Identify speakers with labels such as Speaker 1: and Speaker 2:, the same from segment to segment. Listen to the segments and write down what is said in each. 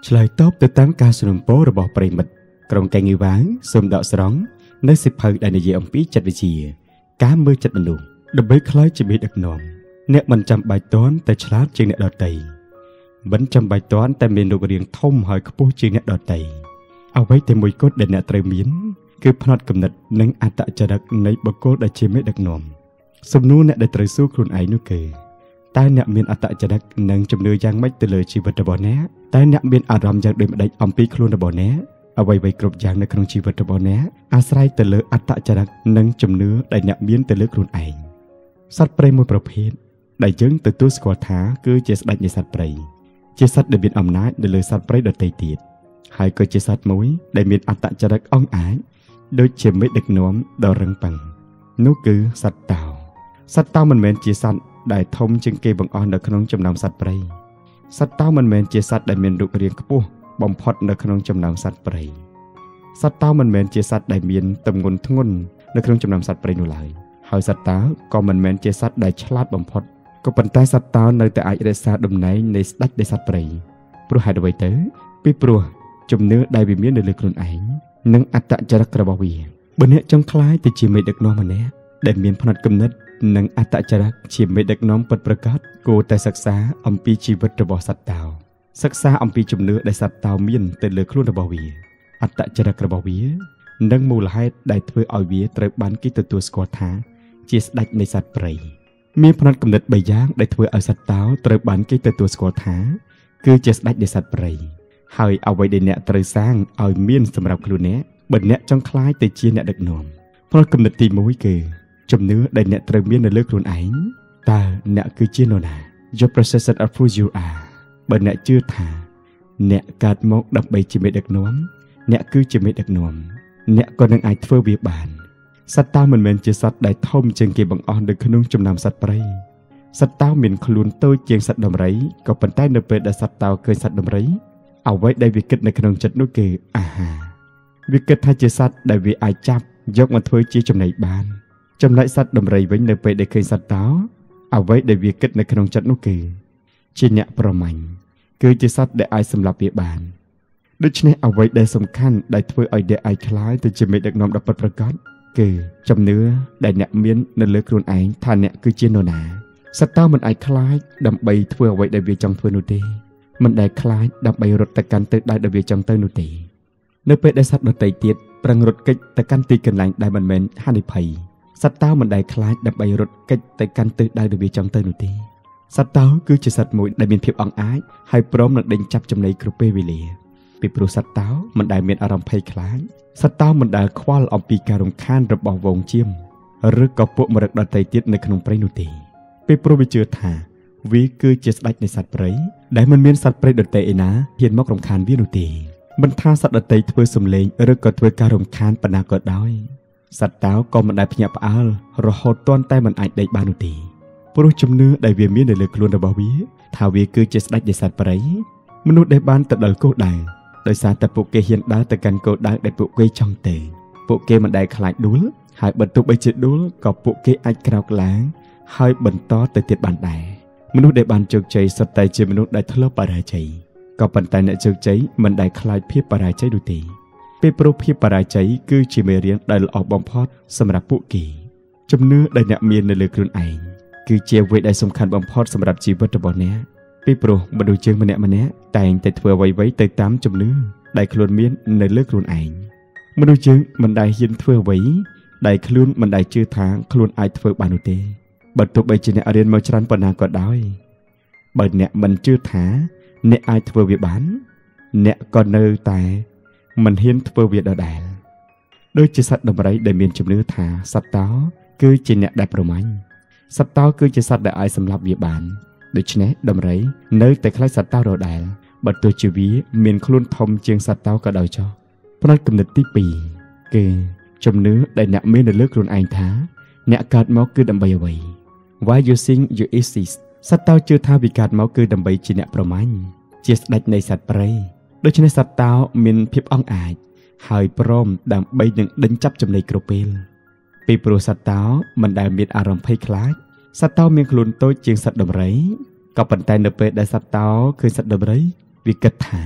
Speaker 1: ឆ្លើយតបទៅតាមការសនំពោរបស់ប្រិមិត្តក្រុមកែងីវ៉ាងសូមដកស្រង់នៅសិភៅដែលនិយាយអំពីចិត្តវិទ្យាការមើលចិត្តមនុស្សដើម្បីខ្លាយជាមេដឹកនាំអ្នកមិនចាំបាច់ទាន់តែឆ្លាតជាងអ្នកដទៃមិនចាំបាច់ទាន់តែមានរូបរាងធំហើយខ្ពស់ជាងអ្នកដទៃអ្វីតែមួយគត់ដែលអ្នកត្រូវមានគឺផ្នត់គំនិតនិងអត្តចរិតនៃបុគ្គលដែលជាមេដឹកនាំសំណួរអ្នកដែលត្រូវសួរខ្លួនឯងនោះគឺតើអ្នកមានអត្តចរិតនិងជំនឿយ៉ាងម៉េចទៅលើជីវិតរបស់អ្នកតើអ្នកមានអារម្មណ៍យ៉ាងដូចម្តេចអំពីខ្លួនរបស់អ្នកអ្វីៗគ្រប់យ៉ាងនៅក្នុងជីវិតរបស់អ្នកអាស្រ័យទៅលើអត្តចរិតនិងជំនឿដែលអ្នកមានទៅលើខ្លួនឯងសត្វព្រៃមួយប្រភេទដែលយើងទទួលស្គាល់ថាគឺជាស្ដេចនៃសត្វព្រៃជាសត្វដែលមានអំណាចនៅលើសត្វព្រៃដទៃទៀតហើយក៏ជាសត្វមួយដែលមានអត្តចរិតអង់អាចដូចជាមេដឹកនាំដ៏រឹងប៉ឹងនោះគឺសត្វតោសត្វតោមិនមែនជាសត្វដែលធំជាងគេបង្អស់នៅក្នុងចំណោមសត្វព្រៃសត្វតោមិនមែនជាសត្វដែលមានរូបរាងខ្ពស់បំផុតនៅក្នុងចំណោមសត្វព្រៃសត្វតោមិនមែនជាសត្វដែលមានទម្ងន់ធ្ងន់នៅក្នុងចំណោមសត្វព្រៃនោះឡើយហើយសត្វតោក៏មិនមែនជាសត្វដែលឆ្លាតបំផុតក៏ប៉ុន្តែសត្វតោនៅតែអាចរក្សាតំណែងនៃស្ដេចនៃសត្វព្រៃព្រោះហេតុអ្វីទៅពីព្រោះជំនឿដែលវាមាននៅលើខ្លួនឯងនិងអត្តចរិតរបស់វាបើអ្នកចង់ក្លាយទៅជាមេដឹកនាំម្នាក់ដែលមានផ្នត់គំនិតនិងអត្តចរិតជាមេដឹកនាំពិតប្រាកដគួរតែសិក្សាអំពីជីវិតរបស់សត្វតោសិក្សាអំពីជំនឿដែលសត្វតោមានទៅលើខ្លួនរបស់វាអត្តចរិតរបស់វានិងមូលហេតុដែលធ្វើឲ្យវាត្រូវបានគេទទួលស្គាល់ថាជាស្ដេចនៃសត្វព្រៃមានផ្នត់គំនិត3យ៉ាងដែលធ្វើឲ្យសត្វតោត្រូវបានគេទទួលស្គាល់ថាគឺជាស្ដេចនៃសត្វព្រៃហើយអ្វីដែលអ្នកត្រូវសាងឲ្យមានសម្រាប់ខ្លួនអ្នកបើអ្នកចង់ក្លាយទៅជាអ្នកដឹកនាំផ្នត់គំនិតទី1គឺជំនឿដែលអ្នកត្រូវមាននៅលើខ្លួនឯងតើអ្នកគឺជានរណា Your perception of who you are បើអ្នកជឿថាអ្នកកើតមកដើម្បីជាមេដឹកនាំអ្នកគឺជាមេដឹកនាំអ្នកក៏នឹងអាចធ្វើវាបានសត្វតោមិនមែនជាសត្វដែលធំជាងគេបង្អស់នៅក្នុងចំណោមសត្វព្រៃសត្វតោមានខ្លួនតូចជាងសត្វដំរីក៏ប៉ុន្តែនៅពេលដែលសត្វតោឃើញសត្វដំរីអ្វីដែលវាគិតនៅក្នុងចិត្តនោះគឺអាហារវាគិតថាជាសត្វដែលវាអាចចាប់យកមកធ្វើជាចំណីបានចំណែកសត្វដំរីវិញនៅពេលដែលឃើញសត្វតោអ្វីដែលវាគិតនៅក្នុងចិត្តនោះគឺជាអ្នកប្រមាញ់គឺជាសត្វដែលអាចសម្លាប់វាបានដូច្នេះអ្វីដែលសំខាន់ដែលធ្វើឲ្យអ្នកអាចក្លាយទៅជាមេដឹកនាំដ៏ពិតប្រាកដគឺជំនឿដែលអ្នកមាននៅលើខ្លួនឯងថាអ្នកគឺជានរណាសត្វតោមិនអាចខ្លាចដើម្បីធ្វើអ្វីដែលវាចង់ធ្វើនោះទេមិនដែលខ្លាចដើម្បីរត់ទៅកាន់ទិសដៅដែលវាចង់ទៅនោះទេនៅពេលដែលសត្វដទៃទៀតប្រឹងរត់គេចទៅកាន់ទីកន្លែងដែលមិនមែនហានិភ័យសត្វតោមិនដែលខ្លាចដើម្បីរត់គេចទៅកាន់ទិសដៅដែលវាចង់ទៅនោះទេសត្វតោគឺជាសត្វមួយដែលមានភាពអង់អាចហើយព្រមនឹងដេញចាប់ចំណីគ្រប់ពេលវេលាពីព្រោះសត្វតោមិនដែលមានអារម្មណ៍ភ័យខ្លាចសត្វតោមិនដែលខ្វល់អំពីការរំខានរបស់វងជៀមឬក៏ពួកម្រឹកដទៃទៀតនៅក្នុងព្រៃនោះទេពីព្រោះវាជឿថាវាគឺជាស្ដេចនៃសត្វព្រៃដែលមិនមានសត្វព្រៃដទៃឯណាហ៊ានមករំខានវានោះទេមិនថាសត្វដទៃធ្វើសំឡេងឬក៏ធ្វើការរំខានប៉ុណ្ណាក៏ដោយសត្វតោក៏មិនដែលភ្ញាក់ផ្អើលរហូតទាន់តែមិនអាចដេកបាននោះទេព្រោះជំនឿដែលវាមាននៅលើខ្លួនរបស់វាថាវាគឺជាស្ដេចនៃសត្វព្រៃមនុស្សដែលបានទៅដល់គោលដៅដោយសារតែពួកគេហ៊ានដើរទៅកាន់គោលដៅដែលពួកគេចង់ទៅពួកគេមិនដែលខ្លាចដួលហើយបើទោះបីជាដួលក៏ពួកគេអាចក្រោកឡើងហើយបន្តទៅទៀតបានដែរមនុស្សដែលបានជោគជ័យសុទ្ធតែជាមនុស្សដែលធ្លាប់បរាជ័យក៏ប៉ុន្តែអ្នកជោគជ័យមិនដែលខ្លាចភាពបរាជ័យនោះទេពេលព្រោះភាពបរាជ័យគឺជាមេរៀនដែលល្អបំផុតសម្រាប់ពួកគេជំនឿដែលអ្នកមាននៅលើខ្លួនឯងគឺជាអ្វីដែលសំខាន់បំផុតសម្រាប់ជីវិតរបស់អ្នកពីព្រោះមនុស្សយើងម្នាក់តែងតែធ្វើអ្វីៗទៅតាមជំនឿដែលខ្លួនមាននៅលើខ្លួនឯងមនុស្សយើងមិនដែលហ៊ានធ្វើអ្វីដែលខ្លួនមិនដែលជឿថាខ្លួនអាចធ្វើបាននោះទេបើទោះបីជាអ្នករៀនមកច្រើនប៉ុណ្ណាក៏ដោយបើអ្នកមិនជឿថាអ្នកអាចធ្វើវាបានអ្នកក៏នៅតែមិនហ៊ានធ្វើវាដដែលដូចជាសត្វដំរីដែលមានជំនឿថាសត្វតោគឺជាអ្នកដែលប្រមាញ់សត្វតោគឺជាសត្វដែលអាចសម្លាប់វាបានដូច្នេះដំរីនៅតែខ្លាចសត្វតោដដែលបើទោះជាវាមានខ្លួនធំជាងសត្វតោក៏ដោយចុះផ្នត់គំនិតទី2គឺជំនឿដែលអ្នកមាននៅលើខ្លួនឯងថាអ្នកកើតមកគឺដើម្បីអ្វី Why you think you exist សត្វតោជឿថាវាកើតមកគឺដើម្បីជាអ្នកប្រមាញ់ជាស្ដេចនៃសត្វព្រៃដូច្នេះសត្វតោមានភាពអង់អាចហើយព្រមដើម្បីនឹងដេញចាប់ចំណីគ្រប់ពេលពីព្រោះសត្វតោមិនដែលមានអារម្មណ៍ភ័យខ្លាចសត្វតោមានខ្លួនតូចជាងសត្វដំរីក៏ប៉ុន្តែនៅពេលដែលសត្វតោឃើញសត្វដំរីវាគិតថា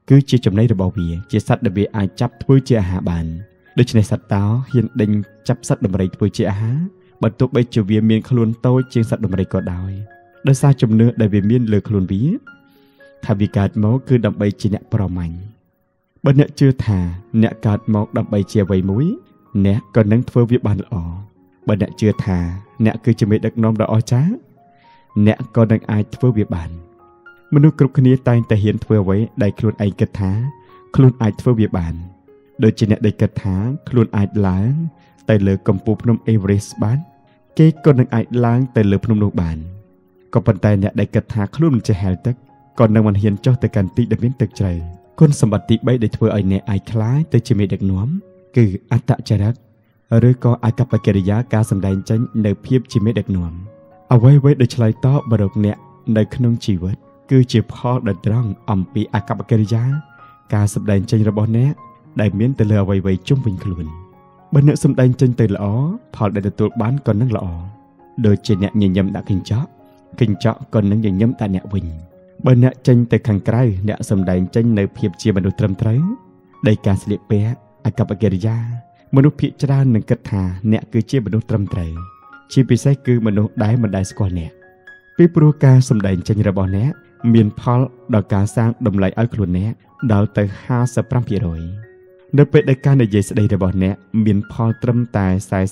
Speaker 1: cứ chia chấm nàyរបស់វាជាសត្វដែលវាអាចចាប់ធ្វើជាអាហារបានដូច្នេះសត្វតោហ៊ានដេញចាប់សត្វដំរីធ្វើជាអាហារបើទោះបីជាវាមានខ្លួនតូចជាងសត្វដំរីក៏ដោយដោយសារជំនឿដែលវាមានលើខ្លួនវាថាវាកើតមកគឺដើម្បីជាអ្នកប្រមាញ់បើអ្នកជឿថាអ្នកកើតមកដើម្បីជាអ្វីមួយអ្នកក៏នឹងធ្វើវាបានល្អបើអ្នកជឿថាអ្នកគឺជាមេដឹកនាំដ៏អស្ចារ្យអ្នកក៏នឹងអាចធ្វើវាបានមនុស្សគ្រប់គ្នាតែងតែហ៊ានធ្វើអ្វីដែលខ្លួនឯងគិតថាខ្លួនអាចធ្វើវាបានដូចជាអ្នកដែលគិតថាខ្លួនអាចឡើងទៅលើកំពូលភ្នំអេវរេសបានគេក៏នឹងអាចឡើងទៅលើភ្នំនោះបានក៏ប៉ុន្តែអ្នកដែលគិតថាខ្លួនមិនចេះហែលទឹកក៏នឹងមិនហ៊ានចុះទៅកាន់ទីដែលមានទឹកជ្រៅគុណសម្បត្តិទី3ដែលធ្វើឲ្យអ្នកអាចក្លាយទៅជាមេដឹកនាំគឺអត្តចរិតឬក៏អាកប្បកិរិយាការសម្ដែងចេញនៅភាពជាមេដឹកនាំអ្វីៗដែលឆ្លើយតបបរកអ្នកនៅក្នុងជីវិតគឺជាផលដែលត្រង់អំពីអាកប្បកិរិយាការសម្ដែងចេញរបស់អ្នកដែលមានទៅលើអ្វីៗជុំវិញខ្លួនបើអ្នកសម្ដែងចេញទៅល្អផលដែលទទួលបានក៏នឹងល្អដូចជាអ្នកញញឹមដាក់កញ្ចក់ក៏នឹងញញឹមដាក់អ្នកវិញបើអ្នកចេញទៅខាងក្រៅអ្នកសម្ដែងចេញនៅភាពជាមនុស្សត្រឹមត្រូវដោយការស្លៀកពាក់អាកប្បកិរិយាមនុស្សភាគច្រើននឹងគិតថាអ្នកគឺជាមនុស្សត្រឹមត្រូវជាពិសេសគឺមនុស្សដែលមិនដែលស្គាល់អ្នកពីព្រោះការសម្ដែងចេញរបស់អ្នកមានផលដល់ការសាងតម្លៃឲ្យខ្លួនអ្នកដល់ទៅ 55% នៅពេលដែលការនិយាយស្ដីរបស់អ្នកមានផលត្រឹមតែ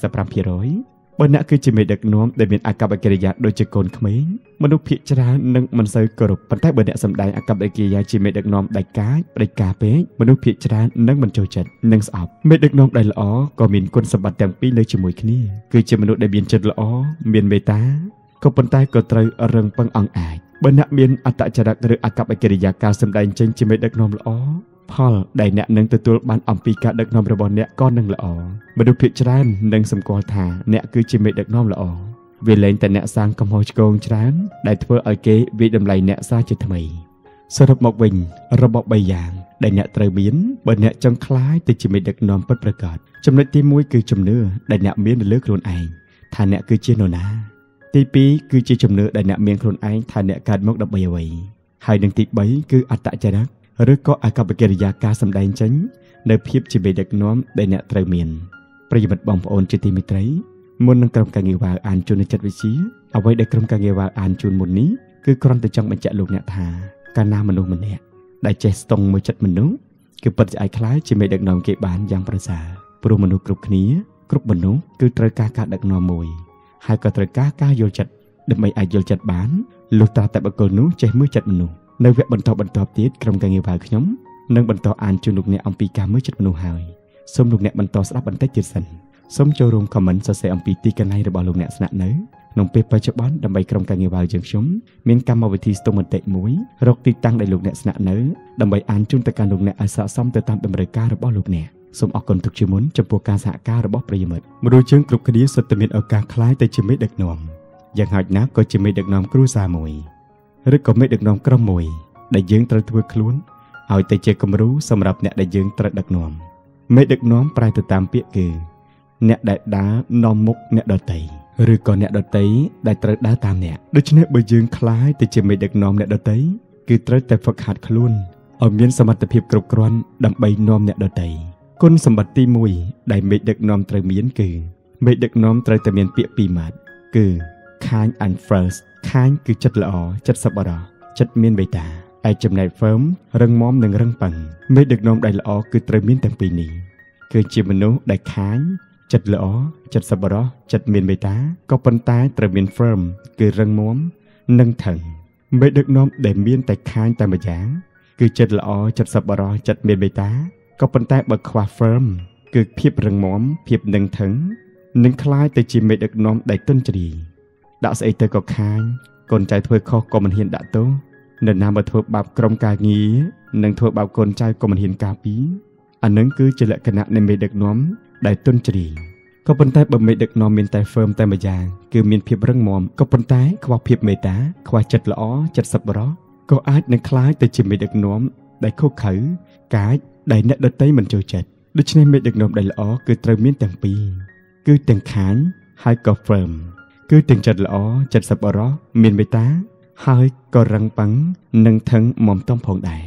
Speaker 1: 45% បើអ្នកគឺជាមេដឹកនាំដែលមានអាកប្បកិរិយាដូចជាកូនក្មេងមនុស្សភាគច្រើននឹងមិនសូវគោរពប៉ុន្តែបើអ្នកសម្ដែងអាកប្បកិរិយាជាមេដឹកនាំដែលកាចផ្ដាច់ការពេកមនុស្សភាគច្រើននឹងមិនចូលចិត្តនឹងស្អប់មេដឹកនាំដែលល្អក៏មានគុណសម្បត្តិទាំងពីរនៅជាមួយគ្នាគឺជាមនុស្សដែលមានចិត្តល្អមានមេត្តាក៏ប៉ុន្តែក៏ត្រូវរឹងប៉ឹងអង់អាចបើអ្នកមានអត្តចរិតឬអាកប្បកិរិយាការសម្ដែងចេញជាមេដឹកនាំល្អផលដែលអ្នកនឹងទទួលបានអំពីការដឹកនាំរបស់អ្នកក៏នឹងល្អមនុស្សភាគច្រើននឹងសម្គាល់ថាអ្នកគឺជាមេដឹកនាំល្អវាលែងតែអ្នកសាងកំហុសឆ្គងច្រើនដែលធ្វើឲ្យគេវាយតម្លៃអ្នកសារជាថ្មីសរុបមកវិញរបប3យ៉ាងដែលអ្នកត្រូវមានបើអ្នកចង់ក្លាយទៅជាមេដឹកនាំពិតប្រាកដចំណុចទី1គឺជំនឿដែលអ្នកមាននៅលើខ្លួនឯងថាអ្នកគឺជានរណាទី2គឺជាជំនឿដែលអ្នកមានខ្លួនឯងថាអ្នកកើតមកដើម្បីអ្វីហើយនឹងទី3គឺអត្តចរិតឬក៏អាកប្បកិរិយាការសម្ដែងចេញនៅភាពជាមេដឹកនាំដែលអ្នកត្រូវមានប្រិយមិត្តបងប្អូនជាទីមេត្រីមុននឹងក្រុមការងារវ៉ាវអានជូននៅចិត្តវិទ្យាអ្វីដែលក្រុមការងារវ៉ាវអានជូនមុននេះគឺគ្រាន់តែចង់បញ្ជាក់លោកអ្នកថាកាលណាមនុស្សម្នាក់ដែលចេះស្ទង់មួយចិត្តមនុស្សគឺពិតជាអាចក្លាយជាមេដឹកនាំគេបានយ៉ាងប្រសើរព្រោះមនុស្សគ្រប់គ្នាគ្រប់មនុស្សគឺត្រូវការការដឹកនាំមួយហើយក៏ត្រូវការយល់ចិត្តដើម្បីអាចយល់ចិត្តបានលុះត្រាតែបុគ្គលនោះចេះមើលចិត្តមនុស្សនៅវគ្គបន្តទៀតក្រុមការងារវ៉ាវខ្ញុំនឹងបន្តអានជូនលោកអ្នកអំពីការមើលចិត្តមនុស្សហើយសូមលោកអ្នកបន្តស្ដាប់បន្តិចទៀតសិនសូមចូលរួម comment សរសេរអំពីទីកន្លែងរបស់លោកអ្នកស្នាក់នៅក្នុងពេលបច្ចុប្បន្នដើម្បីក្រុមការងារវ៉ាវយើងខ្ញុំមានកម្មវិធីស្ទង់មតិមួយរកទីតាំងដែលលោកអ្នកស្នាក់នៅដើម្បីអានជូនទៅកាន់លោកអ្នកឲ្យស័ក្តិសមទៅតាមតម្រូវការរបស់លោកអ្នកសូមអរគុណទុកជាមុនចំពោះការសហការរបស់ប្រិយមិត្តមនុស្សយើងគ្រប់គ្នាសុទ្ធតែមានឱកាសក្លាយទៅជាមេដឹកនាំយ៉ាងហោចណាស់ក៏ជាមេដឹកនាំគ្រួសារមួយឬក៏មេដឹកនាំក្រុមមួយដែលយើងត្រូវធ្វើខ្លួនឲ្យទៅជាគំរូសម្រាប់អ្នកដែលយើងត្រូវដឹកនាំមេដឹកនាំប្រែទៅតាមពាក្យគឺអ្នកដែលដើរនាំមុខអ្នកដទៃឬក៏អ្នកដទៃដែលត្រូវដើរតាមអ្នកដូច្នេះបើយើងក្លាយទៅជាមេដឹកនាំអ្នកដទៃគឺត្រូវតែហ្វឹកហាត់ខ្លួនឲ្យមានសមត្ថភាពគ្រប់គ្រាន់ដើម្បីនាំអ្នកដទៃគុណសម្បត្តិទី1ដែលមេដឹកនាំត្រូវមានគឺមេដឹកនាំត្រូវតែមានពាក្យ2ម៉ាត់គឺ kind and first kind គឺចិត្តល្អចិត្តសប្បុរសចិត្តមានមេត្តាឯចំណែក firm រឹងមាំនិងរឹងប៉ឹងមេដឹកនាំដែលល្អគឺត្រូវមានទាំងពីរនេះគឺជាមនុស្សដែលខាញចិត្តល្អចិត្តសប្បុរសចិត្តមានមេត្តាក៏ប៉ុន្តែត្រូវមាន firm គឺរឹងមាំនិងថឹងមេដឹកនាំដែលមានតែខាញតែម្យ៉ាងគឺចិត្តល្អចិត្តសប្បុរសចិត្តមានមេត្តាក៏ប៉ុន្តែបើខ្វះ firm គឺភាពរឹងមាំភាពនឹងថឹងនឹងคล้ายទៅជាមេដឹកនាំដែលទន់ជ្រាយដាក់ស្អីទៅក៏ខាញកូនចៅធ្វើខុសក៏មិនហ៊ានដាក់ទោសនៅណាមកធ្វើបាបក្រុមការងារនិងធ្វើបាបកូនចៅក៏មិនហ៊ានការពារអានឹងគឺជាលក្ខណៈនៃមេដឹកនាំដែលទន់ជ្រាយក៏ប៉ុន្តែបើមេដឹកនាំមានតែ firm តែម្យ៉ាងគឺមានភាពរឹងមាំក៏ប៉ុន្តែខ្វះភាពមេត្តាខ្វះចិត្តល្អចិត្តសប្បុរសក៏អាចនឹងคล้ายទៅជាមេដឹកនាំដែលខុសខើកាចដែលអ្នកដទៃមិនចូលចិត្តដូច្នេះមេដឹកនាំដែលល្អគឺត្រូវមានទាំងពីរគឺទាំងខាញហើយក៏ firm គឺទាំងចិត្តល្អចិត្តសប្បុរសមានមេត្តាហើយក៏រឹងប៉ឹងនិងថឹងមុំតំផងដែរ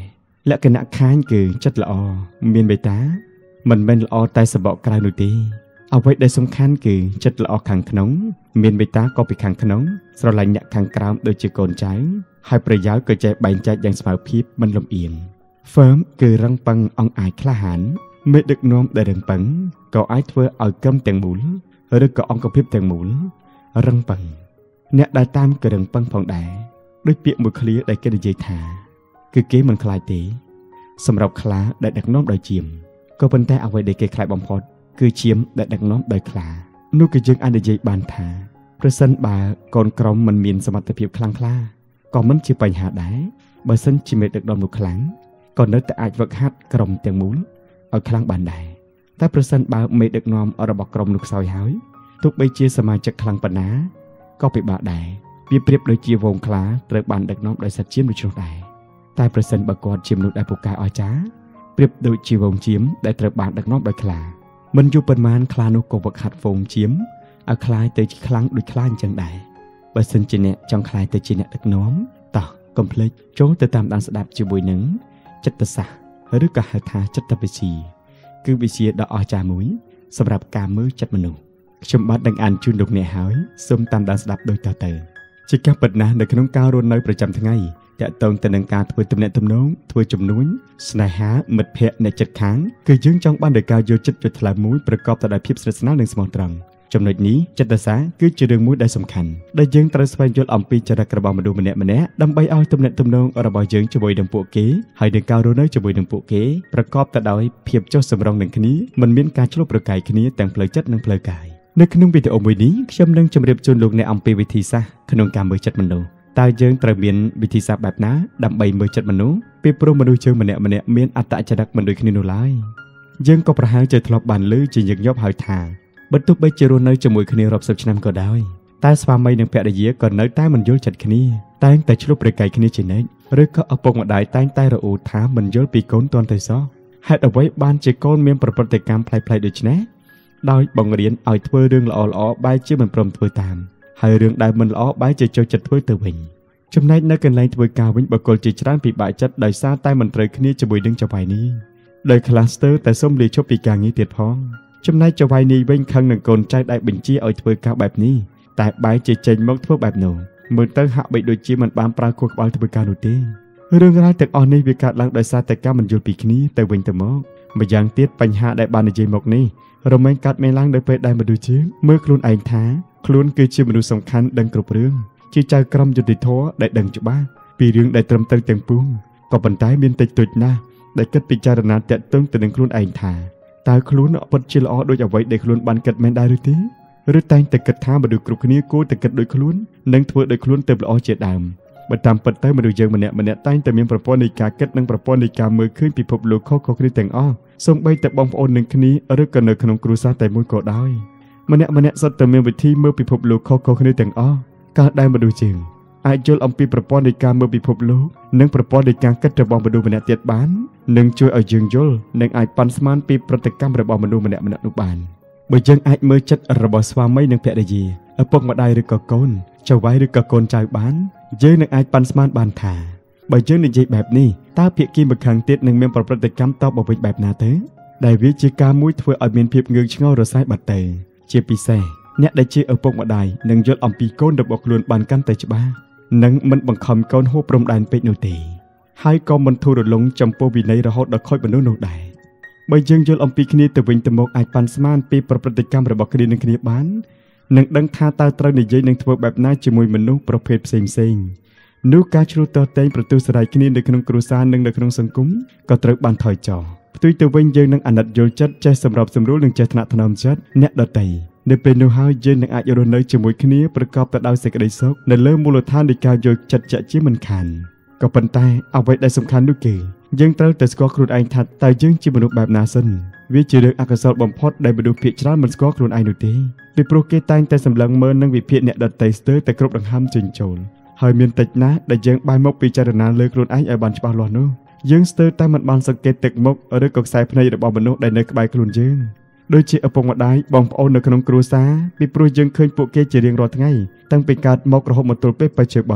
Speaker 1: lẽ cái nạ kháng cứ chất lọ miền bê tá mình men lọ tay sờ bọ cài nổi tìเอาไว้ได้สำคัญคือจัดละออกขังขนมเมียนใบตาก็ไปขังขนมสระไหลหนักขังกรามโดยจีโกนใจให้ประยาวเกิดใจใบใจอย่างสมาพิบมันลมเอียงเฟิร์มคือรังปังองอายคลาหันเมื่อดึกน้อมได้เดินปังก็ไอ้เธอเอากำแตงหมุนหรือก็องกระพริบแตงหมุนรังปังเนี่ยได้ตามกระดังปังผ่องได้ด้วยเปียกมือเคลียได้กระดิษฐาคือเก๋มันคลายตีสำหรับคลาได้ดักน้อมโดยเจียมก็เป็นแต่เอาไว้ได้เก๋คลายบอมพอดคือเชียมได้ดักน้อมโดยคลานู่นคือจึงอันเดียบานถาเพราะสันบากรกรมมันมีสมรรถภาพคลั่งคล้าก่อนมันจะไปหาได้บสันจิเมดักดอมลุกครั้งก่อนนั้นแต่อาจวักฮัดกรมเตียงมูลเอาครั้งบานได้แต่เพราะสันบาเมดักน้อมเอาระบบกรมลุกซอยหายทุกใบเชียสมาจากครั้งปนาก็ไปบาได้เปรียบโดยเจียวงคลาเติร์บานดักน้อมโดยสัตว์เชียมโดยช่วงได้แต่เพราะสันบากรจิมลุกได้ปุกกาอ้อยจ้าเปรียบโดยเจียวงเชียมได้เติร์บานดักน้อมโดยคลามันอยู่ประมาณคลานุกวักหัดโฟงเชียมอาคลายเตยครั้งโดยคลายจังได้บสันจิเนะจังคลายเตยจิเนะดักน้อมต่อคอมเพล็กโจ้เตตามดังสดับจีบุยหนึ่งจัตตะหรือกะหาทาจัตตะวิชีคือวิชีดอกจามุยสำหรับการมือจัดมนุษย์ชมบัดดังอันจุนดกเนหายส้มตามดังสดับโดยต่อเติมจิกาปัดนะในขนมก้าวรุนในประจำทั้งไงจะตรงแต่ดังการถวยตำแหน่งตำน้องถวยจุ่มนุ้ยสนายหาหมดเพะในจัดค้างคือยื่นจ้องบ้านโดยการโยจิตจุดถลายมุ้ยประกอบต่อได้พิบศาสนาหนึ่งสมองตรังจำนวนนี้จัตตาสาคือจุดเรื่องมุ้ยได้สำคัญได้ยื่นตรัสไปยศอมปีจะได้กระบอกมาดูมันแน่ดำใบเอาตำแหน่งตำน้องระบายยื่นจะบวยดังปุกเก๋ให้เด็กก้าวรุนในจะบวยดังปุกเก๋ประกอบต่อได้เพียบเจ้าสมรองหนึ่งคนี้มันมีการชลบประกายคนี้แต่งเพลย์จัดนั่งเพลย์กายในขนมวิดีโอมวยนี้ชมนั่งจำเรียบจุนลงในอมปีวิธีซะขนมการมือจัดมันดูตายยื่นตระเบียนวิธีศาสตร์แบบน้าดำใบมือจัดมนุษย์เปียโปรมาดูเชิงมันเนี่ยเมียนอัตตาจะดักมันโดยคณิโนไลยื่นก็ประหารเจอทลบบานลื้อจึงยังยอบหายทางบรรทุกใบเจรุนในจมูกคณิรบสับชนำก็ได้ตายสวามัยหนึ่งแปะได้เยอะก่อนเนื้อใต้มันโยลจัดคณิตายแต่ชลุบประกายคณิเจเนกหรือก็เอาปงมาได้ใต้ระอูท้ามันโยลปีโกนตอนไตซ้อให้เอาไว้บ้านเจโกนเมียนประปฏิกรรมพลายโดยชนะโดยบังเรียนเอาเพื่อเรื่องละใบชื่อมันพรมเพื่อตามให้เรื่องได้มันละใบจะโจจัดเพื่อเตวิงจำนายนักการเล่นตัวกาวิ่งบกลจิตร้านปีบายจัดโดยซาใต้มันเตยคณิจะบุยดึงจะไว้นี้โดยคลาสเตอร์แต่ส้มลีชอบปีกางี้เตียดพ้องจำนายจะไว้นี้วิ่งคังหนึ่งกลใจได้บินจี้เอาตัวกาแบบนี้แต่ใบจะเจนมกทั่วแบบหนูมือเตอร์หักไปโดยจีมันบานปลาโคกบอลตัวกาหนูเต้เรื่องราวแต่ออนนี้วิกาลังโดยซาแต่กามันโยนปีกนี้แต่วิ่งแต่มกมายังเตียดปัญหาได้บานในจีมกนี้เราไม่กัดไม่ล้างโดยไปได้มาดูชื้อเมื่อคลุนไอ้ท้าคลุนคือชื่อมนุษย์สำคัญดังกรุบเรื่องจีใจกรมจุดติโถได้ดังจุบ้าปีเรื่องได้เติมเต็มเต็มปุ้งก็ปัญไตมีนติดตุดนะได้กัดปิจารณาแต่ต้นแต่ดังคลุนไอ้ท้าตาคลุนอปัจจิลอโดยเอาไว้ได้คลุนบันกัดแมนได้หรือที่หรือแต่งแต่กัดท้ามาดูกรุบนี้กู้แต่กัดโดยคลุนนั่งทัวโดยคลุนเติมละอเจดามมาตามปัจไตมาดูเยอะมันเนี่ยแต่งแต่มีประปอนในการกัดนั่งประปอนในการมือขึ้นปีพบโลกเขาคดีแต่งอ้อส่งใบแต่บองโอนหนึ่งคนี้หรือกันในขนมกรูซาแต่มวยก็ได้มันเนี่ยสัตว์แต่เมียวิธีเมื่อปีพบโลกเขาคดีแต่งอ้อการได้มาดูจริงไอโจลอมปีประปอนในการเมื่อปีพบโลกนั่งประปอนในการกัดแต่บองมาดูมันเนี่ยเตียดบ้านนั่งช่วยเอาจึงโจลนั่งไอปันสมานปีปฏิกรรมระบองมาดูมันเนี่ยนุบานเมื่อยังไอเมื่อจัดระบอบสวาไม่นั่งแพะได้ยีเอาปกมาได้หรือก็โกนจะไว้หรือก็โกนใจบ้านเยอะนั่งไอปันสมานบานถ่าใบเยอะในใจแบบนี้ตาเพียกีบขังเตียดนั่งเมียนปฏิกรรมตอบบอกแบบนาเถอะได้วิจิการมุ้ยถวยเอาเมียนเพียบเงือกช่างเอารสไซบัดเตยเจียปีเซ่เนี่ยได้ชื่อเอาปกมาได้นั่งยศอมปีโกนดับบอกล้วนบานกันเตยจะบ้านั่งมันบังคับก้อนหัวปรมแดนเป็ดโนตีให้กองมันทูดลงจำโปวินัยระหดดักคอยบรรลุโนได้ใบยังยศอมปีคณีตะวิงตะมกไอปันสมานปีปฏิกรรมระบบคดีหนึ่งคณีบ้านนั่งดังท่าตาตราในยัยนั่งทวแบบน่าจมวยมนุษย์ประเภทเซ็งนูการชลุตเตงประตูสลายคณีในขนมกรุซานหนึ่งในขนมสังกุมก็ตรึกบันถอยจ่อตุยตะวิงยังนั่งอนัดโยจัดใจสำหรับสำรู้หนึ่งใจถนัดถนอมจัดเนตดไตในเป็นนูฮาวยืนในอายุรนัยจมวยคณีประกอบแต่ดาวเสกได้ซกในเริ่มมูลฐานในการโยจัดจะจิ้มมันขันก็ปันไตเอาไว้ได้สำคัญด้วยเกยังเติร์แต่สกอครูนไอทัดแต่ยังจิ้มมนุษย์แบบนาซันวิจิตรอักษรบ่มพอดได้ไปดูเพียรร้านมันสกอครูนไอหนุตีโดยโปรเกตันแต่สำลังเมินนั่งวิเพียรเนตดัดไตสเตอร์แต่กรบดังห้ามจิงโจลหายเมียนติดนะได้ยังใบมกปีจารณาเลือกครูนไอไอบันฉบับหลอนนู้ยังสเตอร์แต่มันบันสังเกตตึกมกหรือกสายพนัยระบอบมนุษย์ได้ในใบครูนยังโดยเชื่อปงมาได้บองโอนในขนมกรูซาปีปรุยังเคยปลุกเกจิเรียงรอทั้งไงตั้งเป็นการมกระหอบมาตัวเป๊ะไปเชือบอล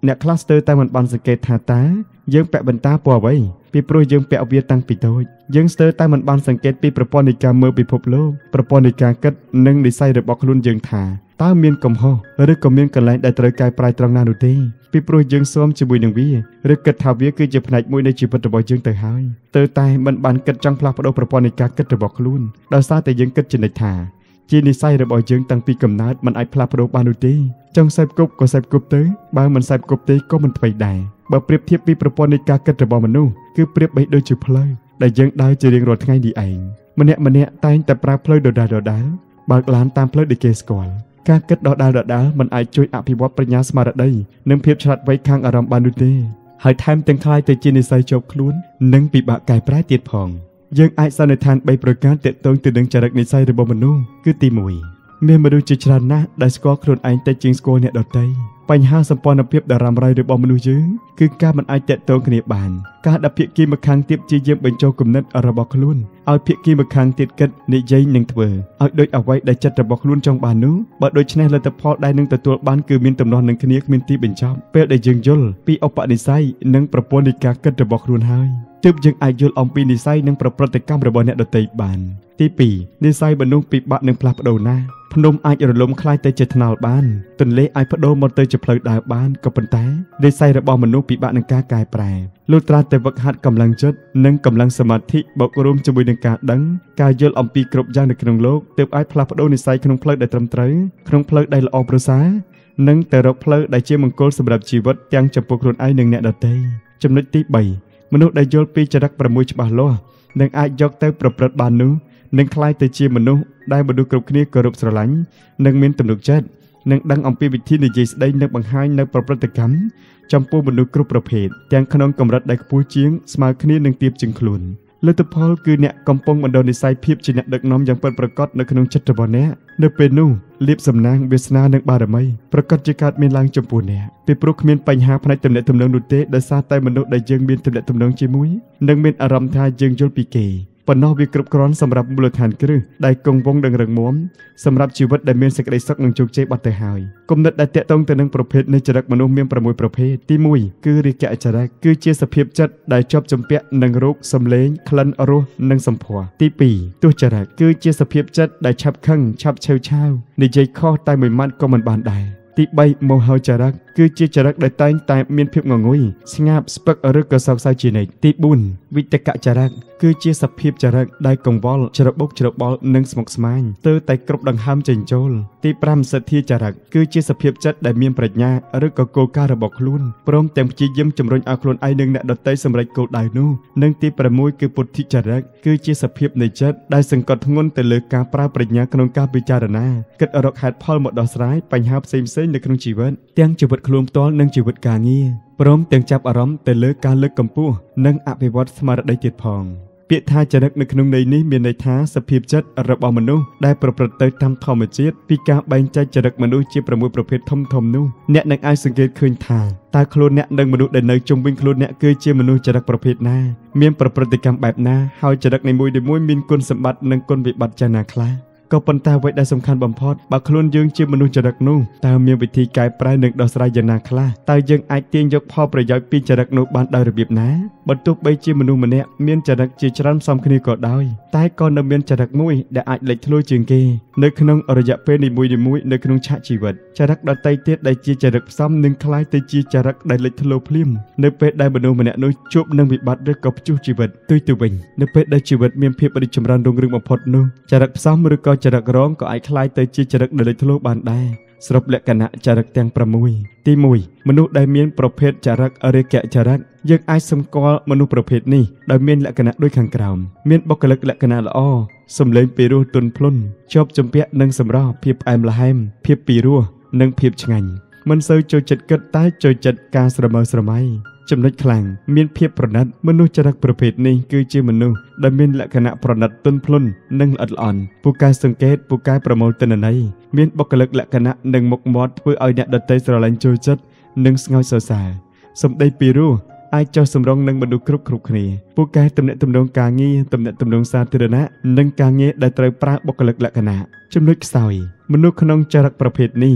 Speaker 1: អ្នកខ្លះស្ទើរតែមិនបានសង្កេតថាតើយើងពាក់បន្តាពណ៌អ្វីពីព្រោះយើងពាក់វាតាំងពីតូចយើងស្ទើរតែមិនបានសង្កេតពីប្រព័ន្ធនៃការមើលពិភពលោកប្រព័ន្ធនៃការគិតនិងនិស្ស័យរបស់ខ្លួនយើងថាតើមានកំហុសឬក៏មានកន្លែងដែលត្រូវកែប្រែត្រង់ណានោះទេពីព្រោះយើងស៊ាំជាមួយនឹងវាឬគិតថាវាគឺជាផ្នែកមួយនៃជីវិតរបស់យើងទៅហើយទើបតែមិនបានគិតចង់ផ្លាស់ប្ដូរប្រព័ន្ធនៃការគិតរបស់ខ្លួនដោយសារតែយើងគិតជានិច្ចថាជានិស្ស័យរបស់យើងតាំងពីកំណើតមិនអាចផ្លាស់ប្ដូរបាននោះទេចង់សេពគប់ក៏សេពគប់ទៅបើមិនសេពគប់ទេក៏មិនអ្វីដែរបើប្រៀបធៀបពីប្រព័ន្ធនៃការគិតរបស់មនុស្សគឺប្រៀបបីដូចជាផ្លូវដែលយើងដើរជារៀងរាល់ថ្ងៃនេះឯងម្នាក់តែងតែប្រើផ្លូវដដែលបើកឡានតាមផ្លូវដែលគេស្គាល់ការគិតដដែលមិនអាចជួយអភិវឌ្ឍប្រាជ្ញាស្មារតីនិងភាពឆ្លាតវៃខាងអារម្មណ៍បាននោះទេហើយថែមទាំងខ្លាយទៅជានិស្ស័យជាប់ខ្លួននិងពិបាកកែប្រែទៀតផងយើងអាចសន្និដ្ឋាន3ប្រការទាក់ទងទៅនឹងចរិតនិស្ស័យរបស់មនុស្សគឺទី1មានមនុស្សជាច្រើនណាស់ដែលស្គាល់ខ្លួនឯងតិចជាងស្គាល់អ្នកដទៃបញ្ហាសម្ព័ន្ធភាពដ៏រ៉ាំរ៉ៃរបស់មនុស្សយើងគឺការមិនអាចទាក់ទងគ្នាបានការដែលភាគីម្ខាងទៀតជាយាមបញ្ចូលគំនិតរបស់ខ្លួនឲ្យភាគីម្ខាងទៀតគិតនិយាយនិងធ្វើឲ្យដូចអ្វីដែលចិត្តរបស់ខ្លួនចង់បាននោះបើដូច្នេះលទ្ធផលដែលនឹងទទួលបានគឺមានទំនាស់នឹងគ្នាគ្មានទីបញ្ចប់ពេលដែលយើងយល់ពីឧបនិស្ស័យនិងប្រព័ន្ធនៃការគិតរបស់ខ្លួនហើយទើបយើងអាចយល់អំពីនិស្ស័យនិងប្រព្រឹត្តកម្មរបស់អ្នកដទៃបានទី2និស្ស័យមនុស្សពិបាកនឹងផ្លាស់ប្ដូរណាស់ភ្នំអាចរលំคล้ายទៅជាថ្នាលបានទន្លេអាចបដូរមកទៅជាផ្លូវដើរបានក៏ប៉ុន្តែនិស្ស័យរបស់មនុស្សពិបាកនឹងការកែប្រែលុះត្រាតែវឹកហាត់កម្លាំងចិត្តនិងកម្លាំងសមាធិបូករួមជាមួយនឹងការដឹងការយល់អំពីគ្រប់យ៉ាងនៅក្នុងលោកទើបអាចផ្លាស់ប្ដូរនិស្ស័យក្នុងផ្លូវដែលត្រឹមត្រូវក្នុងផ្លូវដែលល្អប្រសើរនិងទៅរកផ្លូវដែលជាមង្គលសម្រាប់ជីវិតទាំងចំពោះខ្លួនឯងនិងអ្នកដទៃចំណុចទី3មនុស្សដែលយល់ពីចរិត6ច្បាស់លាស់និងអាចយកទៅប្រព្រឹត្តបាននោះនឹងក្លាយទៅជាមនុស្សដែលមនុស្សគ្រប់គ្នាគោរពស្រឡាញ់និងមានទំនុកចិត្តនិងដឹងអំពីវិធីនិយាយស្ដីនិងបង្ហាញនៅប្រព្រឹត្តកម្មចំពោះមនុស្សគ្រប់ប្រភេទទាំងក្នុងកម្រិតដែលខ្ពស់ជាងស្មើគ្នានឹងទាបជាងខ្លួនលទ្ធផលគឺអ្នកកំពុងបណ្ដុះនិស្ស័យភាពជាអ្នកដឹកនាំយ៉ាងពិតប្រាកដនៅក្នុងចិត្តរបស់អ្នកនៅពេលនោះលាភសំណាងវាសនានិងបារមីប្រកាសជាកើតមានឡើងចំពោះអ្នកពីព្រោះគ្មានបញ្ហាផ្នែកទំនាក់ទំនងនោះទេដោយសារតែមនុស្សដែលយើងមានទំនាក់ទំនងជាមួយនិងមានអារម្មណ៍ថាយើងយល់ពីគេប៉ុណ្ណោះវាគ្រប់គ្រាន់សម្រាប់មូលដ្ឋានគ្រឹះដែលគង់វង្សនិងរឹងមាំសម្រាប់ជីវិតដែលមានសេចក្តីសុខនិងជោគជ័យបាត់ទៅហើយគំនិតដែលតាក់ទងទៅនឹងប្រភេទនៃចរិតមនុស្សមាន6ប្រភេទទី1គឺរាគៈចរិតគឺជាសភាពចិត្តដែលជាប់ជំពាក់នឹងរូបសម្លេងក្លិនរសនិងសម្ផស្សទី2ទោសចរិតគឺជាសភាពចិត្តដែលឆាប់ខឹងឆាប់ឆេវឆាវនិយាយខុសតែមួយម៉ាត់ក៏មិនបានដែរទី3មោហោចរិតគឺជាចរិតដែលតែងតែមានភាពងងុយស្ងាប់ស្ពឹកឬក៏សោកសៅជានិច្ចទី4វិតកចរិតគឺជាសភាពចរិតដែលកង្វល់ច្របូកច្របល់និងស្មុគស្មាញទើបតែគ្រប់ដង្ហើមចេញចូលទី5សទ្ធាចរិតគឺជាសភាពចិត្តដែលមានប្រាជ្ញាឬក៏គោលការណ៍របស់ខ្លួនព្រមទាំងព្យាយាមជំរុញឲ្យខ្លួនឯងនិងអ្នកដទៃសម្រេចគោលដៅនោះនិងទី6គឺពុទ្ធិចរិតគឺជាសភាពនៃចិត្តដែលសង្កត់ធ្ងន់ទៅលើការប្រើប្រាជ្ញាក្នុងការពិចារណាគិតរកហេតុផលមកដោះស្រាយបញ្ហាផ្សេងៗនៅក្នុងជីវិតទាំងជីវិតខ្លួនផ្ទាល់និងជីវិតការងារព្រមទាំងចាប់អារម្មណ៍ទៅលើការលើកកម្ពស់និងអភិវឌ្ឍស្មារតីទៀតផងពាក្យថាចរិតនៅក្នុងន័យនេះមានន័យថាសភាពចិត្តរបស់មនុស្សដែលប្រព្រឹត្តទៅតាមធម្មជាតិពីការបែងចែកចរិតមនុស្សជា6ប្រភេទធំៗនោះអ្នកនឹងអាចសង្កេតឃើញថាតើខ្លួនអ្នកនិងមនុស្សដែលនៅជុំវិញខ្លួនអ្នកគឺជាមនុស្សចរិតប្រភេទណាមានប្រព្រឹត្តកម្មបែបណាហើយចរិតនីមួយៗមានគុណសម្បត្តិនិងគុណវិបត្តិយ៉ាងណាខ្លះក៏ប៉ុន្តែអ្វីដែលសំខាន់បំផុតបើខ្លួនយើងជាមនុស្សចរិតនោះតើមានវិធីកែប្រែនិងដោះស្រាយយ៉ាងណាខ្លះតើយើងអាចទាញយកផលប្រយោជន៍ពីចរិតនោះបានដោយរបៀបណាបើទោះបីជាមនុស្សម្នាក់មានចរិតជាច្រើនផ្សំគ្នាក៏ដោយតែក៏នៅមានចរិតមួយដែលអាចលេចធ្លោជាងគេនៅក្នុងរយៈពេលនីមួយៗនៅក្នុងឆាកជីវិតចរិតដទៃទៀតដែលជាចរិតផ្សំនឹងคล้ายទៅជាចរិតដែលលេចធ្លោភ្លាមនៅពេលដែលមនុស្សម្នាក់នោះជួបនឹងវិបត្តិឬក៏ព្យុះជីវិតទុយទៅវិញនៅពេលដែលជីវិតមានភាពរីកចម្រើនរុងរឿងបំផុតនោះចរិតផ្សំឬក៏ចរិតរងក៏អាចคล้ายទៅជាចរិតដែលលេចធ្លោបានដែរសរុបលក្ខណៈចរិតទាំង6ទី1មនុស្សដែលមានប្រភេទចរិតរាគៈចរិតយើងអាចសម្គាល់មនុស្សប្រភេទនេះដោយមានលក្ខណៈដូចខាងក្រោមមានបុគ្គលិកលក្ខណៈល្អសម្លេងពីរោះទន់ភ្លន់ជាប់ជំពាក់និងសម្រស់ភាពផ្អែមល្ហែមភាពពីរោះនិងភាពឆ្ងាញ់មិនសូវចូលចិត្តគិតតែចូលចិត្តការស្រមើស្រមៃចំណុចខ្លាំងមានភាពប្រណិតមនុស្សចរិតប្រភេទនេះគឺជាមនុស្សដែលមានលក្ខណៈប្រណិតទន់ភ្លន់និងល្អិតល្អន់ពូកែសង្កេតពូកែប្រមូលទិន្នន័យមានបុគ្គលិកលក្ខណៈនិងមុខមាត់ធ្វើឲ្យអ្នកដទៃស្រឡាញ់ចូលចិត្តនិងស្ងើចសរសើរសម្ដីពីរោះអាចចោះសម្រុងនឹងមនុស្សគ្រប់គ្នាពូកែទំនាក់ទំនងការងារទំនាក់ទំនងសាធារណៈនិងការងារដែលត្រូវប្រើបុគ្គលិកលក្ខណៈចំណុចខ្សោយមនុស្សក្នុងចរិតប្រភេទនេះ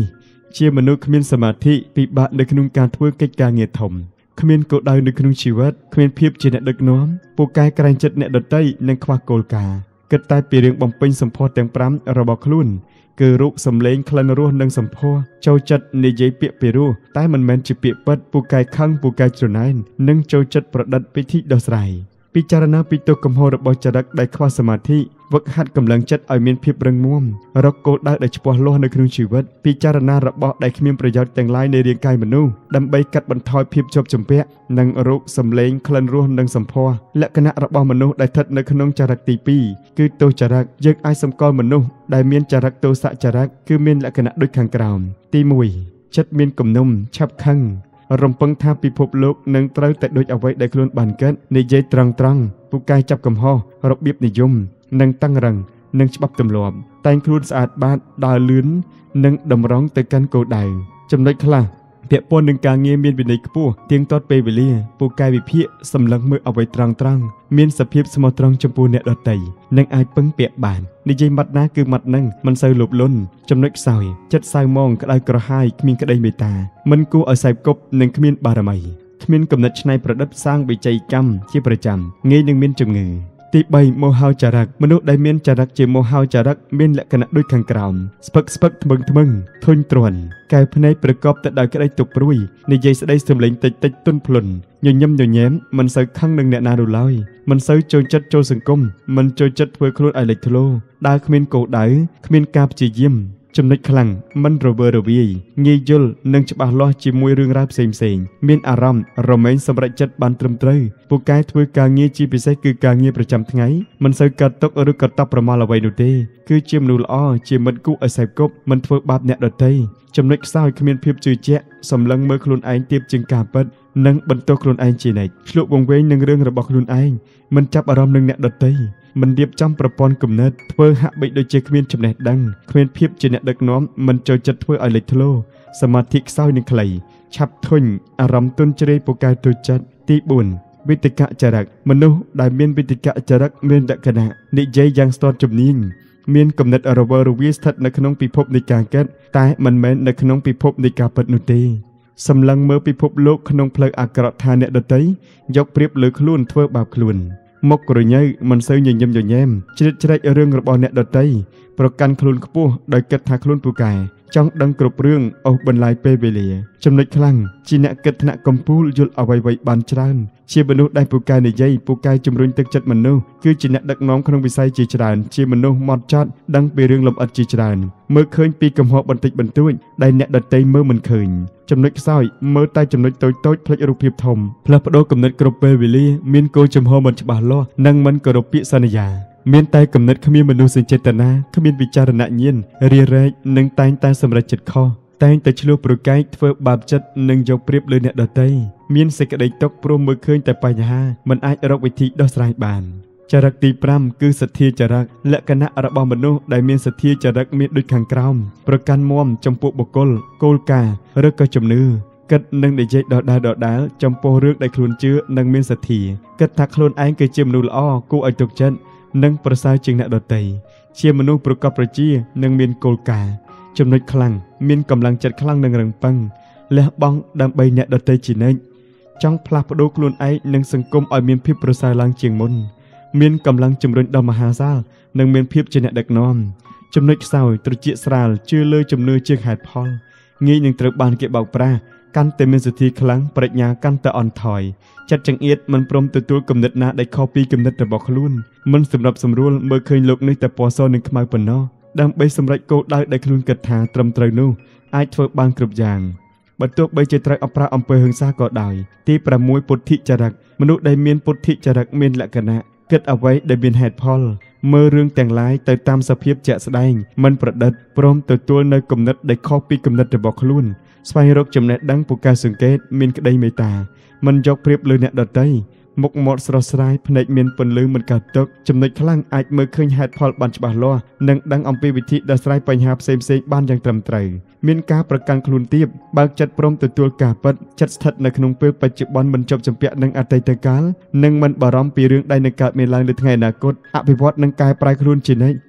Speaker 1: ជាមនុស្សគ្មានសមាធិពិបាកនៅក្នុងការធ្វើកិច្ចការងារធំគ្មានគោលដៅនៅក្នុងជីវិតគ្មានភាពជាអ្នកដឹកនាំពូកែក្រែងចិត្តអ្នកដទៃនិងខ្វះគោលការណ៍គិតតែពីរឿងបំពេញសម្ផស្សទាំង5របស់ខ្លួនគឺរូបសម្លេងក្លិនរសនិងសម្ផស្សចូលចិត្តនិយាយពាក្យពីរោះតែមិនមែនជាពាក្យពិតពូកែខឹងពូកែច្រណែននិងចូលចិត្តប្រឌិតពិធីដោះស្រាយពិចារណាពីទោសកំហុសរបស់ចរិតដែលខ្វះសមាធិវឹកហាត់កម្លាំងចិត្តឲ្យមានភាពរឹងមាំរកគោលដៅដែលច្បាស់លាស់នៅក្នុងជីវិតពិចារណារបស់ដែលគ្មានប្រយោជន៍ទាំងឡាយនៃរាងកាយមនុស្សដើម្បីកាត់បន្ថយភាពជាប់ជំពាក់និងរោគសម្លេងក្លិនរសនិងសម្ផស្សលក្ខណៈរបស់មនុស្សដែលស្ថិតនៅក្នុងចរិតទី2គឺទោសចរិតយើងអាចសម្គាល់មនុស្សដែលមានចរិតទោសចរិតគឺមានលក្ខណៈដូចខាងក្រោមទី1ចិត្តមានគំនុំឆាប់ខឹងរំពឹងថាពិភពលោកនឹងត្រូវតែដូចអ្វីដែលខ្លួនបានគិតនិយាយត្រង់ពូកែចាប់កំហុសរបៀបនិយមនិងតឹងរឹងនិងច្បាប់ទម្លាប់តែងខ្លួនស្អាតបាតដើរលឿននិងតម្រង់ទៅកាន់គោលដៅចំណុចខ្លះពាក់ព័ន្ធនឹងការងារមានវិន័យខ្ពស់ទៀងទាត់ពេលវេលាពូកែវិភាគសម្លឹងមើលអ្វីត្រង់មានសភាពស្មោះត្រង់ចំពោះអ្នកដទៃនិងអាចពឹងពាក់បាននិយាយម៉ាត់ណាគឺម៉ាត់នឹងមិនសូវលោភលន់ចំណុចខ្សោយចិត្តសៅមងក្តៅក្រហាយគ្មានក្តីមេត្តាមិនគួរឲ្យសែបគប់និងគ្មានបារមីគ្មានគំនិតច្នៃប្រឌិតសាងវិជ័យកម្មជាប្រចាំងាយនឹងមានជំងឺទី3មោហោចរិតមនុស្សដែលមានចរិតជាមោហោចរិតមានលក្ខណៈដូចខាងក្រោមស្ពឹកថ្មឹងធុញទ្រាន់កែវភ្នែកប្រកបទៅដោយក្តីទុកព្រួយនិយាយស្ដីសម្លេងតិចទន់ភ្លន់ញញឹមញញែមមិនសូវខឹងនឹងអ្នកណានោះឡើយមិនសូវចូលចិត្តចូលសង្គមមិនចូលចិត្តធ្វើខ្លួនឲ្យលេចធ្លោដើរគ្មានគោលដៅគ្មានការព្យាយាមចំណុចខ្លាំងមិនរវើរវាយងាយយល់និងច្បាស់លាស់ជាមួយរឿងរ៉ាវផ្សេងមានអារម្មណ៍រមែងសម្រេចចិត្តបានត្រឹមត្រូវពូកែធ្វើការងារជាពិសេសគឺការងារប្រចាំថ្ងៃមិនសូវកាត់ទុកឬក៏តបប្រមាល់អ្វីនោះទេគឺជាមនុស្សល្អជាមិត្តគូឲ្យសែបគប់មិនធ្វើបាបអ្នកដទៃចំណុចខ្សោយគ្មានភាពជឿជាក់សម្លឹងមើលខ្លួនឯងទៀបជាងការពិតនិងបន្ទោសខ្លួនឯងជានិច្ចឆ្លក់វង្វេងនឹងរឿងរបស់ខ្លួនឯងមិនចាប់អារម្មណ៍នឹងអ្នកដទៃមិនរៀបចំប្រព័ន្ធគំនិតធ្វើហាក់បីដូចជាគ្មានចំណេះដឹងគ្មានភាពជាអ្នកដឹកនាំមិនចូលចិត្តធ្វើឲ្យលេចធ្លោសមាធិខ្សោយនឹងខ្លីឆាប់ធុញអារម្មណ៍ទន់ជ្រេពូកែទូចិត្តទី4វិតិកចរិតមនុស្សដែលមានវិតិកចរិតមានលក្ខណៈនិយាយយ៉ាងស្ទាត់ជំនាញមានគំនិតរវើរវាយស្ថិតនៅក្នុងពិភពនៃការគិតតែមិនមែននៅក្នុងពិភពនៃការពិតនោះទេសម្លឹងមើលពិភពលោកក្នុងផ្លូវអាក្រក់ថាអ្នកដទៃយកប្រៀបលើខ្លួនធ្វើបាបខ្លួនមុខក្រញ៉ៅមិនសូវញញឹមញញែមជ្រៀតជ្រែករឿងរបស់អ្នកដទៃប្រកាន់ខ្លួនខ្ពស់ដោយគិតថាខ្លួនពូកែចង់ដឹងគ្រប់រឿងអូសបន្លាយពេលវេលាចំណុចខ្លាំងជាអ្នកគិតថ្នាក់កំពូលយល់អ្វីៗបានច្រើនជាមនុស្សដែលពូកែនិយាយពូកែជំរុញទឹកចិត្តមនុស្សគឺជាអ្នកដឹកនាំក្នុងវិស័យជាច្រើនជាមនុស្សម៉ត់ចត់ដឹងពីរឿងលម្អិតជាច្រើនមើលឃើញពីកំហុសបន្តិចបន្តួចដែលអ្នកដទៃមើលមិនឃើញចំណុចខ្សោយមើលតែចំណុចតូចផ្លេចរូបភាពធំផ្លាស់ប្ដូរគំនិតគ្រប់ពេលវេលាមានគោលចំហមិនច្បាស់លាស់និងមិនគោរពពាក្យសន្យាមានតែគំនិតគ្មានមនោសញ្ចេតនាគ្មានវិចារណញ្ញាណរារែកនិងតែងតែសម្រេចចិត្តខុសតែងតែឆ្លោះប្រកែកធ្វើបាបចិត្តនិងយកប្រៀបលើអ្នកដទៃមានសេចក្តីទុក្ខព្រមមើលឃើញតែបញ្ហាមិនអាចរកវិធីដោះស្រាយបានចរិតទី5គឺសទ្ធាចរិតលក្ខណៈរបស់មនុស្សដែលមានសទ្ធាចរិតមានដូចខាងក្រោមប្រកាន់មាំចំពោះបុគ្គលគោលការណ៍ឬក៏ជំនឿគិតនឹងនិយាយដដែលចំពោះរឿងដែលខ្លួនជឿនិងមានសទ្ធាគិតថាខ្លួនឯងគឺជាមនុស្សល្អគួរឲ្យទុកចិត្តនិងប្រសើរជាងអ្នកដទៃជាមនុស្សប្រកបប្រជានិងមានគោលការណ៍ចំណុចខ្លាំងមានកម្លាំងចិត្តខ្លាំងនិងរឹងប៉ឹងលះបង់ដើម្បីអ្នកដទៃជានិច្ចចង់ផ្លាស់ប្ដូរខ្លួនឯងនិងសង្គមឲ្យមានភាពប្រសើរឡើងជាងមុនមានកម្លាំងជំរុញដ៏មហាសាលនិងមានភាពជាអ្នកដឹកនាំចំណុចខ្សោយត្រចៀកស្រាលជឿលើជំនឿជាងហេតុផលងាយនឹងត្រូវបានគេបោកប្រាស់កាន់តែមានសទ្ធាខ្លាំងប្រាជ្ញាកាន់តែអន់ថយចិត្តចង្អៀតមិនព្រមទទួលគំនិតណាដែលខុសពីគំនិតរបស់ខ្លួនមិនសម្របសម្រួលមើលឃើញលោកនេះតែពណ៌សនិងខ្មៅប៉ុណ្ណោះដើម្បីសម្រេចគោលដៅដែលខ្លួនគិតថាត្រឹមត្រូវនោះអាចធ្វើបានគ្រប់យ៉ាងបើទោះបីជាត្រូវអប្រាអំពើហិង្សាក៏ដោយទី6ពុទ្ធិចរិតមនុស្សដែលមានពុទ្ធិចរិតមានលក្ខណៈគិតអ្វីដែលមានហេតុផលមើលរឿងទាំងឡាយទៅតាមសភាពជាក់ស្ដែងមិនប្រឌិតព្រមទទួលនៅគំនិតដែលខុសពីគំនិតរបស់ខ្លួនស្វែងរកចំណេះដឹងពូកែសង្កេតមានក្តីមេត្តាមិនយកប្រៀបលើអ្នកដទៃមុខមាត់ស្រស់ស្រាយភ្នែកមានពន្លឺមិនកើតទុកចំណុចខ្លាំងអាចមើលឃើញហេតុផលបានច្បាស់លាស់និងដឹងអំពីវិធីដោះស្រាយបញ្ហាផ្សេងៗបានយ៉ាងត្រឹមត្រូវមានការប្រកាន់ខ្លួនទាបបើកចិត្តព្រមទទួលការពិតចិត្តស្ថិតនៅក្នុងពេលបច្ចុប្បន្នមិនជាប់ជំពាក់នឹងអតីតកាលនិងមិនបារម្ភពីរឿងដែលនឹងកើតមានឡើងនៅថ្ងៃអនាគតអភិវឌ្ឍនិងកែប្រែខ្លួនជានិច្ច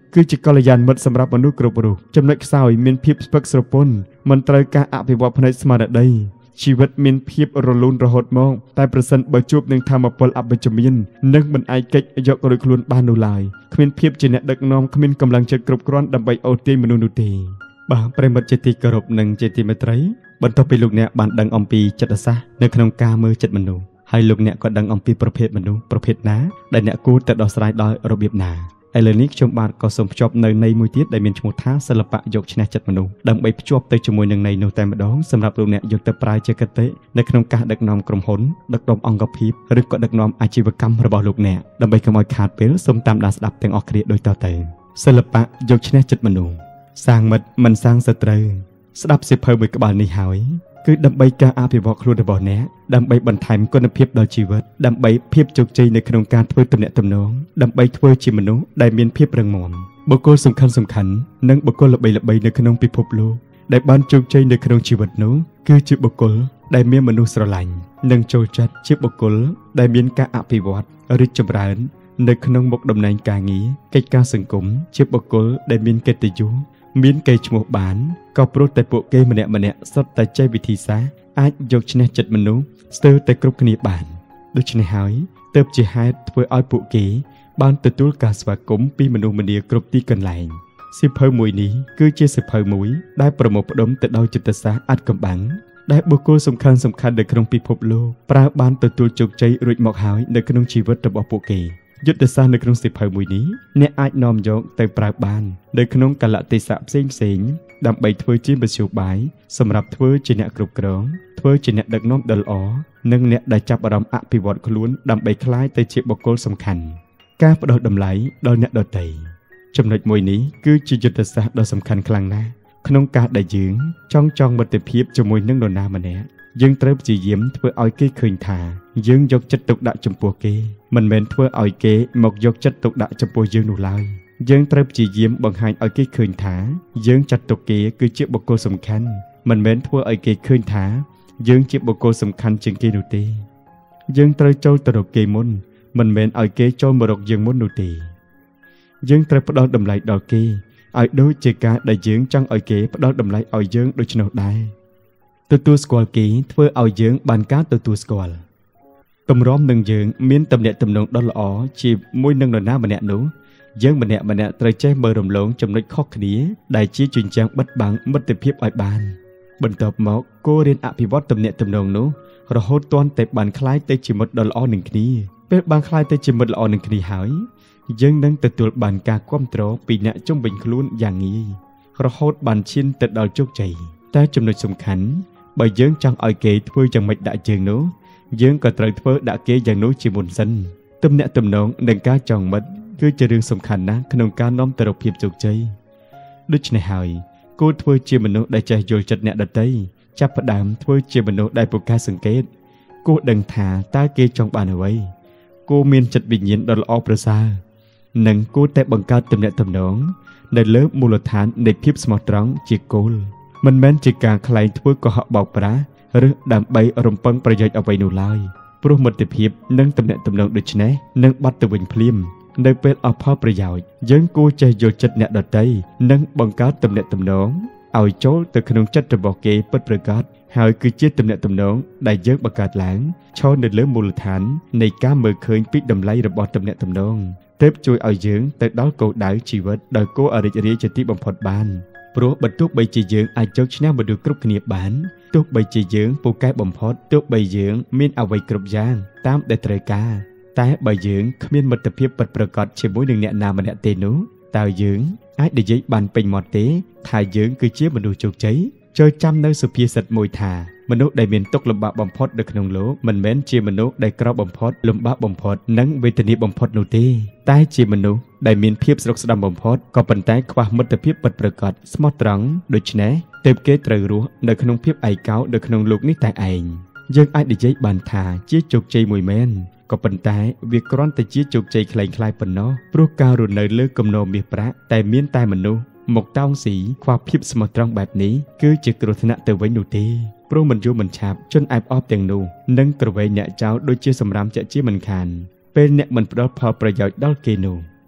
Speaker 1: คือจิกลยันมัดสำหรับมนุษย์กรุบรูจำนวนสาวมีนพิบสเปกสรปนมันตรายการอภิวัตในสมาร์ทได้ชีวิตมีนพิบรลุนระหดมองแต่ประสันบรรจุหนึ่งทำมาปลอับจมีนนึกมันไอเก็กยกกระดุกลุนบานุลายขมิ้นพิบจีเนดักน้อมขมิ้นกำลังจะกรุบกร้อนดำใบโอตีมนุนุตีบางประมัดเจติกรบหนึ่งเจติเมตรัยบรรทไปลูกเนี่ยบานดังอมปีจัดซะในขนมกาเมื่อจัดมนุให้ลูกเนี่ยก็ดังอมปีประเภทมนุประเภทน้าได้เนี่ยกูแต่ดอกสายดอยระเบียบนาไอเลนิกชมบาทก็สมจบในมวยทิศได้มีชมุท้าศิลปะยกชนะจัดมนุดังใบจวบเตยจมวยหนึ่งในโนแต่มาดองสำหรับลูกเนี่ยยกแต่ปลายเจกเตะในขนมกาดักนอมกรมหนดักดมองกพีบหรือก็ดักนอมอาชีวกรรมระบอบลูกเนี่ยดังใบขโมยขาดเปลสมตามดาสดับแต่งออกเครียดโดยต่อเติมศิลปะยกชนะจัดมนุสร้างมันสร้างสตรีสดับสิบเพิ่มมือกบาลในหายคือดับใบการอาภิวัตครูระบอบเนี่ยดับใบบรรทัยมันก็นับเพียบดาวชีวิตดับใบเพียบจุกใจในขนมการធ្វើตำแหน่งตำน้องดับใบធ្វើชีมนุได้มีเพียบรังมอมบุคคลสำคัญนั่งบุคคลละใบในขนมปิภพโลได้บ้านจุกใจในขนมชีวิตนู้คือชีบุคคลได้มีมนุษย์สลายนั่งโจจัดชีบุคคลได้มีการอาภิวัตริจำรานในขนมบกดำเนินการงี้กิจการสังคมชีบุคคลได้มีเกติยุมีนเกจหมวกบานก็โปรดแต่ปุเกมเนี่ยสดแต่ใจวิธีซะอาจยกชนะจัดมนุษย์สเตอร์แต่กรุบคณีบานดูชนะหายเติบจีฮัดเพื่ออ้อยปุเกบานตัวตัวการสวากุมปีมนุษย์มันเดียกรุบที่กันไหลสิบเพิ่มมวยนี้คือเจสิบเพิ่มมวยได้ประมวลดมแต่ดอยจิตศาสตร์อัดกำบังได้บุคคลสำคัญในขนมปีพบโลปราบานตัวตัวจุกใจรุ่ยหมอกหายในขนมชีวิตระบบปุเกยุทธศาสตร์ในขนมสิบเพิ่มมวยนี้เนี่ยอาจนอมยกแต่ปราบานโดยขนมกะละติสะเสียงดำใบถ้วยจีบชิวใบสำหรับถ้วยจีเนกรุบกรองถ้วยจีเนดักน้อมเดลอ๋อนึ่งเนี่ยได้จับอารมณ์อภิวัตขลุ่นดำใบคล้ายแต่จีบบุคคลสำคัญการประดดดำไหลโดยเนี่ยโดยไตจำนวนมวยนี้คือจียุทธศาสตร์โดยสำคัญครั้งนะขนมการได้ยืงจ้องบัตรเพียบจมวยนึ่งโดนนามันเนี่ยยังเติบจีเยี่ยมถ้วยอ้อยเกยคืนถายังยกจัดตกดะจมปัวเกมันเป็นถ้วยอ้อยเกยหมกยกจัดตกดะจมปัวยังหนูลายยังเติบจีเยี่ยมบังหันอ้อยเกยคืนถายังจัดตกเกยคือเจ็บบุคคลสำคัญมันเป็นถ้วยอ้อยเกยคืนถายังเจ็บบุคคลสำคัญจึงเกยหนูตียังเติบโจตรกเกยมุนมันเป็นอ้อยเกยโจมรกยังมุนหนูตียังเติบประดดดำไหลดอกเกยอ้อยโดยเจกาได้ยังจังอ้อยเกยประดดดำไหลอ้อยยังโดยชนกได้ตัวสกอลกีเพื่อเอาเยื้องบานการตัวสกอลตำร้อมหนึ่งเยื้องมีนตำเนะตำนงดอลอ๋อจีบมวยหนึ่งหน้ามันเนะหนูเยื้องมันเนะตรายใจเบอร์รมหลงจำนวนข้อขณีได้ชี้จุนจางบัดบังมัดเตพีบอ้อยบานบนตบหมอกโกเรียนอภิวัตตำเนะตำนงหนูเราโหดตอนเตะบานคล้ายเตะจิมดดอลอ๋อหนึ่งขณีเป็นบานคล้ายเตะจิมดดอลอ๋อหนึ่งขณีหายเยื้องนั่งตัวบานกาคว่ำโตปีเนะจงเป็นคลุ้นอย่างนี้เราโหดบานชินเตะดอลจุกใจแต่จำนวนสำคัญbởi dưỡng chẳng ai kể thôi chẳng mạch đã trường nữa dưỡng cả trời thôi đã kể chẳng nói chỉ muốn sân tâm nẹ tâm nón đừng cá tròn mật cứ chờ đường sông khăn ná khăn ông cá nóm tờ độc hiệp chụp chơi đức này hỏi cô thôi chỉ mình nói đại chạy rồi chật nẹ đặt tay chắp phát đám thôi chỉ mình nói đại bộ ca sừng kết cô đừng thả ta kê trong bàn ở ấy cô miên chật bình nhiên đó là opera nâng cô tẹp bằng cao tâm nẹ tâm nónในเลิกมูลฐานในพิบสมอตรังจีโกลมันแม้นจีการคลายทั่วก็หอบบอกปะหรือดำใบอารมณ์ปังประโยชน์เอาไว้หนูลายปลุกมันติพิบนั่งตำแหน่งตำแหน่งโดยชนะนั่งบัดตะวินพลิมในเป็นเอาพ่อประโยชน์ยังกูใจโยจัดเนดใจนั่งบังการตำแหน่งตำแหน่งเอาโจ้แต่ขนมจัดจะบอกเกย์เปิดประกาศหายคือเจี๊ยตำแหน่งตำแหน่งได้เยอะประกาศหลังชอในเลือมูลฐานในการเมื่อเคยปิดดำไล่ระบอบตำแหน่งตำแหน่งเติบช่วยเอาเยื้องแต่ดาวโกได้ชีวิตโดยโกอริยเรียจะที่บำพดบานเพราะบรรทุกใบจีเยื้องอาจจะชนะมาดูกรุบขณีบานทุกใบจีเยื้องปูไก่บำพดทุกใบเยื้องมีนเอาไว้กรุบยางตามเดตรกาแต่ใบเยื้องขมิ้นมัตเพียบประกอบเชื่อมวยหนึ่งเนี่ยนามันเนี่ยเตนุตาวเยื้องอาจได้ยึดบานเป็นหมดเตถ่ายเยื้องคือเชี่ยมาดูจุกใจเจอจำในสุพีสัตมวยถามนุษย์ได้เมียนตกลำบากบำพดโดยขนมโลมันแม้นเชี่ยมนุษย์ได้กรอบบำพดลำบากบำพดนั่งเวทนีบำพดนูเตแต่เชี่ยมนุษย์ได้เมียนเพียบสลกสดำบำพดก็ปันแต่ความมัตเพียบประกอบสมอตรังโดยชนะเติบเกตรรู้โดยขนมเพียบไอเก้าโดยขนมลูกนี่แต่เองยังไอได้ยึดบานถาเชี่ยจุกใจมวยแม้นก็ปันแต่วิกรอนแต่เชี่ยจุกใจคลายคลายปนเนาะปลุกการุณในเลือกกำนมีพระแต่เมียนแต่มนุษย์หมกเต้าสีความพิบสมตรังแบบนี้คือจะกรุณาเตไว้หนูตีโปรมันยูมันฉับจนไอออฟเตียงนูนั่งกระเวเนี่ยเจ้าโดยเชี่ยสำรามจะเชี่ยมันคานเป็นเนี่ยมันปลอดพอประโยชน์ดอลเกนู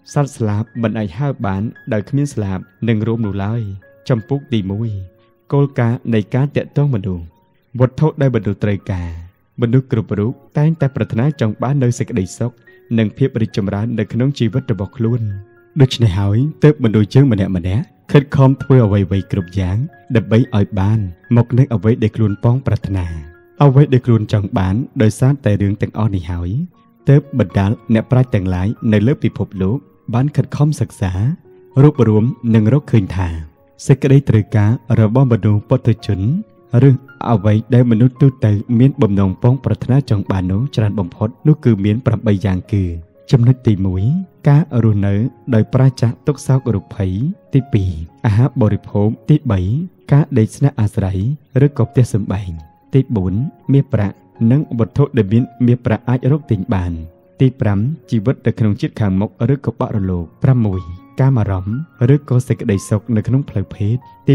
Speaker 1: សត្វស្លាបមិនអាចហើបបានដោយគ្មានស្លាបនិងរោមនោះឡើយចំពុកទី1គោលការណ៍នៃការតាក់ទងមនុស្សវត្ថុដែលមនុស្សត្រូវការមនុស្សគ្រប់រូបតែងតែប្រាថ្នាចង់បាននូវសេចក្តីសុខនិងភាពរីកចម្រើននៅក្នុងជីវិតរបស់ខ្លួនដូច្នេះហើយទើបមនុស្សយើងម្នាក់ខិតខំធ្វើអ្វីៗគ្រប់យ៉ាងដើម្បីឲ្យបានមកនឹងអ្វីដែលខ្លួនប៉ងប្រាថ្នាអ្វីដែលខ្លួនចង់បានដោយសារតែរឿងទាំងអស់នេះហើយទើបបណ្ដាលអ្នកប្រាជ្ញទាំងឡាយនៅលើពិភពលោកបានខិតខំសិក្សារួបរวมនិងរកឃើញថាសេចក្តីត្រូវការរបស់មនុស្សពុទ្ធជនឬអ្វីដែលមនុស្សទូទៅមានបំណងប៉ងប្រាថ្នាចង់បាននោះច្រើនបំផុតនោះគឺមាន8យ៉ាងគឺចំណុចទី1ការរស់នៅដោយប្រាចាកទុក្ខសោករោគភ័យទី2អាហារបរិភោគទី3ការដេកស្នាក់អាស្រ័យឬក៏ផ្ទះសម្បែងទី4មាសប្រាក់និងវត្ថុដែលមានមាសប្រាក់អាចរកទិញបានទី5ជីវិតនៅក្នុងជាតិខាងមុខឬក៏បរលោក6ការអារម្មណ៍ឬក៏សេចក្តីសុខនៅក្នុងផ្លូវភេទទី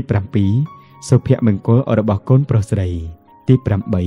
Speaker 1: 7សុភមង្គលរបស់កូនប្រុសស្រីទី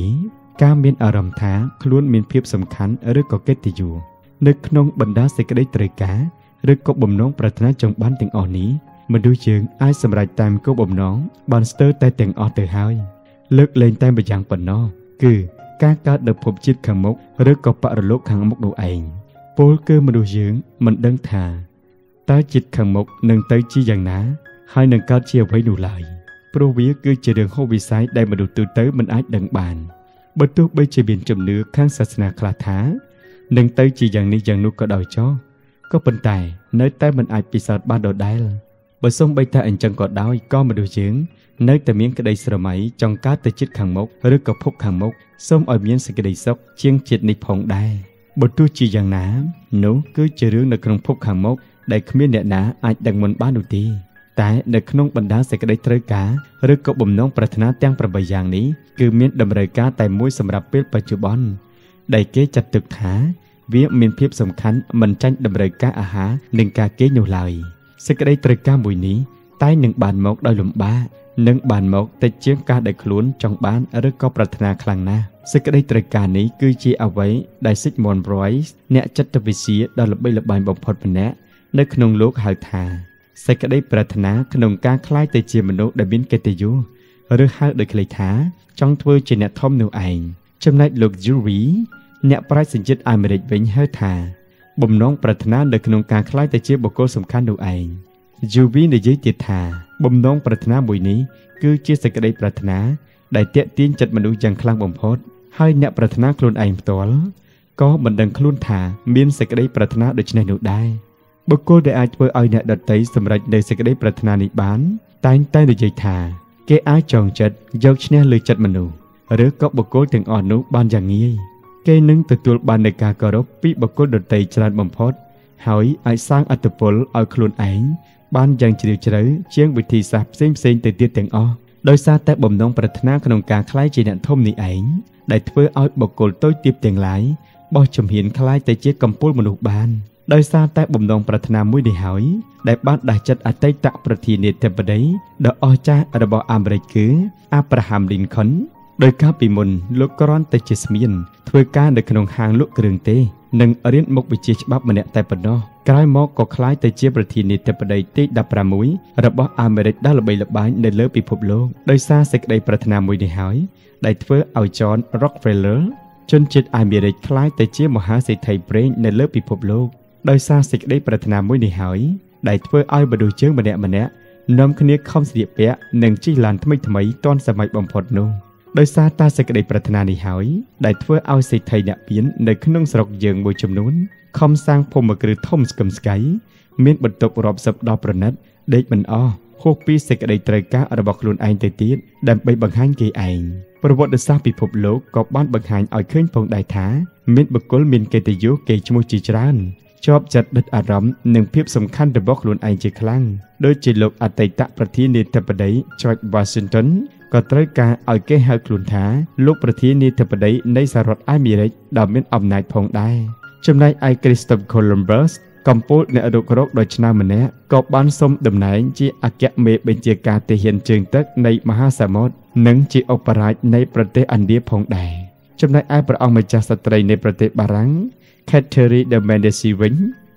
Speaker 1: 8ការមានអារម្មណ៍ថាខ្លួនមានភាពសំខាន់ឬក៏កិត្តិយសនៅក្នុងបណ្ដាសេចក្តីត្រូវការឬក៏បំណងប្រាថ្នាចង់បានទាំងអស់នេះមនុស្សយើងអាចសម្រេចតាមគោលបំណងបានស្ទើរតែទាំងអស់ទៅហើយលើកលែងតែម្យ៉ាងប៉ុណ្ណោះគឺការកើតនៅភពជាតិខាងមុខឬក៏បរលោកខាងមុខនោះឯងពលគឺមនុស្សយើងមិនដឹងថាតើជាតិខាងមុខនឹងទៅជាយ៉ាងណាហើយនឹងកើតជាអ្វីនោះឡើយព្រោះវាគឺជារឿងហួសវិស័យដែលមនុស្សទូទៅមិនអាចដឹងបានបើទោះបីជាមានជំនឿខាងសាសនាខ្លះថានឹងទៅជាយ៉ាងនេះយ៉ាងនោះក៏ដោយចុះក៏ប៉ុន្តែនៅតែមិនអាចពិសោធន៍បានដដែលបើសូម្បីតែអញ្ចឹងក៏ដោយក៏មនុស្សយើងនៅតែមានក្តីស្រមៃចង់កើតទៅជាតិខាងមុខឬក៏ភពខាងមុខសូមឲ្យមានសេចក្តីសុខជាងជាតិនេះផងដែរបើទោះជាយ៉ាងណានោះគឺជារឿងនៅក្នុងភពខាងមុខដែលគ្មានអ្នកណាអាចដឹងមុនបាននោះទេតែនៅក្នុងបណ្ដាសេចក្តីត្រូវការឬក៏បំណងប្រាថ្នាទាំង8យ៉ាងនេះគឺមានតម្រូវការតែមួយសម្រាប់ពេលបច្ចុប្បន្នដែលគេចាត់ទុកថាវាមានភាពសំខាន់មិនចាញ់តម្រូវការអាហារនិងការគេងនោះឡើយសេចក្តីត្រូវការមួយនេះតែនឹងបានមកដោយលំបាកនិងបានមកតិចជាងការដែលខ្លួនចង់បានឬក៏ប្រាថ្នាខ្លាំងណាស់សេចក្តីត្រូវការនេះគឺជាអ្វីដែល Sigmund Freud អ្នកចិត្តវិទ្យាដ៏ល្បីល្បាញបំផុតម្នាក់នៅក្នុងលោកហៅថាសេចក្តីប្រាថ្នាក្នុងការក្លាយទៅជាមនុស្សដែលមានកិត្តិយសឬហៅដោយខ្លីថាចង់ធ្វើជាអ្នកធំនោះឯងចំណែកលោក Yuri អ្នកប្រាជ្ញសញ្ជាតិអាមេរិកវិញហៅថាបំណងប្រាថ្នានៅក្នុងការក្លាយទៅជាបុគ្គលសំខាន់នោះឯង Yuri និយាយទៀតថាបំណងប្រាថ្នាមួយនេះគឺជាសេចក្តីប្រាថ្នាដែលទាក់ទាញចិត្តមនុស្សយ៉ាងខ្លាំងបំផុតហើយអ្នកប្រាថ្នាខ្លួនឯងផ្ទាល់ក៏មិនដឹងខ្លួនថាមានសេចក្តីប្រាថ្នាដូច្នេះនោះដែរបុគ្គលដែលអាចធ្វើឲ្យអ្នកដទៃសម្រេចនូវសេចក្តីប្រាថ្នានេះបានតែងតែនិយាយថាគេអាចចងចិត្តយកឈ្នះលើចិត្តមនុស្សឬក៏បុគ្គលទាំងអស់នោះបានយ៉ាងងាយគេនឹងទទួលបាននូវការគោរពពីបុគ្គលដទៃច្រើនបំផុតហើយអាចសាងអត្តពលឲ្យខ្លួនឯងបានយ៉ាងជ្រាលជ្រៅជាងវិធីសាស្ត្រផ្សេងៗទៅទៀតទាំងអស់ដោយសារតែបំណងប្រាថ្នាក្នុងការក្លាយជាអ្នកធំនេះឯងដែលធ្វើឲ្យបុគ្គលតូចទាបទាំងឡាយបោះជំហានក្លាយទៅជាកំពូលមនុស្សបានដោយសារតែបំណងប្រាថ្នាមួយនេះហើយដែលបានដាស់ចិត្តអតីតប្រធានាធិបតីដ៏អស្ចារ្យរបស់អាមេរិកគឺ Abraham Lincoln ដោយកាលពីមុនលោកគ្រាន់តែជាស្មៀនធ្វើការនៅក្នុងហាងលក់គ្រឿងទេសនិងរៀនមុខវិជ្ជាច្បាប់ម្នាក់តែប៉ុណ្ណោះក្រោយមកក៏ក្លាយទៅជាប្រធានាធិបតីទី16របស់អាមេរិកដ៏ល្បីល្បាញនៅលើពិភពលោកដោយសារសេចក្តីប្រាថ្នាមួយនេះហើយដែលធ្វើឲ្យ John Rockefeller ជនជាតិអាមេរិកក្លាយទៅជាមហាសេដ្ឋីប្រេងនៅលើពិភពលោកដោយសារសេចក្តីប្រាថ្នាមួយនេះហើយដែលធ្វើឲ្យមនុស្សយើងម្នាក់នាំគ្នាខំស្លៀកពាក់និងជិះឡានថ្មីទាន់សម័យបំផុតនោះដោយសារតែសេចក្តីប្រាថ្នានេះហើយដែលធ្វើឲ្យសេដ្ឋីអ្នកពៀននៅក្នុងស្រុកយើងមួយចំនួនខំសាងភូមិគ្រឹះធំស្កឹមស្កៃមានបន្ទប់រាប់សិបដល់ប្រណិតដេកមិនអស់ហួសពីសេចក្តីត្រូវការរបស់ខ្លួនឯងទៅទៀតដើម្បីបង្ហាញគេឯងប្រវត្តិសាស្ត្រពិភពលោកក៏បានបង្ហាញឲ្យឃើញផងដែរថាមានបុគ្គលមានកិត្តិយសគេឈ្មោះជាច្រើនជាប់ចិត្តដិតអារម្មណ៍និងភាពសំខាន់របស់ខ្លួនឯងជាខ្លាំងដូចជាលោកអតីតប្រធានាធិបតី George Washington ក៏ត្រូវការឲ្យគេហៅខ្លួនថាលោកប្រធានាធិបតីនៃសហរដ្ឋអាមេរិកដ៏មានអំណាចផងដែរចំណែកឯ Christopher Columbus កំពូលអ្នករុករកដ៏ឆ្នើមម្នាក់ក៏បានសុំតំណែងជាអគ្គមេបញ្ជាការទាហានជើងទឹកនៃមហាសមុទ្រនិងជាឧបរាជនៃប្រទេសឥណ្ឌាផងដែរចំណែកឯព្រះអង្គម្ចាស់ស្ត្រីនៃប្រទេសបារាំង Catherine de Medici វិញ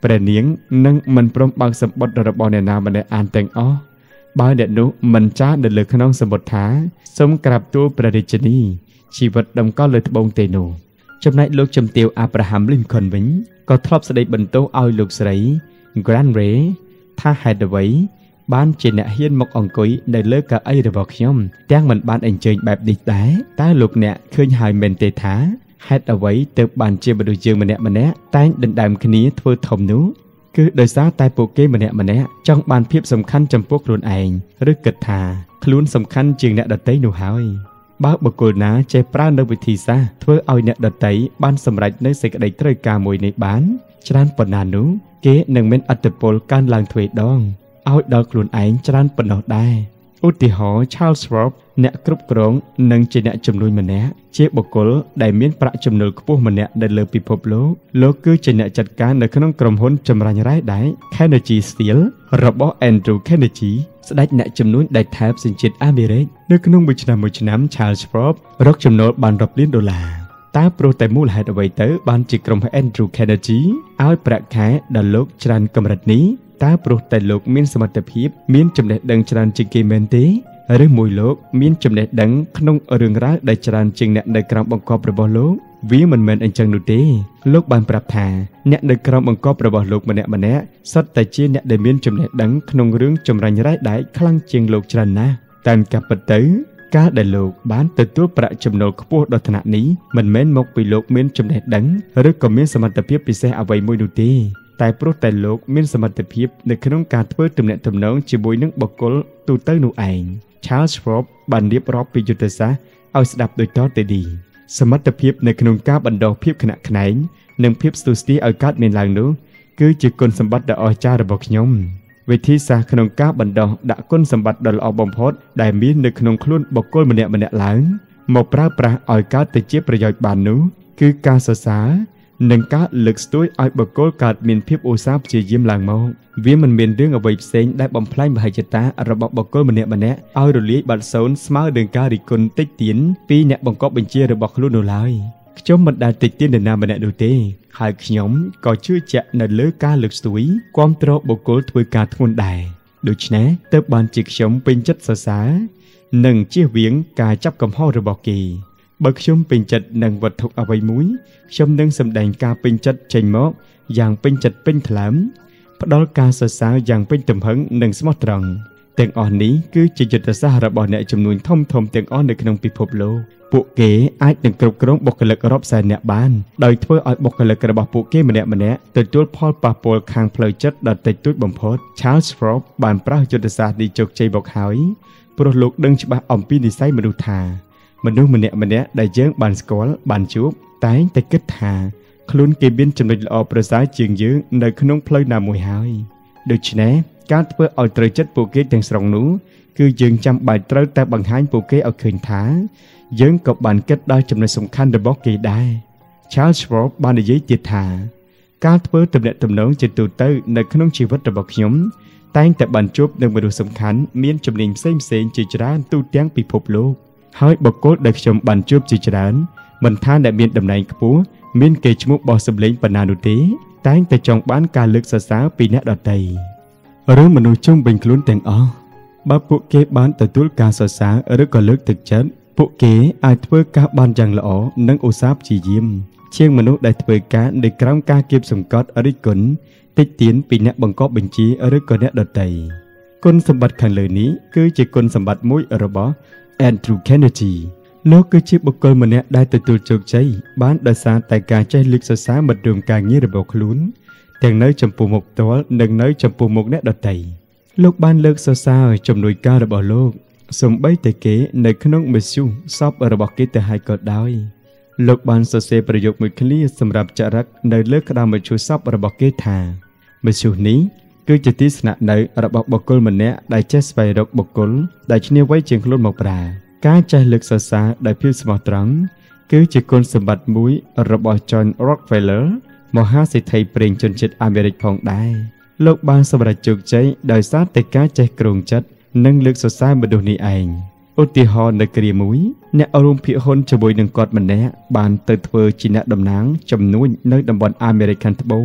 Speaker 1: ព្រះនាងនឹងមិនព្រមបើកសម្បត្តិរបស់អ្នកណាម្នាក់អានទាំងអស់បើអ្នកនោះមិនចាស់នៅលើក្នុងសម្បត្តិថាសូមក្រាបទូលព្រះរាជិនីជីវិតតម្កល់លើត្បូងទេនោះចំណែកលោកជំទាវអាប់រ៉ាហាំលីនខុនវិញក៏ធ្លាប់ស្ដីបន្ទោសឲ្យលោកស្រី Grand Ray ថាហេតុអ្វីបានជាអ្នកហ៊ានមកអង្គុយនៅលើកៅអីរបស់ខ្ញុំទាំងមិនបានអញ្ជើញបែបនេះដែរតែលោកអ្នកឃើញហើយមែនទេថាហេតុអ្វីទើបបានជាមនុស្សយើងម្នាក់តែងដណ្ដើមគ្នាធ្វើធំនោះគឺដោយសារតែពួកគេម្នាក់ចង់បានភាពសំខាន់ចំពោះខ្លួនឯងឬគិតថាខ្លួនសំខាន់ជាងអ្នកដទៃនោះហើយបើបុគ្គលណាចេះប្រើនៅវិធីសាស្ត្រធ្វើឲ្យអ្នកដទៃបានសម្រេចនៅសេចក្តីត្រូវការមួយនេះបានច្រើនប៉ុណ្ណានោះគេនឹងមានឥទ្ធិពលកើនឡើងទ្វេដងឲ្យដល់ខ្លួនឯងច្រើនប៉ុណ្ណោះដែរឧទាហរណ៍ Charles Schwab អ្នកគ្រប់គ្រងនិងជាអ្នកជំនួយម្នាក់ជាបុគ្គលដែលមានប្រាក់ចំណូលខ្ពស់ម្នាក់នៅលើពិភពលោកគឺជាអ្នកចាត់ការនៅក្នុងក្រុមហ៊ុនចម្រាញ់រ៉ែដែក Carnegie Steel របស់ Andrew Carnegie ស្ដេចអ្នកជំនួញដែកថែបសញ្ជាតិអាមេរិកនៅក្នុងមួយឆ្នាំ Charles Schwab រកចំណូលបាន$10 លានតើព្រោះតែមូលហេតុអ្វីទៅបានជាក្រុមហ៊ុន Andrew Carnegie ឲ្យប្រាក់ខែដល់លោកច្រើនកម្រិតនេះតើព្រោះតែលោកមានសមត្ថភាពមានចំណេះដឹងច្រើនជាងគេមែនទេឬមួយលោកមានចំណេះដឹងក្នុងរឿងរ៉ាវដែលច្រើនជាងអ្នកនៅក្រោមបង្គាប់របស់លោកវាមិនមែនអញ្ចឹងនោះទេលោកបានប្រាប់ថាអ្នកនៅក្រោមបង្គាប់របស់លោកម្នាក់សុទ្ធតែជាអ្នកដែលមានចំណេះដឹងក្នុងរឿងចម្រាញ់រ៉ែដែកខ្លាំងជាងលោកច្រើនណាស់តាមការពិតទៅការដែលលោកបានទទួលប្រាក់ចំណូលខ្ពស់ដល់ថ្នាក់នេះមិនមែនមកពីលោកមានចំណេះដឹងឬក៏មានសមត្ថភាពពិសេសអ្វីមួយនោះទេតែព្រោះតែលោកមានសមត្ថភាពនៅក្នុងការធ្វើទំនាក់ទំនងជាមួយនឹងបុគ្គលទូទៅនោះឯង Charles Schwab បានរៀបរាប់ពីយុទ្ធសាស្ត្រឲ្យស្ដាប់ដូចតទៅនេះសមត្ថភាពនៅក្នុងការបណ្ដុះភាពខ្នាក់ខ្នែងនិងភាពស្ទុះស្ទាយឲ្យកើតមានឡើងនោះគឺជាគុណសម្បត្តិដ៏អស្ចារ្យរបស់ខ្ញុំវិធីសាស្ត្រក្នុងការបណ្ដុះដាក់គុណសម្បត្តិដ៏ល្អបំផុតដែលមាននៅក្នុងខ្លួនបុគ្គលម្នាក់ឡើងមកប្រើប្រាស់ឲ្យកើតទៅជាប្រយោជន៍បាននោះគឺការសរសើរនិងការលើកស្ទួយឲ្យបុគ្គលកើតមានភាពឧស្សាហ៍ព្យាយាមឡើងមកវាមិនមានរឿងអ្វីផ្សេងដែលបំផ្លាញមហិច្ឆតារបស់បុគ្គលម្នាក់ឲ្យរលាយបាត់សូន្យស្មើនឹងការរិះគន់តិចទៀនពីអ្នកបង្កប់បញ្ជារបស់ខ្លួននោះឡើយខ្ញុំមិនដែលតិចទៀននរណាម្នាក់នោះទេហើយខ្ញុំក៏ជឿជាក់នៅលើការលើកស្ទួយគាំទ្របុគ្គលធ្វើការធ្ងន់ដែរដូច្នេះទើបបានជាខ្ញុំពេញចិត្តសរសើរនិងជៀសវាងការចាប់កំហុសរបស់គេបើខ្ញុំពេញចិត្តនឹងវត្ថុអ្វីមួយខ្ញុំនឹងសម្ដែងការពេញចិត្តចេញមកយ៉ាងពេញចិត្តពេញថ្លើមផ្ដល់ការសរសើរយ៉ាងពេញទំហឹងនិងស្មោះត្រង់ទាំងអស់នេះគឺជាយុទ្ធសាស្ត្ររបស់អ្នកជំនួញធំទាំងអស់នៅក្នុងពិភពលោកពួកគេអាចនឹងគ្រប់គ្រងបុគ្គលិករាប់សែននាក់បានដោយធ្វើឲ្យបុគ្គលិករបស់ពួកគេម្នាក់ទទួលផលប៉ះពាល់ខាងផ្លូវចិត្តដ៏តិចតួចបំផុត Charles Schwab បានប្រើយុទ្ធសាស្ត្រនេះជោគជ័យមកហើយព្រោះលោកដឹងច្បាស់អំពីនិស្ស័យមនុស្សថាមនុស្សម្នាក់ដែលយើងបានស្គាល់បានជួបតែងតែគិតថាខ្លួនគេមានចំណុចល្អប្រសើរជាងយើងនៅក្នុងផ្លូវណាមួយហើយដូច្នេះការធ្វើឲ្យត្រូវចិត្តពួកគេទាំងស្រុងនោះគឺយើងចាំបាច់ត្រូវតែបង្ហាញពួកគេឲ្យឃើញថាយើងក៏បានគិតដល់ចំណុចសំខាន់របស់គេដែរ Charles Schwab បាននិយាយទៀតថាការធ្វើទំនាក់ទំនងជាទូទៅនៅក្នុងជីវិតរបស់ខ្ញុំតែងតែបានជួបនឹងមនុស្សសំខាន់មានជំនាញផ្សេងជាច្រើនទូទាំងពិភពលោកហើយបុគ្គលដែលខ្ញុំបានជួបជាច្រើនមិនថាអ្នកមានតំណែងខ្ពស់មានកេរ្តិ៍ឈ្មោះបោះសម្លេងប៉ុណ្ណានោះទេតែងតែចង់បានការលើកសរសើរពីអ្នកដទៃឬមនុស្សជុំវិញខ្លួនទាំងអស់បើពួកគេបានទទួលការសរសើរឬក៏លើកទឹកចិត្តពួកគេអាចធ្វើការបានយ៉ាងល្អនិងឧស្សាហ៍ព្យាយាមជាងមនុស្សដែលធ្វើការនៅក្រោមការគៀបសង្កត់រិះគន់តិចទៀនពីអ្នកបង្កប់បញ្ជាឬក៏អ្នកដទៃគុណសម្បត្តិខាងលើនេះគឺជាគុណសម្បត្តិមួយរបស់ Andrew Carnegie លោកគឺជាបុគ្គលម្នាក់ដែលទទួលជោគជ័យបានដោយសារតែការចេះលើកសរសើរមិត្តរួមការងាររបស់ខ្លួនទាំងនៅចំពោះមុខផ្ទាល់និងនៅចំពោះមុខអ្នកដទៃលោកបានលើកសរសើរជំនួយការរបស់លោកសូម្បីតែគេនៅក្នុងមធ្យុសពរបស់គេទៅហើយក៏ដោយលោកបានសរសេរប្រយោគមួយឃ្លាសម្រាប់ចរិតនៅលើក្តារមធ្យុសពរបស់គេថាមធ្យុនេះគឺជាទីស្នាក់នៅរបស់បុគ្គលម្នាក់ដែលចេះស្វែងរកបុគ្គលដែលឈ្នះវ័យជាងខ្លួនមកប្រើការចេះលើកសរសើរដោយភាពស្មោះត្រង់គឺជាគុណសម្បត្តិមួយរបស់ John Rockefeller មហាសេដ្ឋីប្រេងជនជាតិអាមេរិកផងដែរលោកបានសម្រេចជោគជ័យដោយសារតែការចេះគ្រោងចិត្តនិងលើកសរសើរមនុស្សនេះឯងឧទាហរណ៍នៅគ្រាមួយអ្នករួមភាគហ៊ុនជាមួយនឹងគាត់ម្នាក់បានទៅធ្វើជាអ្នកតំណាងជំនួញនៅតំបន់អាមេរិកខាងត្បូង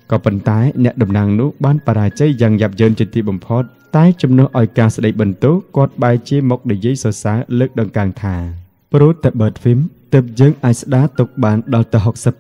Speaker 1: ก็ปันท้ายเนี่ยดำนางนุบ้านปราใจยังหยับเยินจิตติบ่มพอดใต้จำนวนอ้อยการแสดงบรรทุกกอดใบจีมกได้ยิ่งสดใสเลิกดังกลางทางปรุตเบิดฟิมเติบยังไอสดาตกบานดอลตะ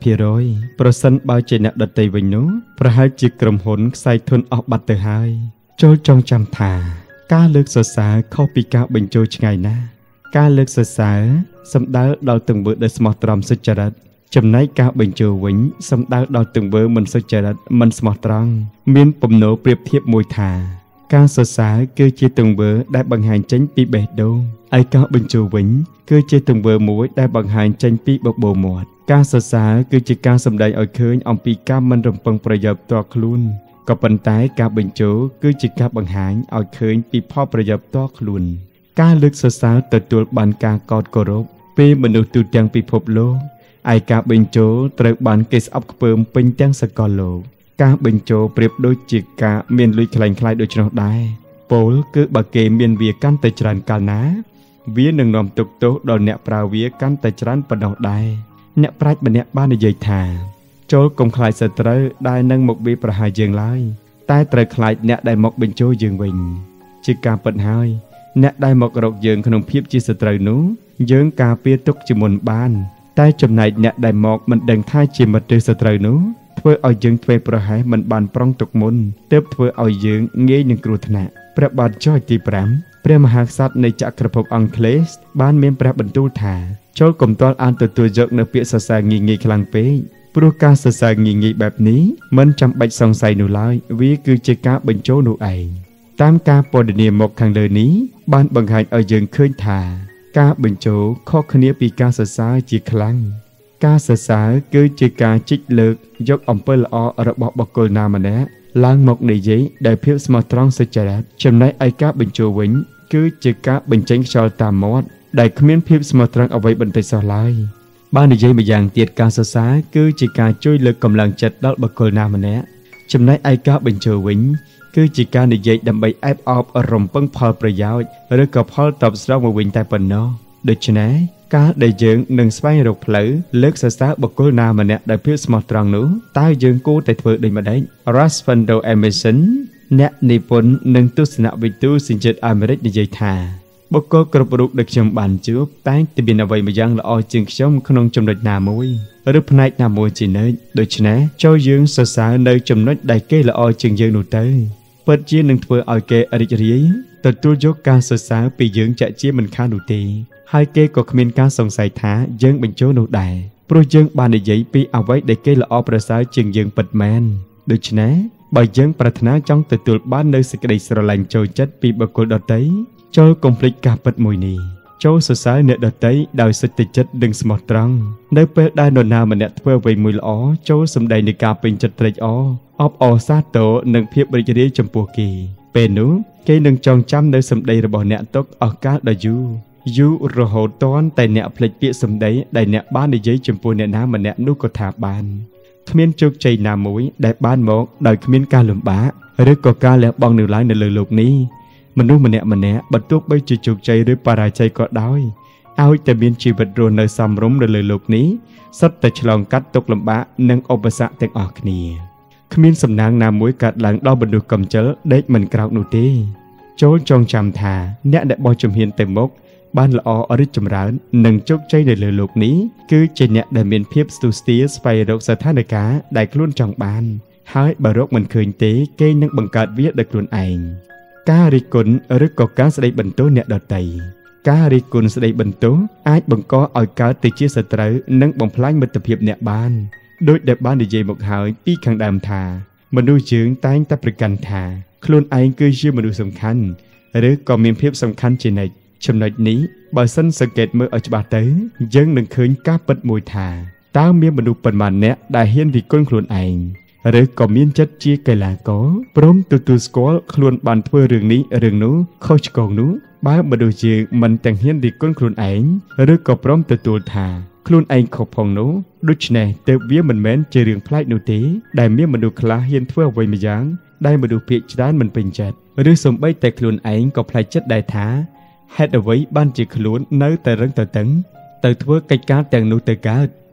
Speaker 1: 60%ประสันบายเจเนดัตเตวินุประหายจิกรมหนใส่ทุนออกบัตเตอร์ไฮโจจงจำทาการเลิกสดใสเข้าปีกาบรรโจชไงนะการเลิกสดใสสำได้ดอลตึงเบิดเดสมอตรอมสุจริตจำในกาบรรโจวิญสำได้ดอลตึงเบิดมันสุจริตมันสมอตรองมีนปมโนเปรียบเทียบมวยทาการสดใสคือจีตึงเบอร์ได้บังหารเจนปีเบดโดไอกาบรรโจวิญคือจีตึงเบอร์มวยได้บังหารเจนปีบกโบหมดการสดใสคือจีการสำได้อ่อยเคยอมปีกามันรำปังประโยชน์ตัวคลุนก็ปันท้ายกาบรรโจคือจีการบังหารอ่อยเคยปีพ่อประโยชน์ตัวคลุนการเลือกสดใสตัดตัวบันการกอดกรบปีมนุษย์ตุจังปีพบโลกไอกาบรรโจตระบันเกสอับเปิมเป็นจังสกอโลการบรรโจเปรียบโดยจิกกาเมียนลุยคลายคลายโดยชนได้โปลคือบาเกเมียนเวียกันแต่จรันกาลนะเวียหนึ่งนอมตุกโตโดนเนปราเวียกันแต่จรันปนอได้เนปราชบันเนบ้านในยัยธาโจกงคลายสตรได้นั่งหมกวีประหายยืงไล่ใต้ตรคลายเนได้หมกบรรโจยืงวิญจิกาเปิดหายเนได้หมกรกยืงขนมเพียบจีสตรนู้ยืงกาเปียตุกจิมนบ้านใต้จำนายเนได้หมกมันดังท่าจิมมัดตือสตรนู้เพื่อเอายืงเทวประหายมันบานปรองตกมุนเติบเพื่อเอายืงเงี้ยหนึ่งกรุธนะพระบาทจ้อยตีแปรมพระมหากษัตริย์ในจักรภพอังกฤษบ้านเมียนพระบรรทุธาโจกลมตอนอ่านตัวเยอะในเปียสสางีงีคลังเป้ปรุการสสางีงีแบบนี้มันจำบัดสงสัยหนูไล่วิคือเจกาบรรโจหนูเองตามการปนเนียมกทางเดินนี้บ้านบังหายเอายืงเคลื่อนธากาบรรโจข้อขเนียปีการสสาจีคลังการศึกษาคือจิการจิตเลิกยกอมเปิลอระบบบกลนามันแนะล้างหมกในยีได้เพียบสมอตรองสุจริตจำในไอกาบรรจุวิญคือจิกาบรรจังชอลตามมดได้ขมิ้นเพียบสมอตรองเอาไว้บนไตสลายบ้านในยีมาอย่างเตียดการศึกษาคือจิการช่วยเลิกกำลังจัดดอกบกลนามันแนะจำในไอกาบรรจุวิญคือจิการในยีดำใบแอบออบอารมณ์เพิ่งพอประโยชน์หรือกับพอตอบสนองมาวิญแต่ปนโนโดยฉะนั้นการได้ยืงหนึ่งสไปรกเพลย์เลิกศึกษาบกลนามันเนี่ยได้เพื่อสมอตรองนู้ใต้ยืงกู้แต่เพื่อได้มาได้รัสฟันโดเอเมสันเนี่ยนิพนธ์หนึ่งตุสนาวิตูสินเจตอเมริกในใจธาบกกรบรุกดักชมบันจูบใต้ที่บินเอาไว้มายังละอจึงชมขนมจำนวนนามวยหรือพนัยนามวยจีเนยโดยฉะนั้นเจ้ายืงศึกษาในจำนวนได้เกละอจึงยืงหนูเตยเปิดยืนหนึ่งเพื่อเอาเกอริจรีตัดตัวยกการศึกษาปียืงจะเจี๊ยมันค่าหนูตีhai kê có khuyên ca song sai thá dân bình chỗ nụ đại pro dân ban để giấy pi ao váy để kê là operasa chừng dân bật man được chứ nè bởi dân pratana trong từ từ ban nơi sự cây sờ lạnh trôi chất pi bậc cô đợt đấy cho conflict cả bật mùi nì cho sự sai nợ đợt đấy đào sự tịch chất đừng smart trăng nơi pe đai nọ nào mà nẹt phơi về mùi lõ cho sầm đầy nị cà pin chất tịch ó op ó sát tổ nâng phiệp bơi đi trong bùa kỳ pe nú cây nâng tròn trăm nơi sầm đầy rồi bỏ nẹt tóc ở cá đờ duยูโรโหตอนแต่เนเพลย์เปียสมได้ได้เนบ้านในยัยจมพูเนน้ำมันเนนุกถาบานขมิ้นจุกใจนามุยได้บ้านหมกโดยขมิ้นการหลุมบ้าหรือก่อการแล้วบองหนึ่งหลายในเลยโลกนี้มันรู้มันเนบรรทุกใบจุกใจหรือปลายใจก็ได้เอาแต่เมียนชีวิตรวนในซ้ำรุมในเลยโลกนี้สัตแต่ฉลองกัดตกลำบากนั่งอุปสรรคแต่ออกเนียขมิ้นสำนางนามุยกัดหลังดอบรรดุกำเจอเด็กมันกราวนูตีโจนจงจำทาเนได้บอจมเฮียนเต็มมกบ้านละออริจมร้านหนึ่งจุกใจในเลยโลกนี้คือเจเนได้เมียนเพียบสตูสตีสไปรกสถานการณ์ได้คลุ้นจังบ้านหายบารกมันเคยเตะเกยนักบังการวิทย์ได้คลุ้นเองการิกุลหรือก่อการแสดงบรรทุเนดอไตการิกุลแสดงบรรทุอาจบังก่อเอาการติดเชื้อสตรีนักบังพลายมิตรเพียบเนบ้านโดยเด็กบ้านได้เยี่ยมหายปีขังดำทามนุษย์ยืงใต้ตะประกันทาคลุ้นเองคือชื่อมนุษย์สำคัญหรือก่อมีเพียบสำคัญเจเนจำนวนนี้บ่สันสังเกตเมื่ออจิบาเตอยังหนึ่งคืนก้าปิดมวยทาตาเมียมนุษย์ปันมันเนะได้เห็นที่ก้นคลุนเองหรือก็มีจัดเจียไกลาโก้พร้อมตัวสกอลคลุนบันเพื่อเรื่องนี้เรื่องนู้โคชกองนู้บ้ามาดูจีมันแต่งเห็นที่ก้นคลุนเองหรือก็พร้อมตัวทาคลุนเองขบพองนู้ดุชเน่เตเวียมันแม้นเจริญพลายนูตีได้เมียมนุษย์คลาเห็นเพื่อไว้มายังได้มาดูเพียจด้านมันเป็นจัดหรือสมใบแต่คลุนเองก็พลายจัดได้ท้าเหตุเอาไว้บ้านจีขลุ่นเนื้อแต่เรื่องแต่ตึงแต่ทั่วกิจการแต่งนูแต่การ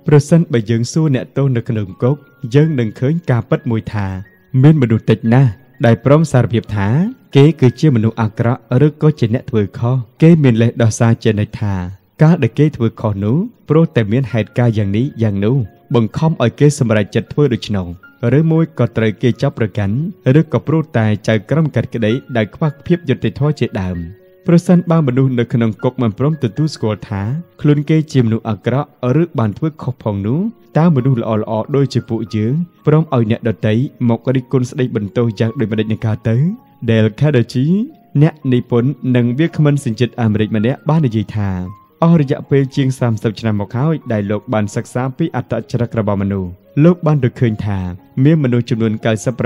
Speaker 1: ប្រសិនបើយើងសួរអ្នកទោសនៅក្នុងគុកយើងនឹងឃើញការពិតមួយថាមានមនុស្សតិចណាស់ដែលព្រមសារភាពថាគេគឺជាមនុស្សអាក្រក់ឬក៏ជាអ្នកធ្វើខុសគេមានលេសដោះសារជានិច្ចថាការដែលគេធ្វើខុសនោះព្រោះតែមានហេតុការណ៍យ៉ាងនេះយ៉ាងនោះបង្ខំឲ្យគេសម្រេចចិត្តធ្វើដូច្នោះឬមួយក៏ត្រូវគេចាប់ប្រកាន់ឬក៏ព្រោះតែចៅក្រមកាត់ក្តីដែលខ្វះភាពយុត្តិធម៌ជាដើមប្រសិនបើមនុស្សនៅក្នុងគុកមិនព្រមទទួលស្គាល់ថាខ្លួនគេជាមនុស្សអាក្រក់ឬបានធ្វើខុសផងនោះតើមនុស្សល្អៗដូចជាពួកយើងព្រមឲ្យអ្នកដទៃមករិះគន់ស្ដីបន្ទោសយ៉ាងដូចម្តេចនឹងកើតទៅ Dale Carnegie អ្នកនិពន្ធនិងវាគ្មិនសញ្ជាតិអាមេរិកម្នាក់បាននិយាយថាអស់រយៈពេលជាង30ឆ្នាំមកហើយដែលលោកបានសិក្សាពីអត្តចរិតរបស់មនុស្សលោកបានរកឃើញថាមានមនុស្សចំនួន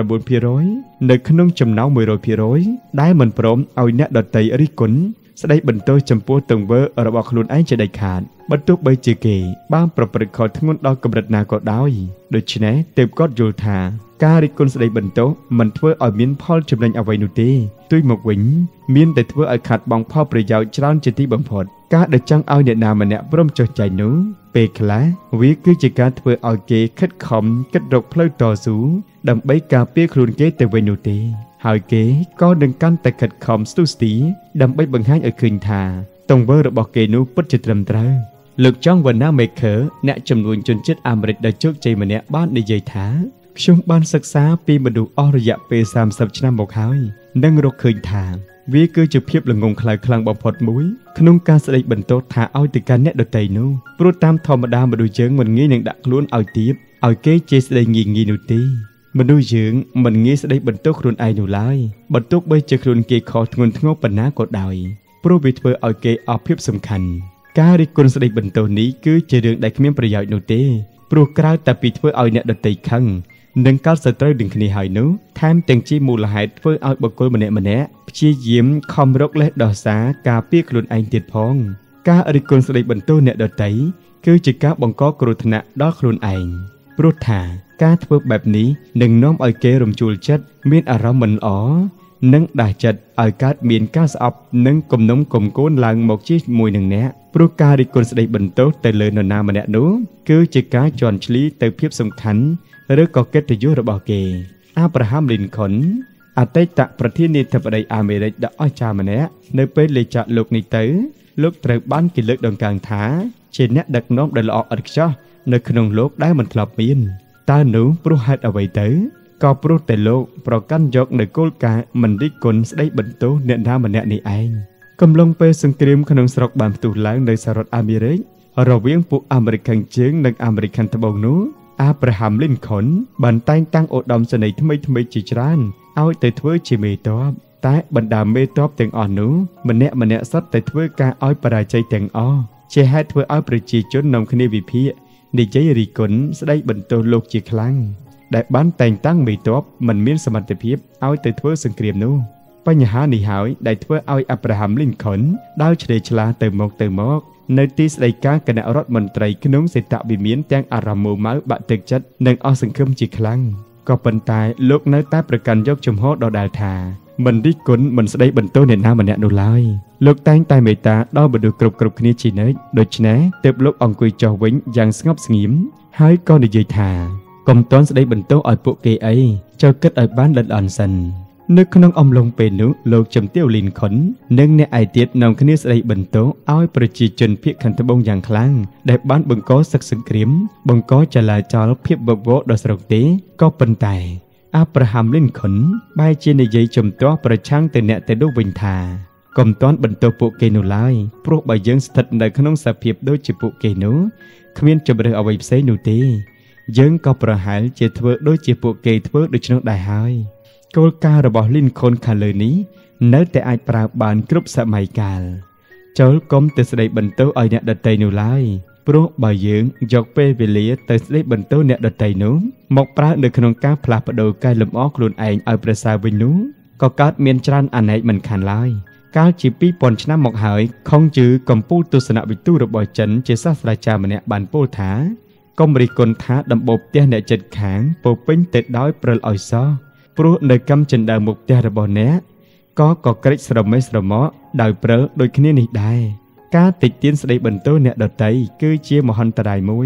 Speaker 1: 99% នៅក្នុងចំណោម 100% ដែលមិនព្រមឲ្យអ្នកដទៃរិះគន់ស្ដីបន្ទោសចំពោះទង្វើរបស់ខ្លួនឯងជាដាច់ខាតបើទោះបីជាគេបានប្រព្រឹត្តខុសធ្ងន់ដល់កម្រិតណាក៏ដោយដូច្នេះទើបគាត់យល់ថាការរិះគន់ស្ដីបន្ទោសមិនធ្វើឲ្យមានផលចំណេញអ្វីនោះទេទុយមកវិញមានតែធ្វើឲ្យខាត់បង់ផលប្រយោជន៍ច្រើនជាទីបំផុតការដែលចង់ឲ្យអ្នកណាម្នាក់ព្រមចុះចាញ់នោះពេលខ្លះវាគឺជាការធ្វើឲ្យគេខិតខំគិតរកផ្លូវតស៊ូដើម្បីការពារខ្លួនគេទៅវិញនោះទេហើយគេក៏នឹងកាន់តែខិតខំស្ទុះស្ទីដើម្បីបង្ហាញឲ្យឃើញថាទង្វើរបស់គេនោះពិតជាត្រឹមត្រូវលោក John Wanamaker អ្នកជំនួញជនជាតិអាមេរិកដែលជោគជ័យម្នាក់បាននិយាយថាខ្ញុំបានសិក្សាពីមនុស្សអស់រយៈពេល30ឆ្នាំមកហើយនិងរកឃើញថាវាគឺជាភាពល្ងង់ខ្លៅខ្លាំងបំផុតមួយក្នុងការស្ដីបន្ទោសថាឲ្យទៅកាន់អ្នកដទៃនោះព្រោះតាមធម្មតាមនុស្សយើងមិនងាយនឹងដាក់ខ្លួនឲ្យទាបឲ្យគេជេរស្ដីងាយៗនោះទេមនុស្សយើងមិនងាយស្ដីបន្ទោសខ្លួនឯងនោះឡើយបើទោះបីជាខ្លួនគេខុសធ្ងន់ធ្ងរប៉ុណ្ណាក៏ដោយព្រោះវាធ្វើឲ្យគេអស់ភាពសំខាន់ការរិះគន់ស្ដីបន្ទោសនេះគឺជារឿងដែលគ្មានប្រយោជន៍នោះទេព្រោះក្រៅតែពីធ្វើឲ្យអ្នកដទៃខឹងនិងកើតសត្រូវនឹងគ្នាហើយនោះថែមទាំងជាមូលហេតុធ្វើឲ្យបុគ្គលម្នាក់ព្យាយាមខំរកលេសដោះសារការពារខ្លួនឯងទៀតផងការរិះគន់ស្ដីបន្ទោសអ្នកដទៃគឺជាការបង្កគ្រោះថ្នាក់ដល់ខ្លួនឯងព្រោះថាការធ្វើបែបនេះនឹងនាំឲ្យគេរំជួលចិត្តមានអារម្មណ៍មិនល្អនិងដាស់ចិត្តឲ្យកើតមានការស្អប់និងគំនុំគំគួនឡើងមកជាមួយនឹងអ្នកព្រោះការរិះគន់ស្ដីបន្ទោសទៅលើនរណាម្នាក់នោះគឺជាការជន់ឈ្លីទៅភាពសំខាន់ឬក៏កិត្តិយសរបស់គេ Abraham Lincoln អតីតប្រធានាធិបតីអាមេរិកដ៏អស្ចារ្យម្នាក់នៅពេលលេចចាកលោកនេះទៅលោកត្រូវបានគេលើកតម្កើងថាជាអ្នកដឹកនាំដ៏ល្អឥតខ្ចោះនៅក្នុងលោកដែលមិនធ្លាប់មានតើនោះព្រោះហេតុអ្វីទៅក៏ព្រោះតែលោកប្រកាន់យកនៅគោលការណ៍មិនរិះគន់ស្ដីបន្ទោសអ្នកណាម្នាក់នេះឯងកំឡុងពេលសង្គ្រាមក្នុងស្រុកបានផ្ទុះឡើងនៅសហរដ្ឋអាមេរិករវាងពួកអាមេរិកខាងជើងនិងអាមេរិកខាងត្បូងនោះAbraham Lincoln បានតែងតាំងឧត្តមសេនីយ៍ថ្មីៗជាច្រើនឲ្យទៅធ្វើជាមេទ័ពតែបណ្ដាមេទ័ពទាំងអស់នោះម្នាក់សុទ្ធតែធ្វើការឲ្យបរាជ័យទាំងអស់ជាហេតុធ្វើឲ្យប្រជាជននាំគ្នាវិភាគនិយាយរិះគន់ស្ដីបន្ទោសលោកជាខ្លាំងដែលបានតែងតាំងមេទ័ពមិនមានសមត្ថភាពឲ្យទៅធ្វើសង្គ្រាមនោះបញ្ហានេះហើយដែលធ្វើឲ្យ Abraham Lincoln ដើរឆ្លេឆ្លាទៅមកនៅទីស្តីការគណៈរដ្ឋមន្ត្រីក្នុងសេតវិមានទាំងអារម្មណ៍មួម៉ៅបាក់ទឹកចិត្តនិងអស់សង្ឃឹមជាខ្លាំងក៏ប៉ុន្តែលោកនៅតែប្រកាន់យកជំហរដដែលថាមិនរិះគន់មិនស្ដីបន្ទោសអ្នកណាម្នាក់នោះឡើយលោកតែងតែមេត្តាដល់មនុស្សគ្រប់គ្នាជានិច្ចដូច្នេះទើបលោកអង្គុយចុះវិញយ៉ាងស្ងប់ស្ងៀមហើយក៏និយាយថាកុំតន់ស្ដីបន្ទោសឲ្យពួកគេអីចូលគិតឲ្យបានល្អិតល្អន់សិននៅក្នុងអំឡុងពេលនោះលោកជំទាវ Lincoln និងអ្នកឯទៀតនាំគ្នាស្ដីបន្ទោសឲ្យប្រជាជនភៀសខាងត្បូងយ៉ាងខ្លាំងដែលបានបង្កសឹកសង្គ្រាមបង្កចលាចលភាពវឹកវរដល់ស្រុកទេក៏ប៉ុន្តែ Abraham Lincoln បែរជានិយាយជំទាស់ប្រឆាំងទៅអ្នកទៅនោះវិញថាកុំតន់បន្ទោសពួកគេនោះឡើយព្រោះបើយើងស្ថិតនៅក្នុងសភាពដូចជាពួកគេនោះគ្មានជម្រើសអ្វីផ្សេងនោះទេយើងក៏ប្រហែលជាធ្វើដូចជាពួកគេធ្វើដូច្នោះដែរហើយគោលការណ៍របស់ Lincoln ខាងលើនេះនៅតែអាចប្រើបានគ្រប់សម័យកាលចូលកុំទៅស្ដីបន្ទោសឲ្យអ្នកដទៃនោះឡើយព្រោះបើយើងយកពេលវេលាទៅស្ដីបន្ទោសអ្នកដទៃនោះមកប្រើនៅក្នុងការផ្លាស់ប្ដូរកែលម្អខ្លួនឯងឲ្យប្រសើរវិញនោះក៏កើតមានច្រើនអនេកមិនខានឡើយកាលជា 2000 ឆ្នាំមកហើយខុងជឺកម្ពុជាទស្សនវិទូរបស់ចិនជាសាស្ត្រាចារ្យម្នាក់បានពោលថាកុំរិះគន់ថាដំបូលផ្ទះអ្នកជិតខាងពោពេញទៅដោយព្រិលឲ្យសោះព្រោះនៅកម្មចិនដើមមុខផ្ទះរបស់អ្នកក៏កក្រិចស្រមេះស្រមោដោយព្រិលដូចគ្នានេះដែរការតិចទៀនស្ដីបន្ទោសអ្នកដទៃគឺជាមហន្តរាយមួយ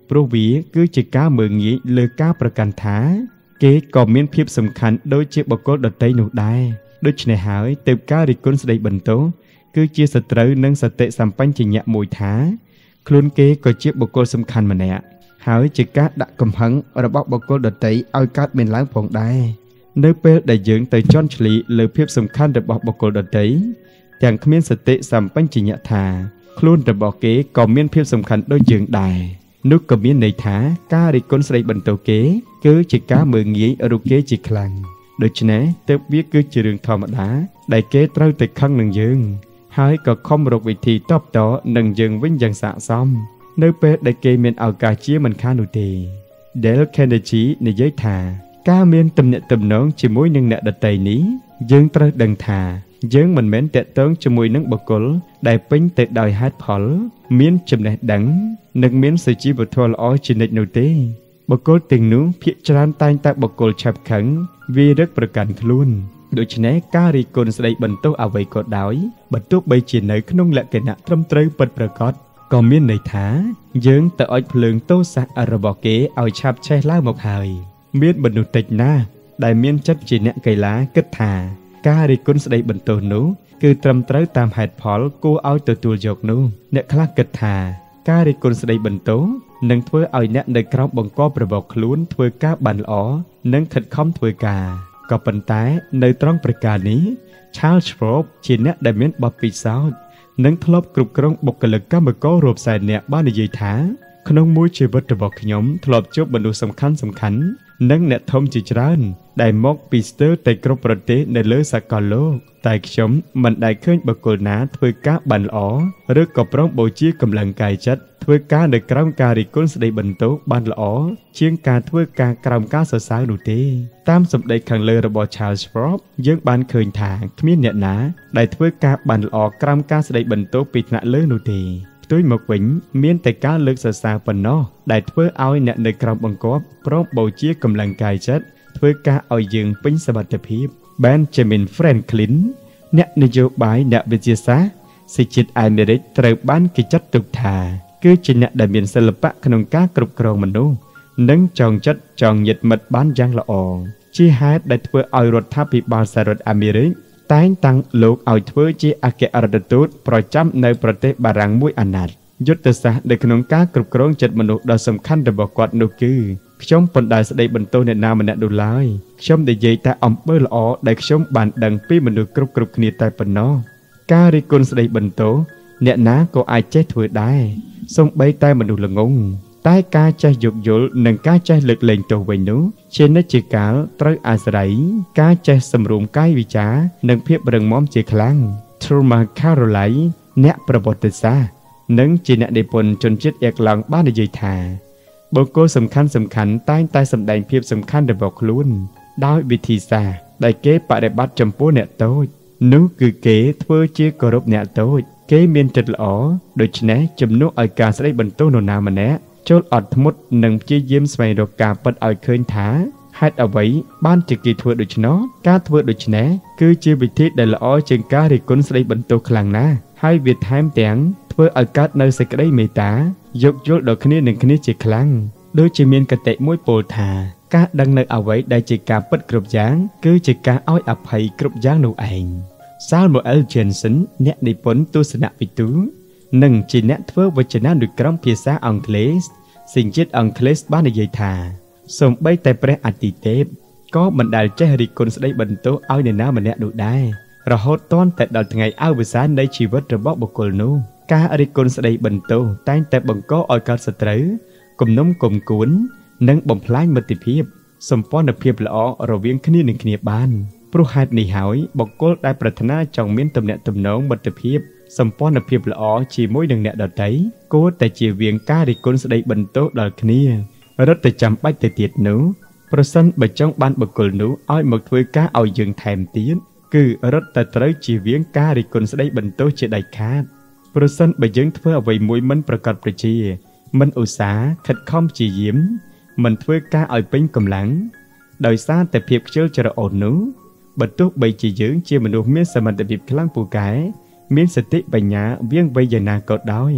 Speaker 1: ព្រោះវាគឺជាការមើងងាយលើការប្រកាន់ថាគេក៏មានភាពសំខាន់ដូចជាបុគ្គលដទៃនោះដែរដូច្នេះហើយទើបការរិះគន់ស្ដីបន្ទោសគឺជាសត្រូវនឹងសតិសម្បញ្ញៈមួយថាខ្លួនគេក៏ជាបុគ្គលសំខាន់ម្នាក់ហើយជាការដាក់កំហឹងរបស់បុគ្គលដទៃឲ្យកើតមានឡើងផងដែរនៅពេលដែលយើងទៅជន់ឈ្លីលើភាពសំខាន់របស់បុគ្គលដទៃទាំងគ្មានសតិសម្បញ្ញៈថាខ្លួនរបស់គេក៏មានភាពសំខាន់ដូចយើងដែរនោះក៏មានន័យថាការរិះគន់ស្ដីបន្ទោសគេគឺជាការមើលងាយរូបគេជាខ្លាំងដូច្នេះទើបវាគឺជារឿងធម្មតាដែលគេត្រូវតែខឹងនឹងយើងហើយក៏ខំរកវិធីតបតនឹងយើងវិញយ៉ាងស័ក្តិសមនៅពេលដែលគេមានឱកាសជាមិនខាននោះទេ Dale Carnegie និយាយថាការមានទំនាក់ទំនងជាមួយនឹងអ្នកដទៃនេះយើងត្រូវដឹងថាយើងមិនមែនតាក់ទងជាមួយនឹងបុគ្គលដែលពេញទៅដោយហេតុផលមានចំណេះដឹងនិងមានសុជីវធម៌ល្អជានិច្ចនោះទេបុគ្គលទាំងនោះភាគច្រើនតែងតែបុគ្គលឆាប់ខឹងវារឹកប្រកាន់ខ្លួនដូច្នេះការរិះគន់ស្ដីបន្ទោសអ្វីក៏ដោយបើទោះបីជានៅក្នុងលក្ខណៈត្រឹមត្រូវពិតប្រាកដក៏មានន័យថាយើងទៅអុជភ្លើងទោសៈរបស់គេឲ្យឆាប់ឆេះឡើងមកហើយមានមនុស្សតិចណាស់ដែលមានចិត្តជាអ្នកកីឡាគិតថាការរិះគន់ស្ដីបន្ទោសនោះគឺត្រឹមត្រូវតាមហេតុផលគួរឲ្យទទួលយកនោះអ្នកខ្លះគិតថាការរិះគន់ស្ដីបន្ទោសនឹងធ្វើឲ្យអ្នកនៅក្រោមបង្គាប់របស់ខ្លួនធ្វើការបានល្អនិងខិតខំធ្វើការក៏ប៉ុន្តែនៅត្រង់ប្រការនេះ Charles Schwab ជាអ្នកដែលមានបទពិសោធន៍និងធ្លាប់គ្រប់គ្រងបុគ្គលិកកម្មកររាប់សែននាក់បាននិយាយថាក្នុងមួយជីវិតរបស់ខ្ញុំធ្លាប់ជួបមនុស្សសំខាន់និងអ្នកធំជាច្រើនដែលមកពីស្ទើរតែគ្រប់ប្រទេសនៅលើសកលលោកតែខ្ញុំមិនដែលឃើញបុគ្គលណាធ្វើការបានល្អឬក៏ប្រុងបូជាកម្លាំងកាយចិត្តធ្វើការនៅក្រោមការរិះគន់ស្ដីបន្ទោសបានល្អជាងការធ្វើការក្រោមការសរសើរនោះទេតាមសម្ដីខាងលើរបស់ Charles Schwab យើងបានឃើញថាគ្មានអ្នកណាដែលធ្វើការបានល្អក្រោមការស្ដីបន្ទោសពីថ្នាក់លើនោះទេផ្ទុយមកវិញមានតែការលើកសរសើរប៉ុណ្ណោះដែលធ្វើឲ្យអ្នកនៅក្រោមបង្គាប់ព្រមបូជាកម្លាំងកាយចិត្តធ្វើការឲ្យយើងពេញសមត្ថភាព Benjamin Franklin អ្នកនយោបាយអ្នកវិទ្យាសាស្ត្រសេចក្ដីអាមេរិកត្រូវបានគេចាត់ទុកថាគឺជាអ្នកដែលមានសិល្បៈក្នុងការគ្រប់គ្រងមនុស្សនិងចងចិត្តចងញាតិមិត្តបានយ៉ាងល្អជាហេតុដែលធ្វើឲ្យរដ្ឋាភិបាលសហរដ្ឋអាមេរិកតែងតាំងលោកឲ្យធ្វើជាអគ្គរដ្ឋទូតប្រចាំនៅប្រទេសបារាំងមួយអាណត្តិយុទ្ធសាស្ត្រនៅក្នុងការគ្រប់គ្រងចិត្តមនុស្សដ៏សំខាន់របស់គាត់នោះគឺខ្ញុំពុំដែលស្ដីបន្ទោសអ្នកណាម្នាក់នោះឡើយខ្ញុំនិយាយតែអំពើល្អដែលខ្ញុំបានដឹងពីមនុស្សគ្រប់គ្នាតែប៉ុណ្ណោះការរិះគន់ស្ដីបន្ទោសអ្នកណាក៏អាចចេះធ្វើដែរសូម្បីតែមនុស្សល្ងងតែការចេះយោគយល់និងការចេះលើកលែងទោសវិញនោះជានិច្ចកាលត្រូវអាស្រ័យការចេះសម្រួមកាយវិការនិងភាពរឹងមាំជាខ្លាំង Truman Caroline អ្នកប្រវត្តិសាស្ត្រនិងជាអ្នកនិពន្ធជនជាតិអៀក្លង់បាននិយាយថាបុគ្គលសំខាន់តែងតែសម្ដែងភាពសំខាន់របស់ខ្លួនដោយវិធីសាស្ត្រដែលគេបដិបត្តិចំពោះអ្នកតូចនោះគឺគេធ្វើជាគោរពអ្នកតូចគេមានចិត្តល្អដូច្នេះជំនួសឲ្យការស្ដីបន្ទោសនរណាម្នាក់ចូលអត់ធ្មត់និងព្យាយាមស្វែងរកការពិតឲ្យឃើញថាហេតុអ្វីបានជាគេធ្វើដូច្នោះការធ្វើដូច្នេះគឺជាវិធីដែលល្អជាងការរិះគន់ស្ដីបន្ទោសខ្លាំងណាស់ហើយវាថែមទាំងធ្វើឲ្យកើតនៅសេចក្តីមេត្តាយោគយល់ដល់គ្នានឹងគ្នាជាខ្លាំងដូចជាមានកតិមួយពោលថាការដឹងនៅអ្វីដែលជាការពិតគ្រប់យ៉ាងគឺជាការឲ្យអភ័យគ្រប់យ៉ាងនោះឯង Samuel Johnson អ្នកនិពន្ធទស្សនវិទូនិងជាអ្នកធ្វើវចនានុក្រមភាសាអង់គ្លេសសញ្ជាតិអង់គ្លេសបាននិយាយថាសូម្បីតែព្រះអាទិទេពក៏មិនដែលចេះរិះគន់ស្ដីបន្ទោសឲ្យនរណាម្នាក់នោះដែររហូតទាន់តែដល់ថ្ងៃអវសាននៃជីវិតរបស់បុគ្គលនោះការរិះគន់ស្ដីបន្ទោសតែងតែបង្កឲ្យកើតសត្រូវគំនុំគុំគួននិងបំផ្លាញមិត្តភាពសម្ព័ន្ធភាពល្អរវាងគ្នានឹងគ្នាបានព្រោះហេតុនេះហើយបុគ្គលដែលប្រាថ្នាចង់មានទំនាក់ទំនងមិត្តភាពសម្ព័ន្ធភាពល្អជាមួយនឹងអ្នកដទៃគួរតែជៀសវាងការរិះគន់ស្ដីបន្ទោសដល់គ្នារឹតតែចាំបាច់ទៅទៀតនោះប្រសិនបើចង់បានបុគ្គលនោះឲ្យមកធ្វើការឲ្យយើងថែមទៀតគឺរឹតតែត្រូវជៀសវាងការរិះគន់ស្ដីបន្ទោសជាដាច់ខាតប្រសិនបើយើងធ្វើអ្វីមួយមិនប្រកបប្រជាមិនឧស្សាហ៍ខិតខំព្យាយាមមិនធ្វើការឲ្យពេញកម្លាំងដោយសារតែភាពខ្ជិលច្រអូសនោះបើទោះបីជាយើងជាមនុស្សមានសមត្ថភាពខ្លាំងពូកែមានសតិបញ្ញាវាងវៃយ៉ាងណាក៏ដោយ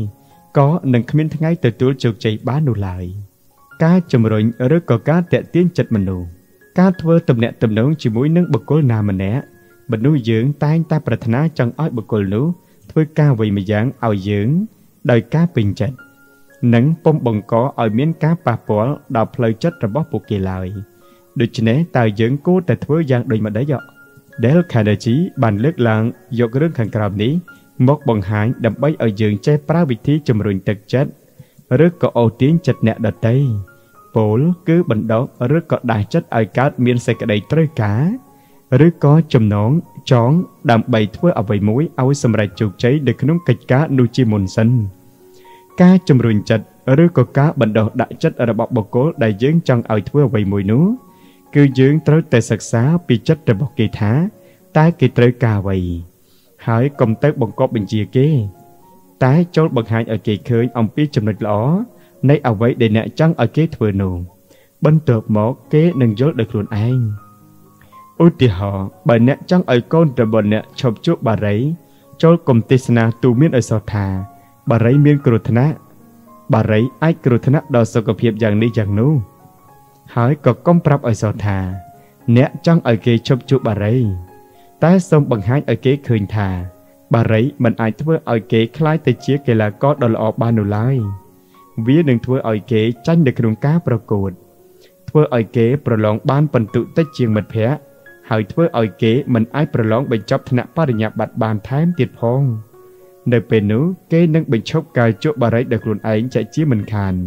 Speaker 1: có nâng khuyên ngay từ tuổi chụp chạy bán nụ lại cá chùm rồi rước có cá tệ tiến chật mình nụ cá thưa tầm nẹ tầm nấu chỉ mũi nâng bậc cối nào mà nẹ bật nuôi dưỡng tay ta bật thná trong ói bậc cối nú thưa ca vì mà dáng ao dưỡng đời cá bình chật nắng bông bồng có ở miếng cá bà bỏ đào phơi chất rồi bóp buộc kỳ lại được chỉ né tài dưỡng cố tại thưa giang đôi mà đấy dọ để khai đại trí bàn lướt lạng do cái rừng khăn càm ní một bằng hái đâm bay ở giường che pra vị trí chùm rừng tật chết rước có ô tiếng chật nẹ đợt tây bố cứ bận đó rước có đại chất ở cát miên xe cái đầy trôi cá rước có chùm nón chón đàm bày thưa ở vầy muối áo xâm rạch chuột cháy để khung kịch cá nuôi chim mồn xanh cá chùm rừng chật rước có cá bận đó đại chất ở bọc bọc cố đại dưỡng trong ở thưa vầy muối nú cứ dưỡng tới tề sặc xá bị chất ở bọc kỳ thá tái kỳ tới cà vầy hỏi công tác bằng cọp bình chia kế tái chốt bậc hai ở kỳ khơi ông biết chùm nịch lõ nay ở vậy để nẹ trắng ở kế thừa nụ bên tược một kế nâng dốt được luôn anh ôi thì họ bà nẹ trắng ở con rồi bà nẹ chọc chút bà rấy cho công ty sna tu miên ở sau thà bà rấy miên cửu thana bà rấy ai cửu thana đòi sơ cập hiệp dạng ní dạng nụ hỏi có công prap ở sau thà nẹ trắng ở kế chọc chút bà rấy tái xong bằng hai ở kế khơi thà bà rấy mình ai thưa ở kế khai tới chia kể là có đòi lọ ba nụ lai vía đừng thưa ở kế tranh được đường cá pro cột thưa ở kế pro lòng ban phần tự tách chiêng mật phé hỏi thưa ở kế mình ai pro lòng bệnh chọc thന ba được nhập bạt bàn thái tiệt phong nơi bên nữ kế nâng bệnh chọc cài chỗ bà rấy được luôn ấy chạy chia mình khàn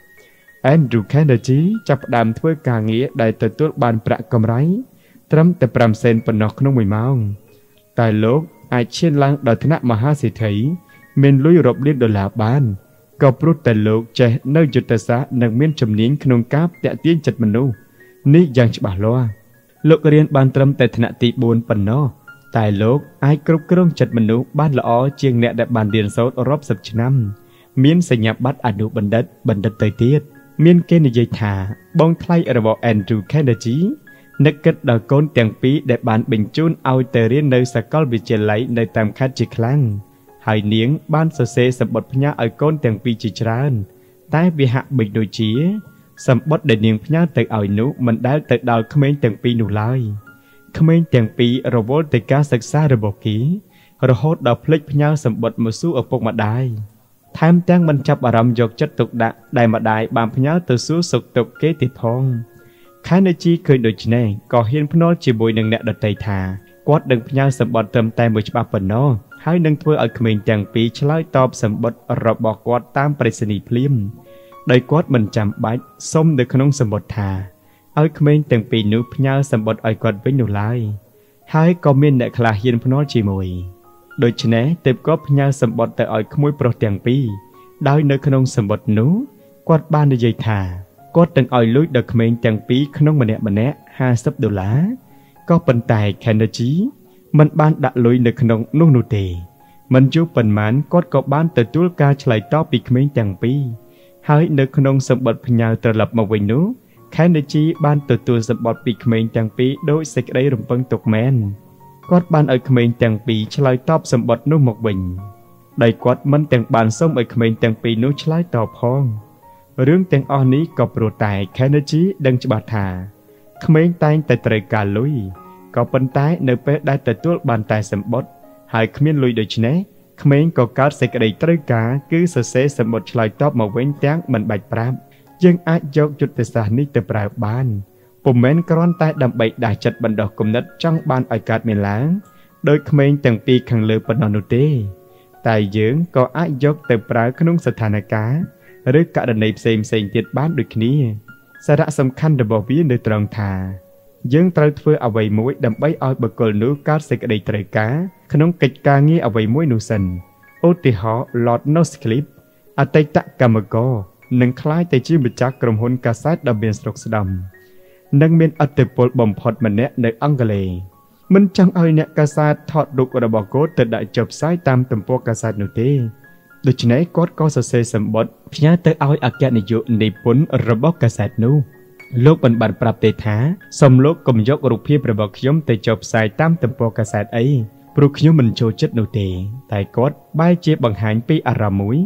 Speaker 1: Andrew Kennedy chập đàm thưa cả nghĩa đại từ tuốt bàn bạ cầm ráy trâm tập làm sen phần nọc nông mùi máu tại lúc ai trên lăng đòi thന mà ha sĩ thấy mình lùi rộp liên đồ là ban có prút tại lúc trẻ nơiจุดxã nâng miên trầm nín khung cáp tẹt tiên chật mình nu ní giang chả loa lúc riêng ban trâm tại thന tị buồn phần nó tại lúc ai cướp cướp chật mình nu ban lõ chiêng nẹt đại bàn điền sốt rộp sập năm miên sẽ nhập bắt ảnh đủ bần đất tới tiết miên kê này dây thả bong thay ở bộ Andrew Kennedyนึกกึศดอกโกนเตียงปีได้บานบิ่งจูนเอาเตเรียนในสกอลวิเจไลในตามคัดจิคลังหายเนียงบ้านเสเสบดพญาเอาโกนเตียงปีจิจรานแต่วิหะบิ่งโดยจีสมบดได้เนียงพญาเตเอาหนูมันได้เตดาวเขมรเตียงปีหนูลายเขมรเตียงปีเราโวเตกาศึกษาระบบกีเราโหดดาวพลิกพญาสมบดมาสู้เอาปกมาได้แถมแจ้งมันจับอารมณ์ยกจัดตกดะได้มาได้บางพญาตัวสู้สุกตกเกติดพองkhá nơi chi khơi đổi này có hiên phun nó chỉ bồi nâng nẹt đợt tây thà quát đừng nhau sầm bọt trầm tay mười ba phần nó hai nâng thưa ở mình chẳng bị trái top sầm bọt rập bọt quát tam preseni phim đây quát mình chạm bãi xông được không sầm bọt thà ở mình chẳng bị nước nhau sầm bọt ở quát với nụ lai hai có miên nẹt là hiên phun nó chỉ mồi đổi này tiếp góp nhau sầm bọt tại ở môi pro chẳng bị đôi nơi không sầm bọt nú quát ban nơi dây thà có từng ỏi lối đặc mệnh chẳng phí không mà nè $50 có phần tài Kennedy mình ban đã lối được không nung nụ tề mình chú phần mán có ban từ túi ca chạy top bị mệnh chẳng phí hai được không sầm bật nhà trở lập một vinh nú Kennedy ban từ túi sầm bật bị mệnh chẳng phí đối sẽ đây rụng vân tục men có ban ở mệnh chẳng phí chạy top sầm bật nú một bình đây quát mình chẳng bàn xong ở mệnh chẳng phí nú chạy top phongរឿងទាំងអស់នេះក៏ព្រោះតែ Kennedy ដឹងច្បាស់ថាក្មេងតែងតែត្រូវការលុយក៏ប៉ុន្តែនៅពេលដែលទទួលបានតែសម្បត្តិហើយគ្មានលុយដូច្នេះក្មេងក៏កើតសេចក្តីត្រូវការគឺសរសេរសម្បត្តិឆ្លើយតបមកវិញទាំងមិនបាច់ប្រាប់យើងអាចយកយុទ្ធសាស្ត្រនេះទៅប្រើបានពុំមែនគ្រាន់តែដើម្បីដាស់ចិត្តបណ្ដុះគំនិតចង់បានឲ្យកើតមានឡើងដោយក្មេងទាំងពីរខាងលើប៉ុណ្ណោះនោះទេតែយើងក៏អាចយកទៅប្រើក្នុងស្ថានភាពឬករណីផ្សេងទៀតបានដូចគ្នាសារៈសំខាន់របស់វានៅត្រង់ថាយើងត្រូវធ្វើអ្វីមួយដើម្បីឲ្យបុគ្គលនោះកើតសេចក្តីត្រូវការក្នុងកិច្ចការងារអ្វីមួយនោះសិនឧទាហរណ៍ Lord Northcliffe អតីតកម្មករនឹងក្លាយទៅជាម្ចាស់ក្រុមហ៊ុនកាសែតដ៏មានស្រុកស្ដំនិងមានឥទ្ធិពលបំផុតម្នាក់នៅអង់គ្លេសមិនចង់ឲ្យអ្នកកាសែតថតរូបរបស់គាត់ទៅដាក់ចុះផ្សាយតាមទំព័រកាសែតនោះទេដូច្នេះគាត់ក៏សរសេរសម្បត្តិផ្ញើទៅឲ្យអគ្គនាយកនិពន្ធរបស់កាសែតនោះលោកបានប្រាប់ទេថាសូមលោកកុំយករូបភាពរបស់ខ្ញុំទៅចុះផ្សាយតាមទំព័រកាសែតអីព្រោះខ្ញុំមិនចូលចិត្តនោះទេតែគាត់បែរជាបង្ហាញពីអារម្មណ៍មួយ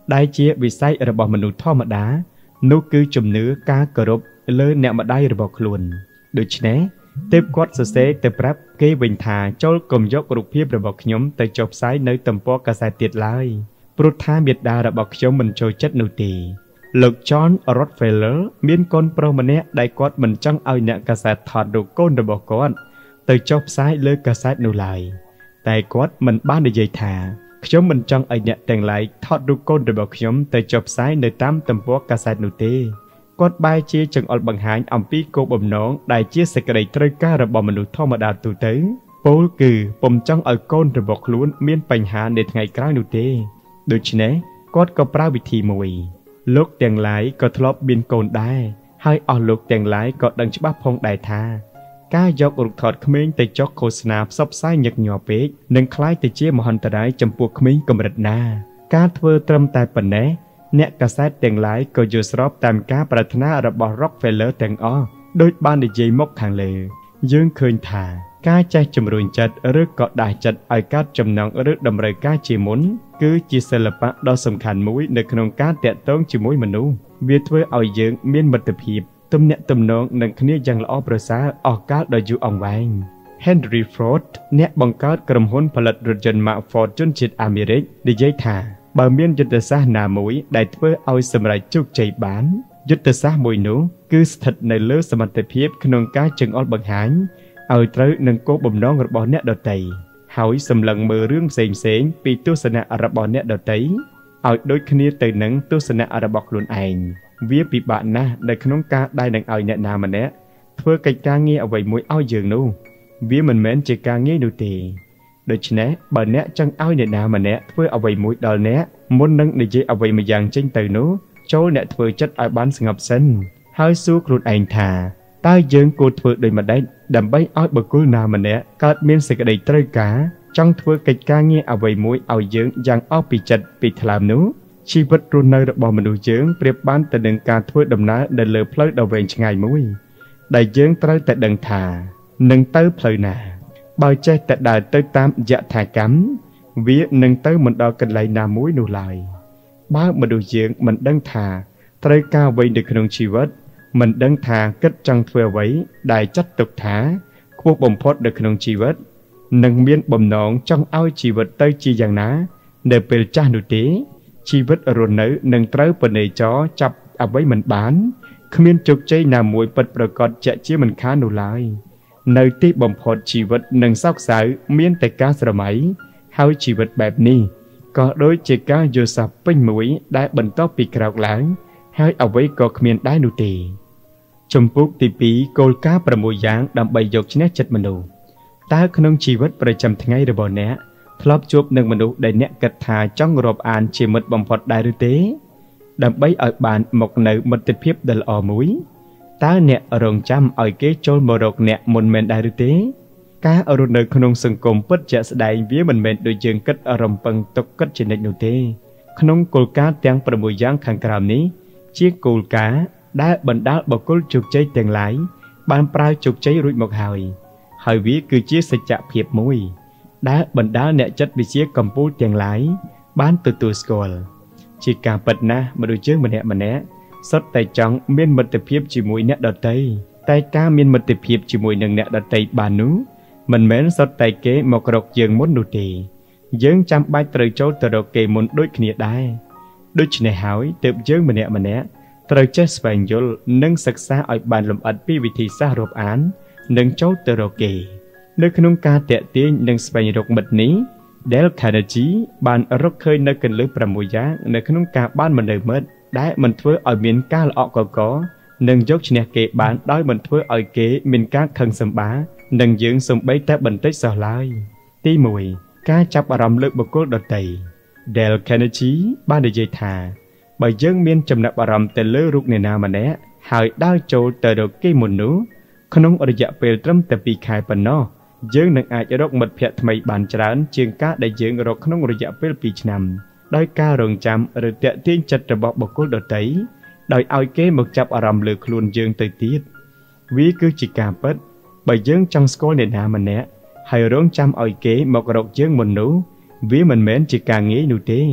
Speaker 1: ได้เชี่ยวิสัยระบบมนุษย์ธรรมดานุคือจุ่มเนื้อกากรบเลื่อนแนวมาได้ระบบคลุนโดยเฉพาะเต็บกอดเสเต็บรับเกวินทาโจลกลมยกรูปเพียบระบบขยมแต่จบไซในตำปอกระสายติดลายปรุธาเบียดดาระบบขยมมันโจจัดนูตีหลกจอนรถเฟลเลอร์มีนกลโปรมันเนะได้กอดมันจังเอาเนี่ยกระสายถอดดูก้นระบบกอดแต่จบไซเลยกระสายนูลายแต่กอดมันบ้านในใจทาขยมมันจังไอเนี่ยแต่งไหลทอดดูก้นระบบขยมแต่จบไซในตามตำปอกกระสายนูตีกอดใบเชี่ยจังอดบังหายอัมพีโกบมน้องได้เชี่ยสกัดตรการะบบมนุษย์ธรรมดาตัวเต๋อโปลคือปมจังเอาก้นระบบล้วนเมียนปัญหาในไงกลางนูเตโดยเฉพาะกอดก็ปราวิธีมวยลูกแต่งไหลก็ทลบบินโกนได้ให้ออกลูกแต่งไหลก็ดังฉบับพงได้ทาก้ายกรุกถอดขมิ้นแต่จอกโฆษณาซับไซหยักหย่อเป็กนึ่งคล้ายแต่เชี่ยมหันตได้จำพวกขมิ้นกำรัดนาการเทอตรมแต่ปันเนะเนกระแสแต่งหลายก็อยู่สอบตามการปรารถนาระบอบร็อกเฟลเลอร์แต่งอ้อโดยบ้านในเยมกทางเลยยื่นเคยถ่าการใจจำรุนจัดหรือเกาะได้จัดไอการจำนองหรือดำเริการจีมุนคือจีศิลปะดอสำคัญมุ้ยในขนมการแตะต้องจีมุ้ยมนุษย์เวียดเพื่อเอายื่นเมียนบัตรพีบตุ้มเนตุ้มน้องหนึ่งคณียังละอประสาออกการโดยอยู่อ่องแวงเฮนรี่ฟรอดเนบังการกระมหุ่นผลิตรถยนต์มาฟอร์จุนจิตอเมริกได้ยัยถ่าบางเมียนยุทธศาสตร์นามุยได้เพื่อเอาสมัยจุกใจบ้านยุทธศาสตร์มวยหนูคือสถิตในเลือสมรรถเพียบขนมการจึงอดบังหายเอาเตอหนึ่งโกบ่มน้องระบอบเนตดไตหายสำลังมือเรื่องเสียงปีตุสนะระบอบเนตดไตเอาโดยคณีเตยหนังตุสนะระบอบลุนเองเวียปีบานนะในขนมการได้หนังเอาเนนามันเนะเพื่อกิจการเงี้ยเอาไว้มวยเอาเยืองนู้เวียมันเหม็นจิการเงี้ยดูตีโดยเฉพาะบานเนะจังเอาเนนามันเนะเพื่อเอาไว้มวยดอลเนะมุนนั่งในใจเอาไว้มาอย่างเช่นเตยนู้โจเนะเพื่อจัดเอาบ้านสงบเส้นหายสู้ครูเองทาใต้ยืงกูเพื่อโดยมาได้ดำใบอ้อยบกุลนามันเนะเกิดเมียนสกัดตรกาจังเพื่อกิจการเงี้ยเอาไว้มวยเอายืงยังอ้อปีจัดปีทลามนู้ชีวิตรุนในระบบมนุษย์ยืงเปรียบบ้านแต่เดินการเพื่อดำน้ำเดินเลือเพลิดเอาเวงชงายมวยได้ยืงไตรแต่เดินทาหนึ่งเต้เพลินาบอยใจแต่ได้เต้ตามยะถากรรมเวียหนึ่งเต้มันดอกกันไหลนามวยนูลายบ้ามาดูยืงมันดังทาไตรกาไว้ในขนมชีวิตมันดังทากัดจังเพื่อไว้ได้จัดตกถาควบบ่มพดในขนมชีวิตหนึ่งเมียนบ่มน้องจ้องเอาชีวิตเต้จีอย่างน้าเดเปลจ้านุตีชีวิตอรุณเนื้อหนึ่งเต้ปนในจอจับเอาไว้มันบ้านขมิ้นจุกใจนามวยปัดประกอบจะเชี่ยมันค้านูลายในที่บ่มพดชีวิตหนึ่งซอกสายเมียนแต่การสมัยเฮาชีวิตแบบนี้ก็โดยเจก้าโยสับเป็นมวยได้บรรทบปีกราวหลังให้เอาไว้ก็ขมิ้นได้นูตีชมปุกตีปีโกลกาประมวยยางดำใบยกชนะจัดมนุษย์ตาขนมชีวิตประจำทั้งไงระบอบเนะทลอบจูบหนึ่งมนุษย์ได้เนะกัดทาจ้องรบอ่านเชื่อมดบ่มพดได้หรือเต้ดำใบอ่อยบานหมกในมัดติดเพียบเดลอมุยตาเนะรงจำอ่อยเกโจลมรกเนะมนเมนได้หรือเต้กาอรุณในขนมสังคมปัจจะแสดงวิมันเมนโดยยืงกัดอารมณ์ปังตกกัดเจนนูเต้ขนมโกลกาเตียงประมวยยางขังกรามนี้เชี่ยโกลกาได้บรรดาบกุลจุกใจเตียงไหลบานปลายจุกใจรุ่ยหมกหอยวิคือเชี่ยสัจจะเพียบมุยได้บรรดาเนจัดวิเชียกัมพูเตียงไหลบ้านตัวสกอลชีการปัดนะมาดูเชื่อมันเนะสดแต่จังเมียนมัตเพียบจีมวยเนะดอเตยแต่กาเมียนมัตเพียบจีมวยหนึ่งเนะดอเตยบานุมันเหม็นสดแต่เก๋มกรกยืงมุนดูตียืงจำใบเตยโจตรกเกมุนด้วยขณีได้ด้วยชนหายเติบยืงมันเนะเตยเจสแปงยลนึ่งศึกษาอ่อยบานลมอัดปีวิธีสารบอ่านนึ่งโจตรกเกในขนมการเตะเตี้ยนึ่งสเปนรกมัดนี้เดลคานาจีบานรกเคยในกันลึกประมวยยางในขนมการบ้านมันเดิมมัดได้มันเพื่ออ่อยเมียนกาละออกก่อนึ่งยกชนะเกบ้านได้มันเพื่ออ่อยเกเมียนกาคังสมบ้านึ่งยืงสมใบแต่บันทึกสลายตีมวยกาจับอารมณ์เลือกบุกโกดไตเดลคานาจีบ้านเดยธาใบยืงเมียนจำนับอารมณ์แต่เลือกรุกในนามันเนะหายได้โจเตอร์เกมุนนูขนมอริยะเปรตรมแต่ปีขายปนนอยืงหนึ่งอาจจะรกหมดเพียทำไมบานจานเชียงก้าได้ยืงรกขนมอริยะเปรตปีนำได้ก้ารงจำหรือเตะเตี้ยจัดระบบบุกโกดไตโดยเอาเกมกจับอารมณ์เลือกลุนยืงเตยตีดวิคือจิกาปัดใบยืงจังสกอในนามันเนะให้ร้องจำเอาเกมกรกยืงมุนนูวิมันเหม็นจิกางี้นูเต้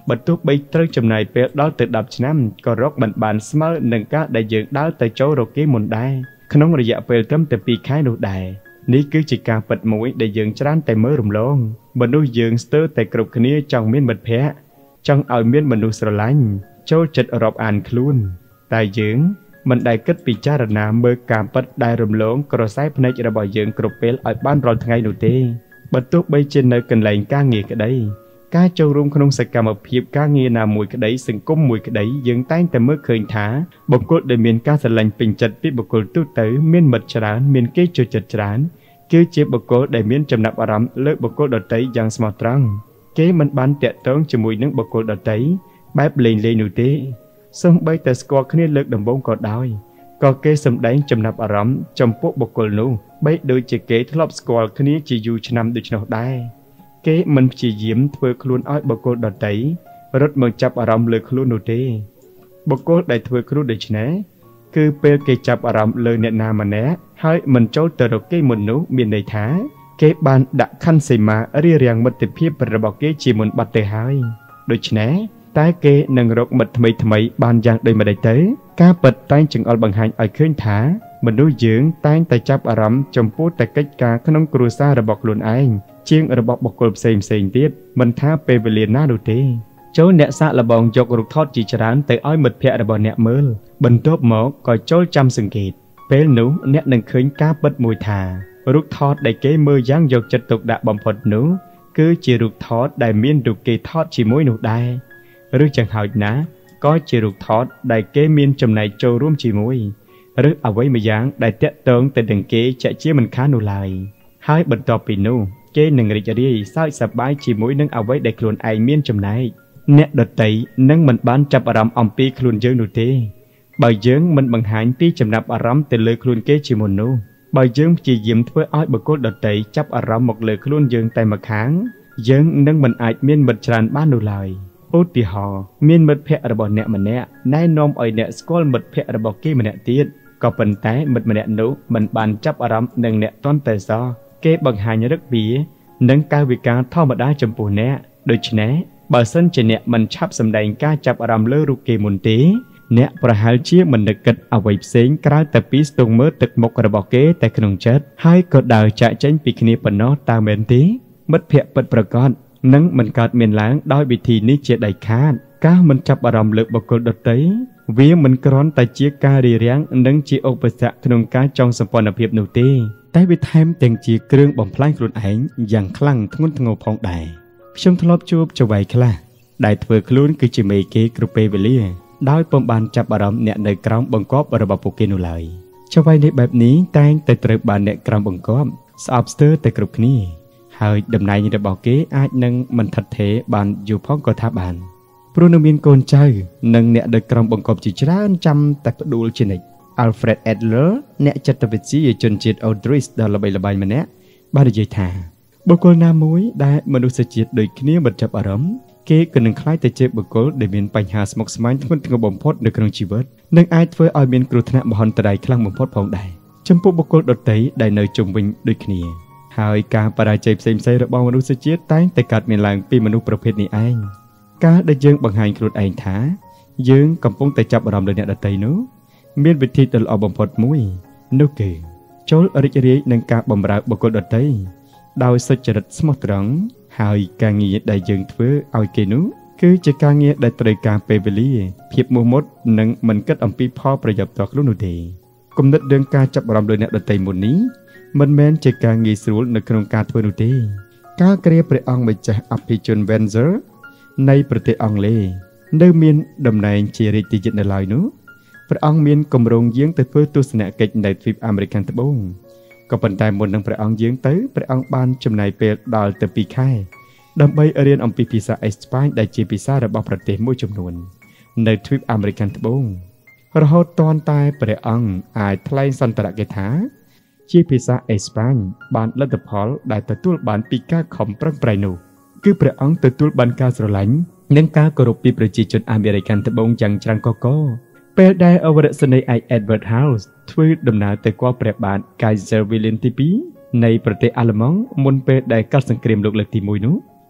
Speaker 2: បន្ទោះបីត្រូវចំណាយពេលដល់ទៅ10ឆ្នាំក៏រកមិនបានស្មើនឹងការដែលយើងដើរទៅចូលរកគេមុនដែរក្នុងរយៈពេលត្រឹមតែ2ខែនោះដែរនេះគឺជាការពិតមួយដែលយើងច្រើនតែមើលរំលងមនុស្សយើងស្ទើរតែគ្រប់គ្នាចង់មានមិត្តភ័ក្តិចង់ឲ្យមានមនុស្សស្រឡាញ់ចូលចិត្តរាប់អានខ្លួនតែយើងមិនដែលគិតពិចារណាមើលការពិតដែលរំលងក្រសែភ្នែករបស់យើងគ្រប់ពេលឲ្យបានរាល់ថ្ងៃនោះទេបើទោះបីជានៅកន្លែងការងារក្តីការចូលរួមក្នុងសកម្មភាពការងារណាមួយក្តីសង្គមមួយក្តីយើងតែងតែមើលឃើញថាបុគ្គលដែលមានការស្រឡាញ់ពេញចិត្តពីបុគ្គលទូទៅមានមិត្តច្រើនមានគេចូលចិត្តច្រើនគឺជាបុគ្គលដែលមានចំណាប់អារម្មណ៍លើបុគ្គលដទៃយ៉ាងស្មោះត្រង់គេមិនបានតាក់ទងជាមួយនឹងបុគ្គលដទៃបែបលេងនោះទេសូម្បីតែស្គាល់គ្នាលើកដំបូងក៏ដោយក៏គេសម្ដែងចំណាប់អារម្មណ៍ចំពោះបុគ្គលនោះបីដូចជាគេធ្លាប់ស្គាល់គ្នាជាយូរឆ្នាំដូច្នោះដែរគេមិនព្យាយាមធ្វើខ្លួនឲ្យបុគ្គលដទៃរត់មកចាប់អារម្មណ៍លើខ្លួននោះទេបុគ្គលដែលធ្វើគ្រូដូច្នេះគឺពេលគេចាប់អារម្មណ៍លើអ្នកណាម្នាក់ហើយមិនចូលទៅរកគេមុននោះមានន័យថាគេបានដាក់ខណ្ឌសីមារារាំងមិត្តភាពរបស់គេជាមុនបាត់ទៅហើយដូច្នេះតែគេនឹងរកមិត្តថ្មីបានយ៉ាងដូចម្តេចទៅការពិតតែងចង្អុលបង្ហាញឲ្យឃើញថាមនុស្សយើងតែងតែចាប់អារម្មណ៍ចំពោះតែកិច្ចការក្នុងគ្រួសាររបស់ខ្លួនឯងជាងរបស់បុគ្គលផ្សេងទៀតមិនថាពេលវេលាណានោះទេចូលអ្នកសាកល្បងយករូបថតជាច្រើនទៅឲ្យមិត្តភ័ក្តិរបស់អ្នកមើលបន្ទាប់មកក៏ចូលចាំសង្កេតពេលនោះអ្នកនឹងឃើញការពិតមួយថារូបថតដែលគេមើលយ៉ាងយកចិត្តទុកដាក់បំផុតនោះគឺជារូបថតដែលមានរូបគេថតជាមួយនោះដែរឬchẳngហោចណាក៏ជារូបថតដែលគេមានចំណែកចូលរួមជាមួយឬអ្វីមួយយ៉ាងដែលតាក់ទងទៅនឹងគេចាក់ជាមិនខាននោះឡើយហើយបន្ទាប់ពីនោះគេនឹងរីករាយសើចសប្បាយជាមួយនឹងអ្វីដែលខ្លួនឯងមានចំណែកអ្នកដទៃនឹងមិនបានចាប់អារម្មណ៍អំពីខ្លួនយើងនោះទេបើយើងមិនបង្ហាញពីចំណាប់អារម្មណ៍ទៅលើខ្លួនគេជាមុននោះបើយើងព្យាយាមធ្វើឲ្យបុគ្គលដទៃចាប់អារម្មណ៍មកលើខ្លួនយើងតែម្ខាងយើងនឹងមិនអាចមានមិត្តច្រើនបាននោះឡើយឧទាហរណ៍មានមិត្តភ័ក្តិរបស់អ្នកម្នាក់ណែនាំឲ្យអ្នកស្គាល់មិត្តភ័ក្តិរបស់គេម្នាក់ទៀតក៏ប៉ុន្តែមិត្តម្នាក់នោះមិនបានចាប់អារម្មណ៍នឹងអ្នកទាន់តែសោះគេបង្ហាញរឹកវានិងកាយវិការធម្មតាចំពោះអ្នកដូច្នេះបើសិនជាអ្នកមិនឆាប់សម្ដែងការចាប់អារម្មណ៍លើរូបគេមុនទេអ្នកប្រហែលជាមិននឹកគិតអ្វីផ្សេងក្រៅតែពីស្ទង់មើលទឹកមុខរបស់គេតែក្នុងចិត្តហើយក៏ដើរចាក់ចេញពីគ្នាប៉ុណ្ណោះតើមែនទេមិត្តភ័ក្តិពិតប្រាកដនឹងមិនកើតមានឡើងដោយវិធីនេះជាដាច់ខាតការមិនចាប់អារម្មណ៍លើបុគ្គលដទៃវាមិនគ្រាន់តែជាការរារាំងនិងជាឧបសគ្គក្នុងការចងសម្ព័ន្ធភាពនោះទេតែវាថែមទាំងជាគ្រឿងបំផ្លាញខ្លួនឯងយ៉ាងខ្លាំងធ្ងន់ធ្ងរផងដែរខ្ញុំធ្លាប់ជួបចៅហ្វាយខ្លះដែលធ្វើខ្លួនគឺជាមេគេគ្រប់ពេលវេលាដោយពុំបានចាប់អារម្មណ៍អ្នកនៅក្រោមបង្គាប់របស់ពួកគេនោះឡើយចៅហ្វាយនេះបែបនេះតែងតែត្រូវបានអ្នកក្រោមបង្គាប់ស្អប់ស្ទើរតែគ្រប់គ្នាហើយតំណែងរបស់គេអាចនឹងមិនថិតថេរបានយូរផងក៏ថាបានព្រោះនៅមានកូនចៅនិងអ្នកនៅក្រោមបង្គាប់ជាច្រើនចាំតែផ្ដួលជានិច្ច Alfred Adler អ្នកចិត្តវិទ្យាជនជាតិអូទ្រីសដ៏ល្បីល្បាញម្នាក់បាននិយាយថាបុគ្គលណាមួយដែលមនុស្សជាតិដូចគ្នាមិនចាប់អារម្មណ៍គេក៏នឹងក្លាយទៅជាបុគ្គលដែលមានបញ្ហាស្មុគស្មាញធ្ងន់ធ្ងរបំផុតនៅក្នុងជីវិតនិងអាចធ្វើឲ្យមានគ្រោះថ្នាក់មហន្តរាយខ្លាំងបំផុតផងដែរចំពោះបុគ្គលដទៃដែលនៅជុំវិញដូចគ្នាហើយការបរាជ័យផ្សេងៗរបស់មនុស្សជាតិតែងតែកើតមានឡើងពីមនុស្សប្រភេទនេះឯងការដែលយើងបង្ហាញខ្លួនឯងថាយើងកំពុងតែចាប់អារម្មណ៍លើអ្នកដទៃនោះមានវិធីដ៏ល្អបំផុតមួយនោះគឺចូលរីករាយនឹងការបម្រើបុគ្គលដទៃដោយសុចរិតស្មោះត្រង់ហើយការងារដែលយើងធ្វើឲ្យគេនោះគឺជាការងារដែលត្រូវការពេលវេលាភាពមោះមុតនិងមិនគិតអំពីផលប្រយោជន៍ផ្ទាល់ខ្លួននោះទេគំនិតរឿងការចាប់អារម្មណ៍លើអ្នកដទៃមុននេះមិនមែនជាការងាយស្រួលនៅក្នុងការធ្វើនោះទេការគ្រាព្រះអង្គម្ចាស់អភិជន Windsor នៃប្រទេសអង់គ្លេសនៅមានតំណែងជារាជទាយិតនៅឡើយនោះព្រះអង្គមានគម្រោងយាងទៅធ្វើទស្សនកិច្ចនៅទ្វីបអាមេរិកខាងត្បូងក៏ប៉ុន្តែមុននឹងព្រះអង្គយាងទៅព្រះអង្គបានចំណាយពេលដល់ទៅ2ខែដើម្បីរៀនអំពីភាសាអេស្ប៉ាញដែលជាភាសារបស់ប្រទេសមួយចំនួននៅទ្វីបអាមេរិកខាងត្បូងរហូតទាន់តែព្រះអង្គអាចថ្លែងសន្ទរកថាជាភាសាអេស្ប៉ាញបានលទ្ធផលដែលទទួលបានពីការខំប្រឹងប្រែងនោះគឺព្រះអង្គទទួលបានការស្រឡាញ់និងការគោរពពីប្រជាជនអាមេរិកខាងត្បូងយ៉ាងច្រើនកកពេលដែលអវរសេនីយ៍ឯក Edward House ធ្វើដំណើរទៅគាល់ព្រះបាទ Kaiser Wilhelm ទី2នៃប្រទេសអាល្លឺម៉ង់មុនពេលដែលកាត់សង្គ្រាមលោកលើកទី1នោះ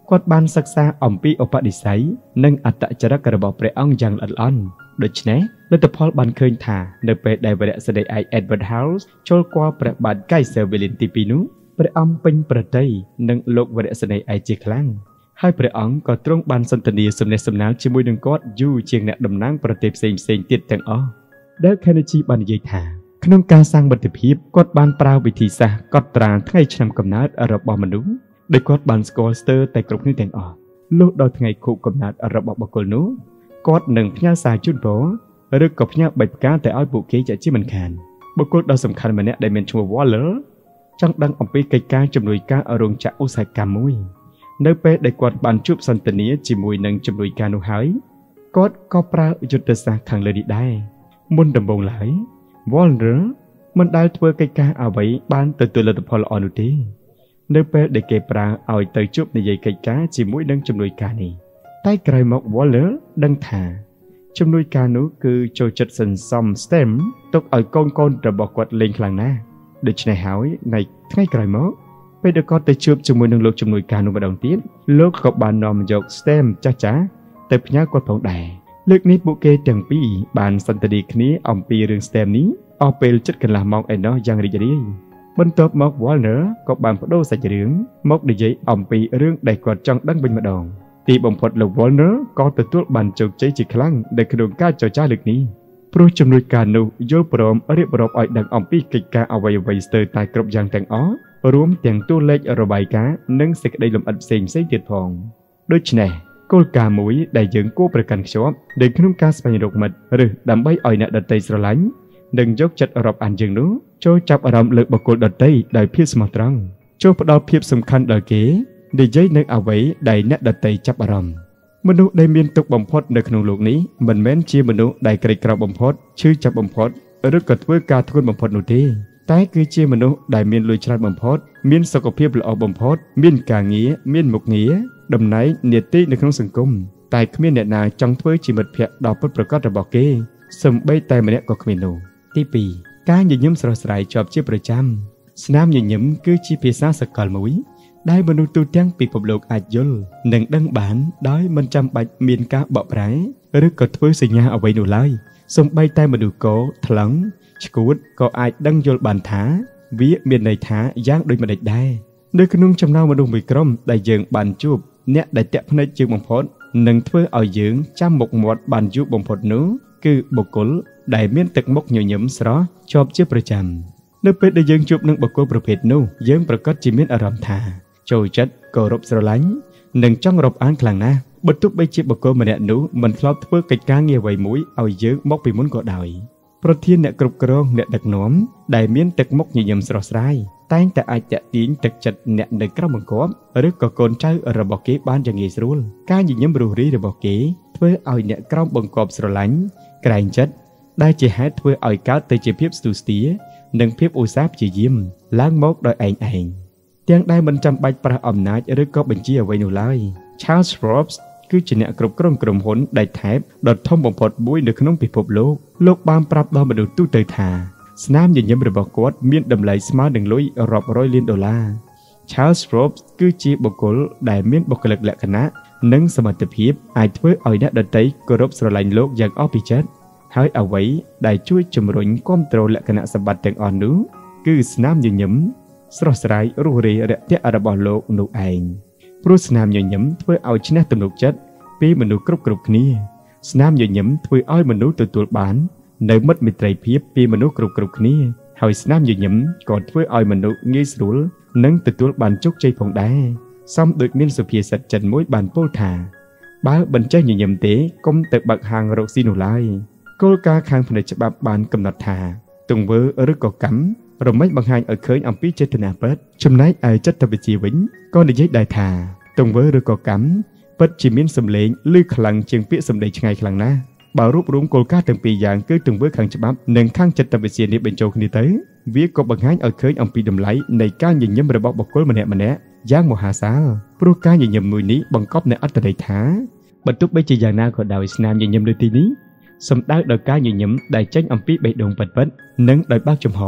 Speaker 2: គាត់បានសិក្សាអំពីឧបនិស្ស័យនិងអត្តចរិតរបស់ព្រះអង្គយ៉ាងល្អិតល្អន់ដូច្នេះលទ្ធផលបានឃើញថានៅពេលដែលវរៈសេនីយ៍ឯក Edward House ចូលគាល់ព្រះបាទ Kaiser William ទី2នោះព្រះអង្គពេញប្រតិយនឹងលោកវរៈសេនីយ៍ឯកជាខ្លាំងហើយព្រះអង្គក៏ទ្រង់បានសន្ទនាសំណេះសំណាលជាមួយនឹងគាត់យូរជាងអ្នកតំណាងប្រទេសផ្សេងៗទៀតទាំងអស់ដែល Kennedy បាននិយាយថាក្នុងការសាងមិត្តភាពគាត់បានប្រើវិធីសាស្ត្រកត់ត្រាថ្ងៃឆ្នាំកំណើតរបស់មនុស្សដោយគាត់បានស្គាល់ស្ទើរតែគ្រប់គ្នាទាំងអស់លុះដល់ថ្ងៃខួបកំណើតរបស់បុគ្គលនោះគាត់នឹងផ្ញើសារជូនពរឬក៏ផ្ញើបិទផ្កាទៅឲ្យពួកគេជាមិនខានបុគ្គលដ៏សំខាន់ម្នាក់ដែលមានឈ្មោះ Waller ចង់ដឹងអំពីកិច្ចការជំនួយការរោងចក្រឧស្សាហកម្មមួយនៅពេលដែលគាត់បានជួបសន្ទនាជាមួយនឹងជំនួយការនោះហើយគាត់ក៏ប្រើយុទ្ធសាស្ត្រខាងលើនេះដែរមុនដំបូងឡើយ Waller មិនដែលធ្វើកិច្ចការអ្វីបានទទួលលទ្ធផលល្អនោះទេនៅពេលដែលគេប្រើឲ្យទៅជួបនិយាយកិច្ចការជាមួយនឹងជំនួយការនេះតែក្រោយមក Waller ដឹងថាជំនួយការនោះគឺចូលចិត្តសន្សំ STEM ទុកឲ្យកូនរបស់គាត់លេងខ្លាំងណាស់ដូច្នេះហើយនៅថ្ងៃក្រោយមកពេលដែលគាត់ទៅជួបជាមួយនឹងលោកជំនួយការនោះម្ដងទៀតលោកក៏បាននាំយក STEM ចាស់ទៅផ្ញើគាត់ផងដែរលើកនេះពួកគេទាំងពីរបានសន្ទនាគ្នាអំពីរឿង STEM នេះអស់ពេលជិតកន្លះម៉ោងឯណោះយ៉ាងរីករាយបន្ទាប់មក Waller ក៏បានបដូរសាច់រឿងមកនិយាយអំពីរឿងដែលគាត់ចង់ដឹងវិញម្ដងទីបំផុតលោក Waller ក៏ទទួលបានជោគជ័យជាខ្លាំងនៅក្នុងការចរចាលើកនេះព្រោះជំនួយការនោះយល់ព្រមរៀបរាប់ឲ្យដឹងអំពីកិច្ចការអ្វីៗស្ទើរតែគ្រប់យ៉ាងទាំងអស់រួមទាំងតួលេខរបាយការណ៍និងសេចក្តីលម្អិតផ្សេងៗទៀតផងដូច្នេះគោលការណ៍មួយដែលយើងគួរប្រកាន់ខ្ជាប់នៅក្នុងការស្វែងរកមិត្តឬដើម្បីឲ្យអ្នកដទៃស្រឡាញ់និងយកចិត្តរាប់អានយើងនោះចូលចាប់អារម្មណ៍លើបុគ្គលដទៃដោយភាពស្មោះត្រង់ចូលផ្ដល់ភាពសំខាន់ដល់គេនិយាយនៅអ្វីដែលអ្នកដទៃចាប់អារម្មណ៍មនុស្សដែលមានទុក្ខបំផុតនៅក្នុងโลกនេះមិនមែនជាមនុស្សដែលក្រីក្របំផុតឈឺចាប់បំផុតឬក៏ធ្វើការធ្ងន់បំផុតនោះទេតែគឺជាមនុស្សដែលមានលុយច្រើនបំផុតមានសុខភាពល្អបំផុតមានការងារមានមុខងារតំណែងនាទីនៅក្នុងសង្គមតែគ្មានអ្នកណាចង់ធ្វើជាមិត្តភក្តិដ៏ពិតប្រាកដរបស់គេសូម្បីតែម្នាក់ក៏គ្មាននោះទី2ការញញឹមស្រស់ស្រាយជាប់ជាប្រចាំស្នាមញញឹមគឺជាភាសាសកលមួយដែលមនុស្សទូទាំងពិភពលោកអាចយល់និងដឹងបានដោយមិនចាំបាច់មានការបកប្រែឬក៏ធ្វើសញ្ញាអ្វីនោះឡើយសូម្បីតែមនុស្សកោថ្លឹងឈួតក៏អាចដឹងយល់បានថាវាមានន័យថាយ៉ាងដូចម្តេចដែរនៅក្នុងចំណោមមនុស្សមួយក្រុមដែលយើងបានជួបអ្នកដែលតាក់ភ្នែកជាងបំផុតនិងធ្វើឲ្យយើងចាំមុខមាត់បានយូរបំផុតនោះគឺបុគ្គលដែលមានទឹកមុខញញឹមស្រស់ជាប់ជាប្រចាំនៅពេលដែលយើងជួបនឹងបុគ្គលប្រភេទនោះយើងប្រកាសជាមានអារម្មណ៍ថាចូលចិត្តគោរពស្រឡាញ់និងចង់រាប់អានខ្លាំងណាស់បើទោះបីជាបុគ្គលម្នាក់នោះមិនធ្លាប់ធ្វើកិច្ចការងារអ្វីមួយឲ្យយើងមកពីមុនក៏ដោយប្រធានអ្នកគ្រប់គ្រងអ្នកដឹកនាំដែលមានទឹកមុខញញឹមស្រស់ស្រាយតែងតែអាចតាក់ទាញទឹកចិត្តអ្នកនៅក្រោមបង្គាប់ឬក៏កូនចៅរបស់គេបានយ៉ាងងាយស្រួលការញញឹមរួសរាយរបស់គេធ្វើឲ្យអ្នកក្រោមបង្គាប់ស្រឡាញ់ក្រែងចិត្តដែលជាហេតុធ្វើឲ្យកើតទៅជាភាពស្ទុះស្ទានិងភាពឧស្សាហ៍ព្យាយាមឡើងមកដោយឯងទាំងដែលមិនចាំបាច់ប្រាស់អំណាចឬក៏បញ្ជាអ្វីនោះឡើយ Charles Schwab គឺជាអ្នកគ្រប់គ្រងក្រុមហ៊ុនដែលថែបដ៏ធំបំផុតមួយនៅក្នុងពិភពលោកបានប្រាប់ដល់មនុស្សទូទៅថាស្នាមញញឹមរបស់គាត់មានតម្លៃស្មើនឹងលុយរាប់រយលានដុល្លារ Charles Schwab គឺជាបុគ្គលដែលមានបុគ្គលិកលក្ខណៈនិងសមត្ថភាពអាចធ្វើឲ្យអ្នកដទៃគោរពស្រឡាញ់លោកយ៉ាងអស់ពីចិត្តហើយអ្វីដែលជួយជំរុញគាំទ្រលក្ខណៈសម្បត្តិទាំងអស់នោះគឺស្នាមញញឹមស្រស់ស្រាយរួសរាយរាក់ទាក់របស់លោកនោះឯងព្រោះស្នាមញញឹមធ្វើឲ្យឈ្នះទំនុកចិត្តពីមនុស្សគ្រប់គ្នាស្នាមញញឹមធ្វើឲ្យមនុស្សទទួលបាននៅមិត្តមេត្រីភាពពីមនុស្សគ្រប់គ្នាហើយស្នាមញញឹមក៏ធ្វើឲ្យមនុស្សងាយស្រួលនិងទទួលបានជោគជ័យផងដែរសមដូចមានសុភាសិតចិនមួយបានពោលថាបើមិនចេះញញឹមទេកុំទៅបើកហាងរកស៊ីនោះឡើយគោលការណ៍ខាងផ្នែកច្បាប់បានកំណត់ថាទង្វើឬក៏កម្មរមែងបង្ហាញឲ្យឃើញអំពីចេតនាពិតចំណែកឯចិត្តវិទ្យាវិញក៏និយាយដែរថាទង្វើឬក៏កម្មពិតជាមានសម្លេងឮខ្លាំងជាងពាក្យសម្ដីឆ្ងាយខ្លាំងណាស់បើរួបរวมគោលការណ៍ទាំងពីរយ៉ាងគឺទង្វើខាងច្បាប់និងខាងចិត្តវិទ្យានេះបញ្ចូលគ្នាទៅវាក៏បង្ហាញឲ្យឃើញអំពីតម្លៃនៃការញញឹមរបស់បុគ្គលម្នាក់យ៉ាងមហាសាលព្រោះការញញឹមមួយនេះបង្កប់នូវអត្ថន័យថាបើទោះបីជាយ៉ាងណាក៏ដោយស្នាមញញឹមលើទីនេះសំដៅដល់ការញញឹមដែលចេញអំពីបេះដូងពិតៗនិងដោយបើកចំហ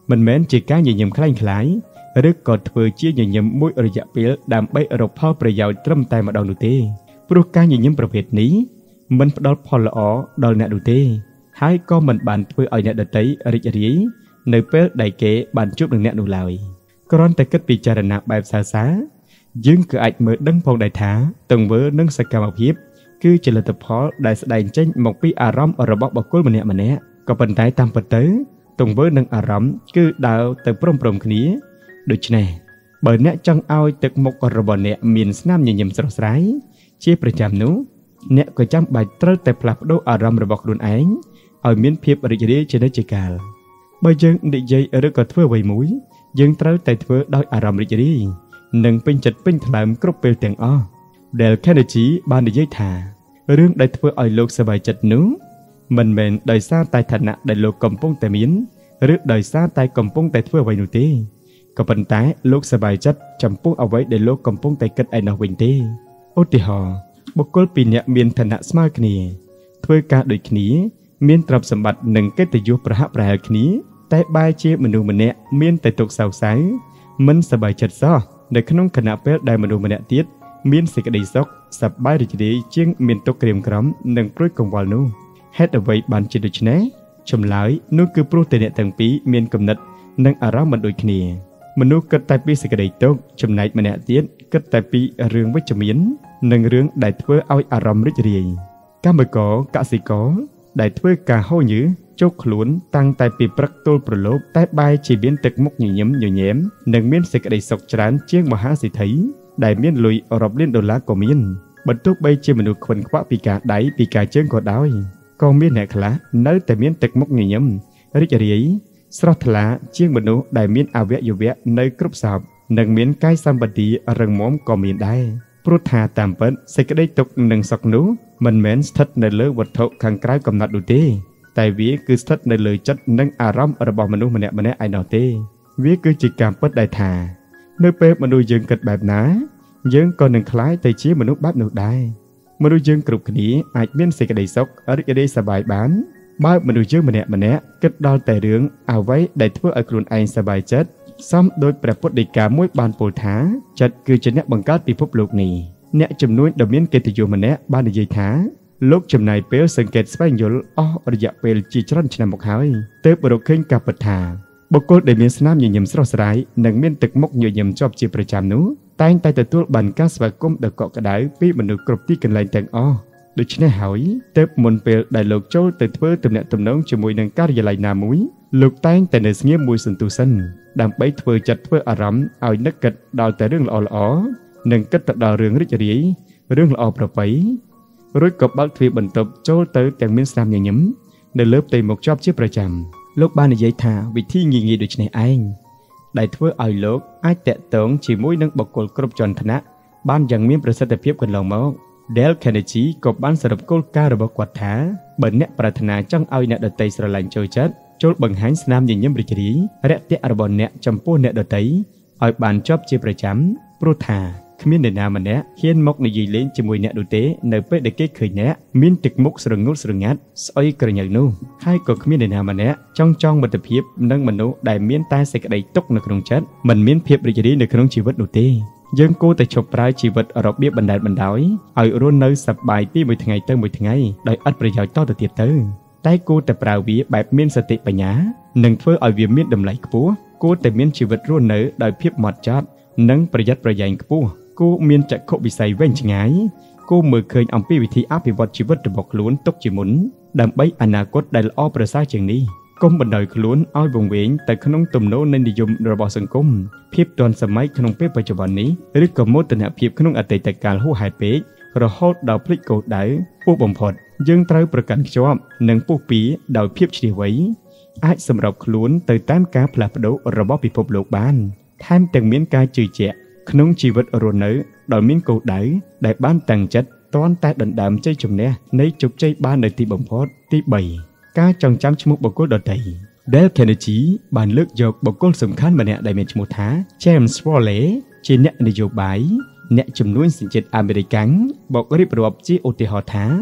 Speaker 2: mình mến chỉ cá nhầm khai kháiឬក៏ធ្វើជាញញឹមមួយរយៈពេលដើម្បីរកផលប្រយោជន៍ត្រឹមតែម្ដងនោះទេព្រោះការញញឹមប្រភេទនេះមិនផ្ដល់ផលល្អដល់អ្នកនោះទេហើយក៏មិនបានធ្វើឲ្យអ្នកដទៃរីករាយនៅពេលដែលគេបានជួបនឹងអ្នកនោះឡើយគ្រាន់តែគិតពិចារណាបែបសើសើរយើងក៏អាចមើលដឹងផងដែរថាទង្វើនិងសកម្មភាពគឺជាលទ្ធផលដែលស្ដែងចេញមកពីអារម្មណ៍របស់បុគ្គលម្នាក់ៗក៏ប៉ុន្តែតាមពិតទៅទង្វើនិងអារម្មណ៍គឺដើរទៅព្រមៗគ្នាដូច្នេះបើអ្នកចង់ឲ្យទឹកមុខរបស់អ្នកមានស្នាមញញឹមស្រស់ស្រាយជាប្រចាំនោះអ្នកក៏ចាំបាច់ត្រូវតែផ្លាស់ប្ដូរអារម្មណ៍របស់ខ្លួនឯងឲ្យមានភាពរីករាយជានិច្ចកាលបើយើងនិយាយឬក៏ធ្វើអ្វីមួយយើងត្រូវតែធ្វើដោយអារម្មណ៍រីករាយនិងពេញចិត្តពេញថ្លើមគ្រប់ពេលទាំងអស់ដែល Kennedy បាននិយាយថារឿងដែលធ្វើឲ្យលោកសប្បាយចិត្តនោះមិនមែនដោយសារតែឋានៈដែលលោកកំពុងតែមានឬដោយសារតែកំពុងតែធ្វើអ្វីនោះទេក៏ប៉ុន្តែលោកសប្បាយចិត្តចំពោះអ្វីដែលលោកកំពុងតែគិតឯនោះវិញទេឧទាហរណ៍បុគ្គលពីរនាក់មានឋានៈស្មើគ្នាធ្វើការដូចគ្នាមានទ្រព្យសម្បត្តិនិងកិត្តិយសប្រហាក់ប្រហែលគ្នាតែបែរជាមនុស្សម្នាក់មានតែទុក្ខសោកសៅមិនសប្បាយចិត្តសោះនៅក្នុងខណៈពេលដែលមនុស្សម្នាក់ទៀតមានសេចក្តីសុខសប្បាយរីករាយជាងមានទុក្ខក្រៀមក្រំនិងព្រួយកង្វល់នោះហេតុអ្វីបានជាដូច្នេះចម្លើយនោះគឺព្រោះតែអ្នកទាំងពីរមានគំនិតនិងអារម្មណ៍មិនដូចគ្នាមនុស្សគិតតែពីសេចក្តីទុក្ខចំណែកម្នាក់ទៀតគិតតែពីរឿងវិជ្ជមាននិងរឿងដែលធ្វើឲ្យអារម្មណ៍រីករាយកម្មករកសិករដែលធ្វើការហូរញើសជោគខ្លួនតាំងតែពីព្រឹកទល់ព្រលប់តែបែរជាមានទឹកមុខញញឹមញញែមនិងមានសេចក្តីសុខច្រើនជាងមហាសេដ្ឋីដែលមានលុយរាប់លានដុល្លារក៏មានបើទោះបីជាមនុស្សខ្វិនខ្វាក់ពីការដៃពីការជើងក៏ដោយក៏មានអ្នកខ្លះនៅតែមានទឹកមុខញញឹមរីករាយស្រស់ថ្លាជាងមនុស្សដែលមានអវយវៈនៅគ្រប់សពនិងមានកាយសម្បត្តិរឹងមាំក៏មានដែរព្រោះថាតាមពិតសេចក្តីទុក្ខនិងសុខនោះមិនមែនស្ថិតនៅលើវត្ថុខាងក្រៅកំណត់នោះទេតែវាគឺស្ថិតនៅលើចិត្តនិងអារម្មណ៍របស់មនុស្សម្នាក់ៗឯណោះទេវាគឺជាការពិតដែលថានៅពេលមនុស្សយើងគិតបែបណាយើងក៏នឹងក្លាយទៅជាមនុស្សបែបនោះដែរមនុស្សយើងគ្រប់គ្នាអាចមានសេចក្តីសុខរីករាយសប្បាយបានបើមនុស្សយើងម្នាក់គិតដល់តែរឿងអ្វីដែលធ្វើឲ្យខ្លួនឯងសប្បាយចិត្តសមដោយព្រះពុទ្ធដីកាមួយបានពោលថាចិត្តគឺជាអ្នកបង្កើតពិភពលោកនេះអ្នកជំនួញដ៏មានកិត្តិយសម្នាក់បាននិយាយថាលោកចំណាយពេលសង្កេតស្វែងយល់អស់រយៈពេលជាច្រើនឆ្នាំមកហើយទើបរកឃើញការពិតថាបុគ្គលដែលមានស្នាមញញឹមស្រស់ស្រាយនិងមានទឹកមុខញញឹមជាប់ជាប្រចាំនោះតែងតែទទួលបានការស្វាគមន៍ដ៏កក់ក្ដៅពីមនុស្សគ្រប់ទីកន្លែងទាំងអស់ដូច្នេះហើយទើបមុនពេលដែលលោកចូលទៅធ្វើទំនាក់ទំនងជាមួយនឹងការិយាល័យណាមួយលោកតែងតែនៅស្ងៀមមួយសន្ទុះសិនដើម្បីធ្វើចិត្តធ្វើអារម្មណ៍ឲ្យនឹកគិតដល់តែរឿងល្អៗនិងគិតទៅដល់រឿងរីករាយរឿងល្អប្រពៃរួចក៏បើកទ្វារបន្ទប់ចូលទៅទាំងមានស្នាមញញឹមនៅលើផ្ទៃមុខជាប់ជាប្រចាំលោកបាននិយាយថាវិធីងាយៗដូចនេះឯងដែលធ្វើឲ្យលោកអាចតាក់ទងជាមួយនឹងបុគ្គលគ្រប់ជាន់ឋានៈបានយ៉ាងមានប្រសិទ្ធភាពកន្លងមក Dale Carnegie ក៏បានសរុបគោលការណ៍របស់គាត់ថាបើអ្នកប្រាថ្នាចង់ឲ្យអ្នកដទៃស្រឡាញ់ចូលចិត្តចូលបង្ហាញស្នាមញញឹមរីករាយរាក់ទាក់របស់អ្នកចំពោះអ្នកដទៃឲ្យបានជាប់ជាប្រចាំព្រោះថាគ្មាននរណាម្នាក់ហ៊ានមកនិយាយលេងជាមួយអ្នកនោះទេនៅពេលដែលគេឃើញអ្នកមានទឹកមុខស្រងូតស្រងាត់ស្អុយក្រញ៉ៅនោះហើយក៏គ្មាននរណាម្នាក់ចង់មិត្តភាពនឹងមនុស្សដែលមានតែសេចក្តីទុក្ខនៅក្នុងចិត្តមិនមានភាពរីករាយនៅក្នុងជីវិតនោះទេយើងគួរតែឈប់ប្រើជីវិតរបៀបបណ្ដែតបណ្ដោយឲ្យរស់នៅសប្បាយពីមួយថ្ងៃទៅមួយថ្ងៃដោយឥតប្រយោជន៍តទៅទៀតទៅតែគួរតែប្រើវាបែបមានសតិបញ្ញានិងធ្វើឲ្យវាមានតម្លៃខ្ពស់គួរតែមានជីវិតរស់នៅដោយភាពហ្មត់ចត់និងប្រយ័ត្នប្រយែងខ្ពស់គួរមានចក្ខុវិស័យវែងឆ្ងាយគួរមើលឃើញអំពីវិធីអភិវឌ្ឍជីវិតរបស់ខ្លួនទុកជាមុនដើម្បីអនាគតដែលល្អប្រសើរជាងនេះកុំបណ្ដោយខ្លួនឲ្យវង្វេងទៅក្នុងទំនោរនៃនិយមរបស់សង្គមភាពទាន់សម័យក្នុងពេលបច្ចុប្បន្ននេះឬក៏មោទនភាពក្នុងអតីតកាលហួសហេតុពេករហូតដល់ភ្លេចគោលដៅពោះបំផុតយើងត្រូវប្រកាន់ខ្ជាប់និងពុះពៀដោយភាពឈ្លាសវៃអាចសម្របខ្លួនទៅតាមការផ្លាស់ប្ដូររបស់ពិភពលោកបានថែមទាំងមានការជឿជាក់ក្នុងជីវិតរស់នៅដោយមានគោលដៅដែលបានតាំងចិត្តទាន់តែដណ្ដើមជ័យជំនះនៃជោគជ័យបាននៅទីបំផុតទី3ការចងចាំឈ្មោះបុគ្គលដទៃ Dale Carnegie បានលើកយកបុគ្គលសំខាន់ម្នាក់ដែលមានឈ្មោះថា James Worley ជាអ្នកនយោបាយអ្នកជំនួញសញ្ជាតិអាមេរិកាំងបករៀបរាប់ជាឧទាហរណ៍ថា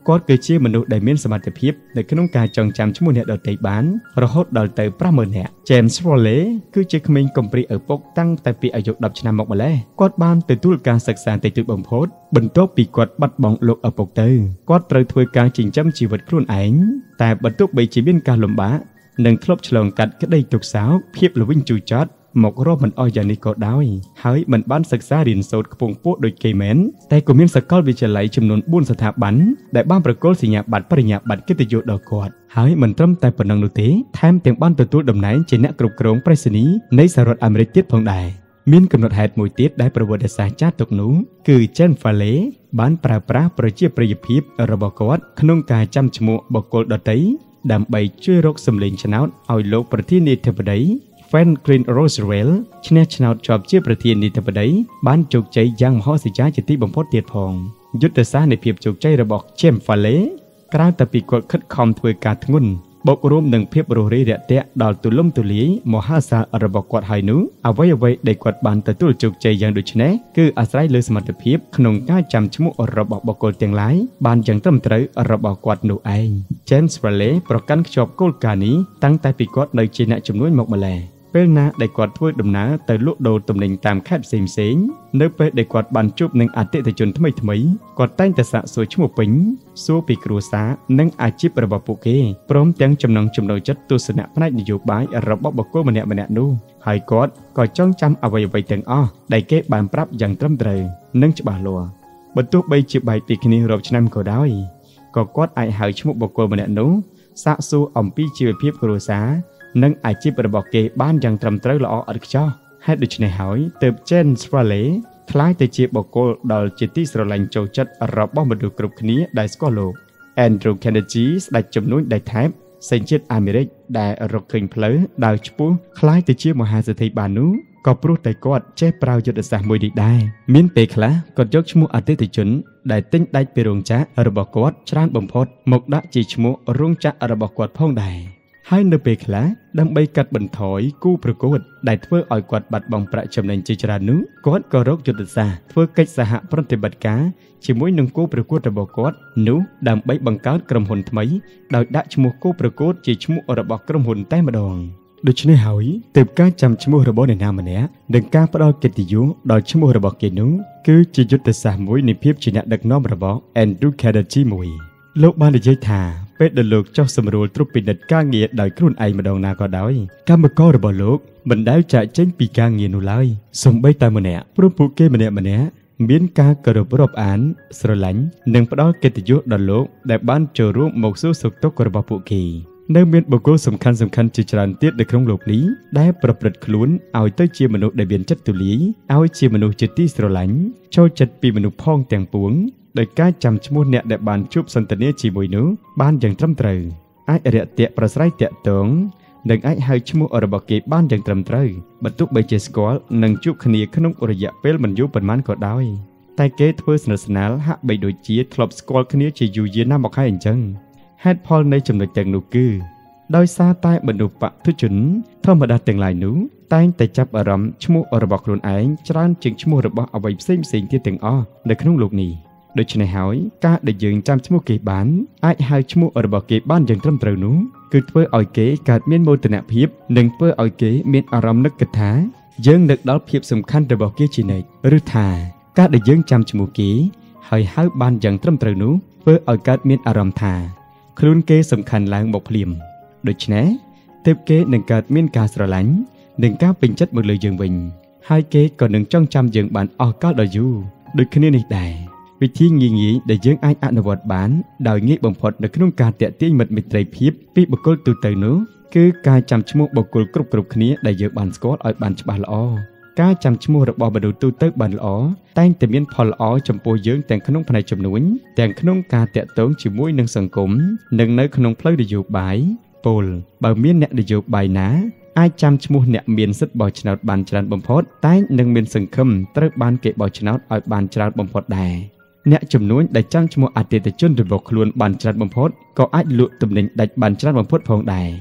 Speaker 2: គាត់គឺជាមនុស្សដែលមានសមត្ថភាពនៅក្នុងការចងចាំឈ្មោះអ្នកដទៃបានរហូតដល់ទៅ 50,000 នាក់ James Foley គឺជាក្មេងកំព្រាឪពុកតាំងតែពីអាយុ 10 ឆ្នាំមកម្ល៉េះគាត់បានទទួលការសិក្សាតិចតួចបំផុតបន្ទាប់ពីគាត់បាត់បង់លោកឪពុកទៅគាត់ត្រូវធ្វើការចិញ្ចឹមជីវិតខ្លួនឯងតែបន្ទាប់បីជាមានការលំបាកនិងធ្លាប់ឆ្លងកាត់ក្តីទុក្ខសោកភាពល្វីងជូរចត់មករកមិនអស់យ៉ាងនេះក៏ដោយហើយមិនបានសិក្សារៀនសូត្រខ្ពង់ខ្ពស់ដូចគេមែនតែក៏មានសាកលវិទ្យាល័យចំនួន4ស្ថាប័នដែលបានប្រគល់សញ្ញាបត្របរិញ្ញាបត្រកិត្តិយសដល់គាត់ហើយមិនត្រឹមតែប៉ុណ្ណឹងនោះទេថែមទាំងបានទទួលតំណែងជាអ្នកគ្រប់គ្រងប្រៃសណីយ៍នៃសហរដ្ឋអាមេរិកទៀតផងដែរមានកំណត់ហេតុមួយទៀតដែលប្រវត្តិសាស្ត្រចាស់ទុកនោះគឺ James Foley បានប្រើប្រាស់ប្រជាប្រិយភាពរបស់គាត់ក្នុងការចាំឈ្មោះបុគ្គលដទៃដើម្បីជួយរកសម្លេងឆ្នោតឲ្យលោកប្រធានាធិបតីFranklin Roosevelt ឈ្នះឆ្នោតជាប់ជាប្រធានាធិបតីបានជោគជ័យយ៉ាងមហោទជាជាទីបំផុតទៀតផងយុទ្ធសាស្ត្រនៃភាពជោគជ័យរបស់ James Foley ក្រៅតែពីគាត់ខិតខំធ្វើការធ្ងន់បូករួមនឹងភាពរស់រាយរាក់ទាក់ដល់ទូលំទូលាយមហាសាលរបស់គាត់ហើយនោះអ្វីដែលគាត់បានទទួលជោគជ័យយ៉ាងដូចនេះគឺអាស្រ័យលើសមត្ថភាពក្នុងការចាំឈ្មោះរបស់បុគ្គលទាំងឡាយបានយ៉ាងត្រឹមត្រូវរបស់គាត់នោះឯង James Foley ប្រកាន់ខ្ជាប់គោលការណ៍នេះតាំងតែពីគាត់នៅជាអ្នកជំនួញមកម្ល៉េះពេលណាដែលគាត់ធ្វើដំណើរទៅលក់ដូរទំនិញតាមខេត្តផ្សេងៗនៅពេលដែលគាត់បានជួបនឹងអតិថិជនថ្មីគាត់តែងតែសាកសួរឈ្មោះពេញសួរពីគ្រួសារនិងអាជីពរបស់ពួកគេព្រមទាំងចំណង់ចំណូលចិត្តទស្សនៈផ្នែកនយោបាយរបស់បុគ្គលម្នាក់ៗនោះហើយគាត់ក៏ចងចាំអ្វីៗទាំងអស់ដែលគេបានប្រាប់យ៉ាងត្រឹមត្រូវនិងច្បាស់លាស់បើទោះបីជាបែកពីគ្នារាប់ឆ្នាំក៏ដោយក៏គាត់អាចហៅឈ្មោះបុគ្គលម្នាក់នោះសាកសួរអំពីជីវភាពគ្រួសារនិងអាជីពរបស់គេបានយ៉ាងត្រឹមត្រូវល្អឥតខ្ចោះហេតុដូច្នេះហើយទើប James Foley ក្លាយទៅជាបុគ្គលដ៏ជាទីស្រឡាញ់ចូលចិត្តរបស់មនុស្សគ្រប់គ្នាដែលស្គាល់លោក Andrew Kennedy ស្ដេចជំនួញដៃថែបសញ្ជាតិអាមេរិកដែលរកឃើញផ្លូវដើរឆ្ពោះក្លាយទៅជាមហាសេដ្ឋីបាននោះក៏ព្រោះតែគាត់ចេះប្រើយុទ្ធសាស្ត្រមួយនេះដែរមានពេលខ្លះគាត់យកឈ្មោះអតិថិជនដែលទិញដាច់ពីរោងចក្ររបស់គាត់ច្រើនបំផុតមកដាក់ជាឈ្មោះរោងចក្ររបស់គាត់ផងដែរហើយនៅពេលខ្លះដើម្បីកាត់បន្ថយគូប្រកួតដែលធ្វើឲ្យគាត់បាត់បង់ប្រាក់ចំណេញជាច្រើននោះគាត់ក៏រកយុទ្ធសាស្ត្រធ្វើកិច្ចសហប្រតិបត្តិការជាមួយនឹងគូប្រកួតរបស់គាត់នោះដើម្បីបង្កើតក្រុមហ៊ុនថ្មីដោយដាក់ឈ្មោះគូប្រកួតជាឈ្មោះរបស់ក្រុមហ៊ុនតែម្ដងដូច្នេះហើយទើបការចាំឈ្មោះរបស់អ្នកណាម្នាក់និងការផ្ដល់កិត្តិយសដល់ឈ្មោះរបស់គេនោះគឺជាយុទ្ធសាស្ត្រមួយនៃភាពជាអ្នកដឹកនាំរបស់ Andrew Kennedy មួយលោកបាននិយាយថាពេលដែលលោកចោះសម្រួលត្រួតពិនិត្យការងារដោយខ្លួនឯងម្ដងណាក៏ដោយកម្មកររបស់លោកមិនដែលចាកចេញពីការងារនោះឡើយសូម្បីតែម្នាក់ព្រោះពួកគេម្នាក់មានការគោរពរាប់អានស្រឡាញ់និងផ្ដល់កិត្តិយសដល់លោកដែលបានចូលរួមមកសួរសុខទុក្ខរបស់ពួកគេនៅមានបុគ្គលសំខាន់ជាច្រើនទៀតនៅក្នុងលោកនេះដែលប្រព្រឹត្តខ្លួនឲ្យទៅជាមនុស្សដែលមានចិត្តទូលាយឲ្យជាមនុស្សជាទីស្រឡាញ់ចូលចិត្តពីមនុស្សផងទាំងពួងដោយការចាំឈ្មោះអ្នកដែលបានជួបសន្ទនាជាមួយនោះបានយ៉ាងត្រឹមត្រូវអាចរាក់ទាក់ប្រស្រ័យតាក់ទងនិងអាចហៅឈ្មោះរបស់គេបានយ៉ាងត្រឹមត្រូវបើទោះបីជាស្គាល់និងជួបគ្នាក្នុងរយៈពេលមិនយូរប៉ុន្មានក៏ដោយតែគេធ្វើស្និទ្ធស្នាលហាក់បីដូចជាធ្លាប់ស្គាល់គ្នាជាយូរយារណាស់មកហើយអញ្ចឹងហេតុផលនៃចំណុចទាំងនោះគឺដោយសារតែមនុស្សបទុជនធម្មតាទាំងឡាយនោះតែងតែចាប់អារម្មណ៍ឈ្មោះរបស់ខ្លួនឯងច្រើនជាងឈ្មោះរបស់អ្វីផ្សេងទៀតទាំងអស់នៅក្នុងលោកនេះដូច្នេះហើយការដែលយើងចាំឈ្មោះគេបានអាចហៅឈ្មោះរបស់គេបានយ៉ាងត្រឹមត្រូវនោះគឺធ្វើឲ្យគេកើតមានមោទនភាពនិងធ្វើឲ្យគេមានអារម្មណ៍នឹកគិតថាយើងនឹកដល់ភាពសំខាន់របស់គេជានិច្ចឬថាការដែលយើងចាំឈ្មោះគេហើយហៅបានយ៉ាងត្រឹមត្រូវនោះធ្វើឲ្យកើតមានអារម្មណ៍ថាខ្លួនគេសំខាន់ឡើងមកភ្លាមដូច្នេះទើបគេនឹងកើតមានការស្រឡាញ់និងការពេញចិត្តមកលើយើងវិញហើយគេក៏នឹងចងចាំយើងបានអស់កលដល់យូរដូចគ្នានេះដែរវិធីងាយៗដែលយើងអាចអនុវត្តបានដោយងាយបំផុតនៅក្នុងការទាក់ទាញមិត្តមិត្តភាពពីបុគ្គលទូទៅនោះគឺការចាំឈ្មោះបុគ្គលគ្រប់គ្នាដែលយើងបានស្គាល់ឲ្យបានច្បាស់ល្អការចាំឈ្មោះរបស់មនុស្សទូទៅបានល្អតែងតែមានផលល្អចំពោះយើងទាំងក្នុងផ្នែកជំនួញទាំងក្នុងការតាក់ទងជាមួយនឹងសង្គមនិងនៅក្នុងផ្លូវនយោបាយពលបើមានអ្នកនយោបាយណាអាចចាំឈ្មោះអ្នកមានសិទ្ធិបោះឆ្នោតបានច្រើនបំផុតតែនឹងមានសង្ឃឹមត្រូវបានគេបោះឆ្នោតឲ្យបានច្រើនបំផុតដែរអ្នកជំនួញដែលចាំឈ្មោះអតិថិជនរបស់ខ្លួនបានច្រើនបំផុតក៏អាចលក់ទំនិញដាច់បានច្រើនបំផុតផងដែរ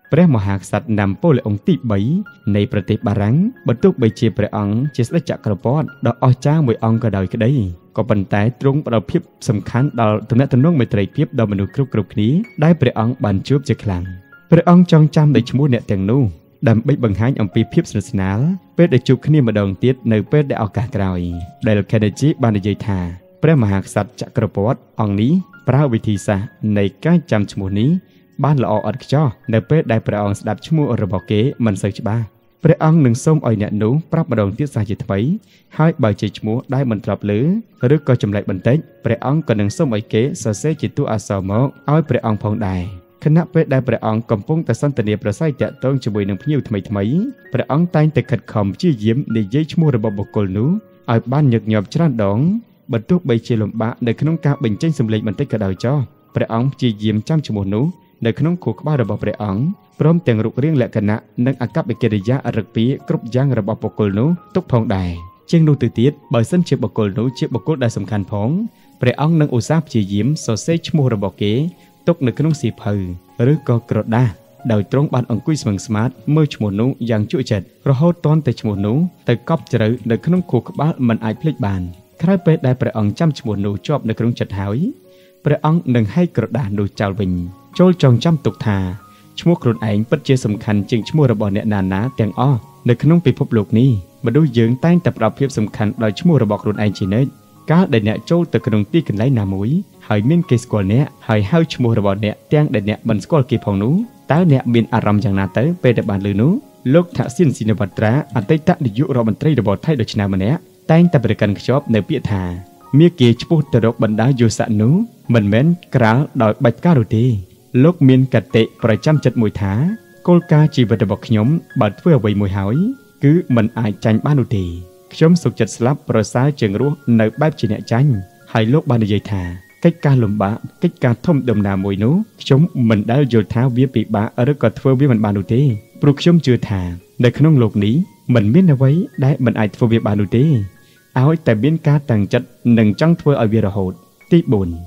Speaker 2: ព្រះមហាក្សត្រណាំប៉ូឡេអុងទី3នៃប្រទេសបារាំងបន្ទុកបីជាព្រះអង្គជាស្ដេចចក្រពត្តិដ៏អស្ចារ្យមួយអង្គក៏ដោយក្តីក៏ប៉ុន្តែទ្រង់ផ្ដល់ភាពសំខាន់ដល់ទំនាក់ទំនងមេត្រីភាពដល់មនុស្សគ្រប់គ្នាដែលព្រះអង្គបានជួបជាខ្លាំងព្រះអង្គចងចាំដោយឈ្មោះអ្នកទាំងនោះដើម្បីបង្ហាញអំពីភាពស្និទ្ធស្នាលពេលដែលជួបគ្នាម្ដងទៀតនៅពេលដែលឱកាសក្រោយដែល Kennedy បាននិយាយថាព្រះមហាក្សត្រចក្រពត្តិអង្គនេះប្រើវិធីសាស្ត្រនៃការចាំឈ្មោះនេះបានល្អឥតខ្ចោះនៅពេលដែលព្រះអង្គស្ដាប់ឈ្មោះរបស់គេមិនសូវច្បាស់ព្រះអង្គនឹងសូមឲ្យអ្នកនោះប្រាប់ម្ដងទៀតសាជាថ្មីហើយបើជាឈ្មោះដែលមិនធ្លាប់ឮឬក៏ចម្លែកបន្តិចព្រះអង្គក៏នឹងសូមឲ្យគេសរសេរជាតួអក្សរមកឲ្យព្រះអង្គផងដែរខណៈពេលដែលព្រះអង្គកំពុងតែសន្ទនាប្រស័យតាក់ទងជាមួយនឹងភ្ញៀវថ្មីព្រះអង្គតែងតែខិតខំព្យាយាមនិយាយឈ្មោះរបស់បុគ្គលនោះឲ្យបានញឹកញាប់ច្រើនដងបើទោះបីជាលំបាកនៅក្នុងការបញ្ចេញសំឡេងបន្តិចក៏ដោយចុះព្រះអង្គព្យាយាមចាំឈ្មោះនោះនៅក្នុងខួរក្បាលរបស់ព្រះអង្គព្រមទាំងរូបរាងលក្ខណៈនិងអាកប្បកិរិយារឹកពីគ្រប់យ៉ាងរបស់បុគ្គលនោះទុកផងដែរជាងនោះទៅទៀតបើសិនជាបុគ្គលនោះជាបុគ្គលដែលសំខាន់ផងព្រះអង្គនឹងឧស្សាហ៍ព្យាយាមសរសេរឈ្មោះរបស់គេទុកនៅក្នុងសៀវភៅឬក៏ក្រដាសដោយទ្រង់បានអង្គុយស្មឹងស្មាតមើលឈ្មោះនោះយ៉ាងជក់ចិត្តរហូតទាន់តែឈ្មោះនោះទៅកប់ជ្រៅនៅក្នុងខួរក្បាលមិនអាចភ្លេចបានក្រោយពេលដែលព្រះអង្គចាំឈ្មោះនោះជាប់នៅក្នុងចិត្តហើយព្រះអង្គនឹងហែកក្រដាសនោះចោលវិញចូលចងចាំទុកថាឈ្មោះខ្លួនឯងពិតជាសំខាន់ជាងឈ្មោះរបស់អ្នកណាទាំងអស់នៅក្នុងពិភពលោកនេះមនុស្សយើងតែងតែផ្ដោតភាពសំខាន់ដល់ឈ្មោះរបស់ខ្លួនឯងជានិច្ចកាលដែលអ្នកចូលទៅក្នុងទីកន្លែងណាមួយហើយមានគេស្គាល់អ្នកហើយហៅឈ្មោះរបស់អ្នកទាំងដែលអ្នកមិនស្គាល់គេផងនោះតើអ្នកមានអារម្មណ៍យ៉ាងណាទៅពេលដែលបានឮនោះលោកថាក់ស៊ីនស៊ីណាវត្រាអតីតនាយករដ្ឋមន្ត្រីរបស់ថៃដ៏ឆ្នើមម្នាក់តែងតែប្រកាន់ខ្ជាប់នៅពាក្យថាមាគ៌ាឆ្ពោះទៅរកបណ្ដាយោស័កនោះមិនមែនក្រាលដោយបាច់ផ្កានោះទេលោកមានកតិប្រចាំចិត្តមួយថាគោលការណ៍ជីវិតរបស់ខ្ញុំបើធ្វើអ្វីមួយហើយគឺមិនអាចចាញ់បាននោះទេខ្ញុំសុខចិត្តស្លាប់ប្រសើរជាងរស់នៅបែបជាអ្នកចាញ់ហើយលោកបាននិយាយថាកិច្ចការលំបាកកិច្ចការធំដុំណាមួយនោះខ្ញុំមិនដែលយល់ថាវាពិបាកឬក៏ធ្វើវាមិនបាននោះទេព្រោះខ្ញុំជឿថានៅក្នុងโลกនេះមិនមានអ្វីដែលមិនអាចធ្វើវាបាននោះទេឲ្យតែមានការតាំងចិត្តនិងចង់ធ្វើឲ្យវារហូតទី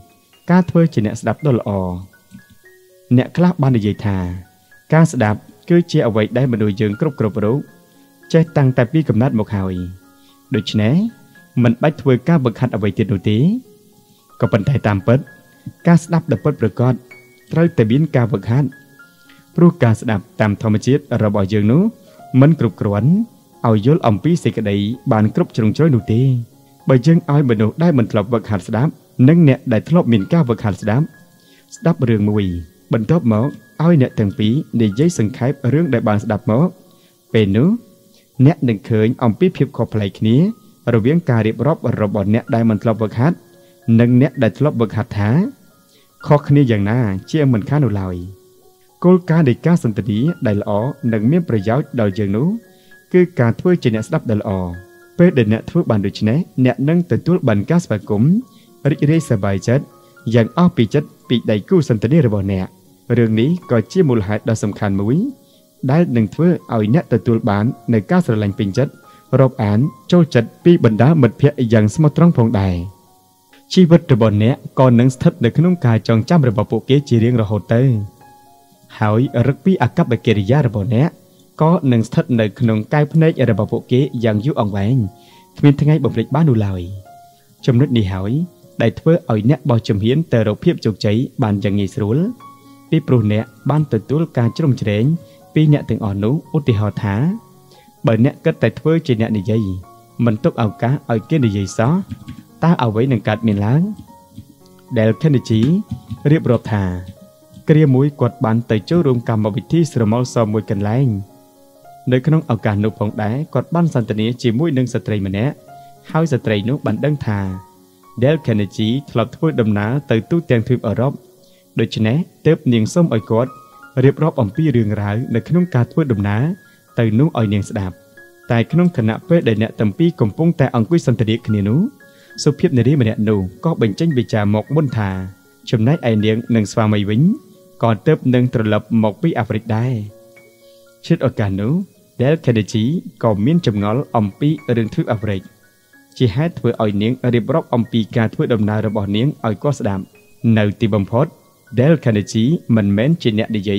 Speaker 2: 4ការធ្វើជាអ្នកស្ដាប់ដ៏ល្អអ្នកខ្លះបាននិយាយថាការស្ដាប់គឺជាអ្វីដែលមនុស្សយើងគ្រប់រូបចេះតាំងតែពីកំណត់មកហើយដូច្នេះមិនបាច់ធ្វើការបង្ខិតអ្វីទៀតនោះទេក៏ប៉ុន្តែតាមពិតការស្ដាប់ដ៏ពិតប្រាកដត្រូវតែមានការបង្ខិតព្រោះការស្ដាប់តាមធម្មជាតិរបស់យើងនោះមិនគ្រប់គ្រាន់ឲ្យយល់អំពីសេចក្តីបានគ្រប់ជ្រុងជ្រោយនោះទេបើយើងឲ្យមនុស្សដែលមិនធ្លាប់វឹកហាត់ស្ដាប់និងអ្នកដែលធ្លាប់មានការវឹកហាត់ស្ដាប់រឿងមួយបន្ទាប់មកឲ្យអ្នកទាំងពីរនិយាយសង្ខេបរឿងដែលបានស្ដាប់មកពេលនោះអ្នកនឹងឃើញអំពីភាពខុសប្លែកគ្នារវាងការរៀបរាប់របស់អ្នកដែលមិនធ្លាប់វឹកហាត់និងអ្នកដែលធ្លាប់វឹកហាត់ថាខុសគ្នាយ៉ាងណាជាមិនខាននោះឡើយគោលការណ៍នៃការសន្ទនាដែលល្អនិងមានប្រយោជន៍ដល់យើងនោះគឺការធ្វើជាអ្នកស្ដាប់ដែលល្អពេលដែលអ្នកធ្វើបានដូច្នេះអ្នកនឹងទទួលបានការស្វាគមន៍រីករាយសប្បាយចិត្តយ៉ាងអស់ពីចិត្តពីដៃគូសន្ទនារបស់អ្នករឿងនេះក៏ជាមូលហេតុដ៏សំខាន់មួយដែលនឹងធ្វើឲ្យអ្នកទទួលបាននូវការស្រឡាញ់ពេញចិត្តរាប់អានចូលចិត្តពីបណ្ដាមិត្តភ័ក្តិយ៉ាងស្មោះត្រង់ផងដែរជីវិតរបស់អ្នកក៏នឹងស្ថិតនៅក្នុងការចងចាំរបស់ពួកគេជារៀងរហូតទៅហើយរឹកពីអាកប្បកិរិយារបស់អ្នកក៏នឹងស្ថិតនៅក្នុងកាយភ្នែករបស់ពួកគេយ៉ាងយូរអង្វែងគ្មានថ្ងៃបំភ្លេចបាននោះឡើយចំណុចនេះហើយដែលធ្វើឲ្យអ្នកបោះជំហានទៅរកភាពជោគជ័យបានយ៉ាងងាយស្រួលពីព្រោះអ្នកបានទទួលការជ្រោមជ្រែងពីអ្នកទាំងអស់នោះឧទាហរណ៍ថាបើអ្នកគិតតែធ្វើជាអ្នកនិយាយមិនទុកឱកាសឲ្យគេនិយាយសោះតើអ្វីនឹងកើតមានឡើងដែល Kennedy រៀបរាប់ថាគ្រាមួយគាត់បានទៅចូលរួមកម្មវិធីស្រមោលសមួយកន្លែងនៅក្នុងឱកាសនោះផងដែរគាត់បានសន្ទនាជាមួយនឹងស្ត្រីម្នាក់ហើយស្ត្រីនោះបានដឹងថា Del Carnegie ធ្លាប់ធ្វើដំណើរទៅទូទាំងទ្វីបអឺរ៉ុបដូច្នេះទើបនាងសូមឲ្យគាត់រៀបរាប់អំពីរឿងរ៉ាវនៅក្នុងការធ្វើដំណើរទៅនោះឲ្យនាងស្ដាប់តែក្នុងខណៈពេលដែលអ្នកទាំងពីរកំពុងតែអង្គុយសន្ទនាគ្នានោះសុភាពនារីម្នាក់នោះក៏បញ្ចេញវិចារមកមុនថាចំណែកឯនាងនិងស្វាមីវិញក៏ទើបនឹងត្រឡប់មកពីអាហ្វ្រិកដែរឈិតឱកាសនោះ Del Carnegie ក៏មានចម្ងល់អំពីរឿងទ្វីបអាហ្វ្រិកជាហេតុធ្វើឲ្យនាងរៀបរាប់អំពីការធ្វើដំណើររបស់នាងឲ្យគាត់ស្ដាប់នៅទីបំផុត Del Carnegie មិនមែនជាអ្នកនិយាយ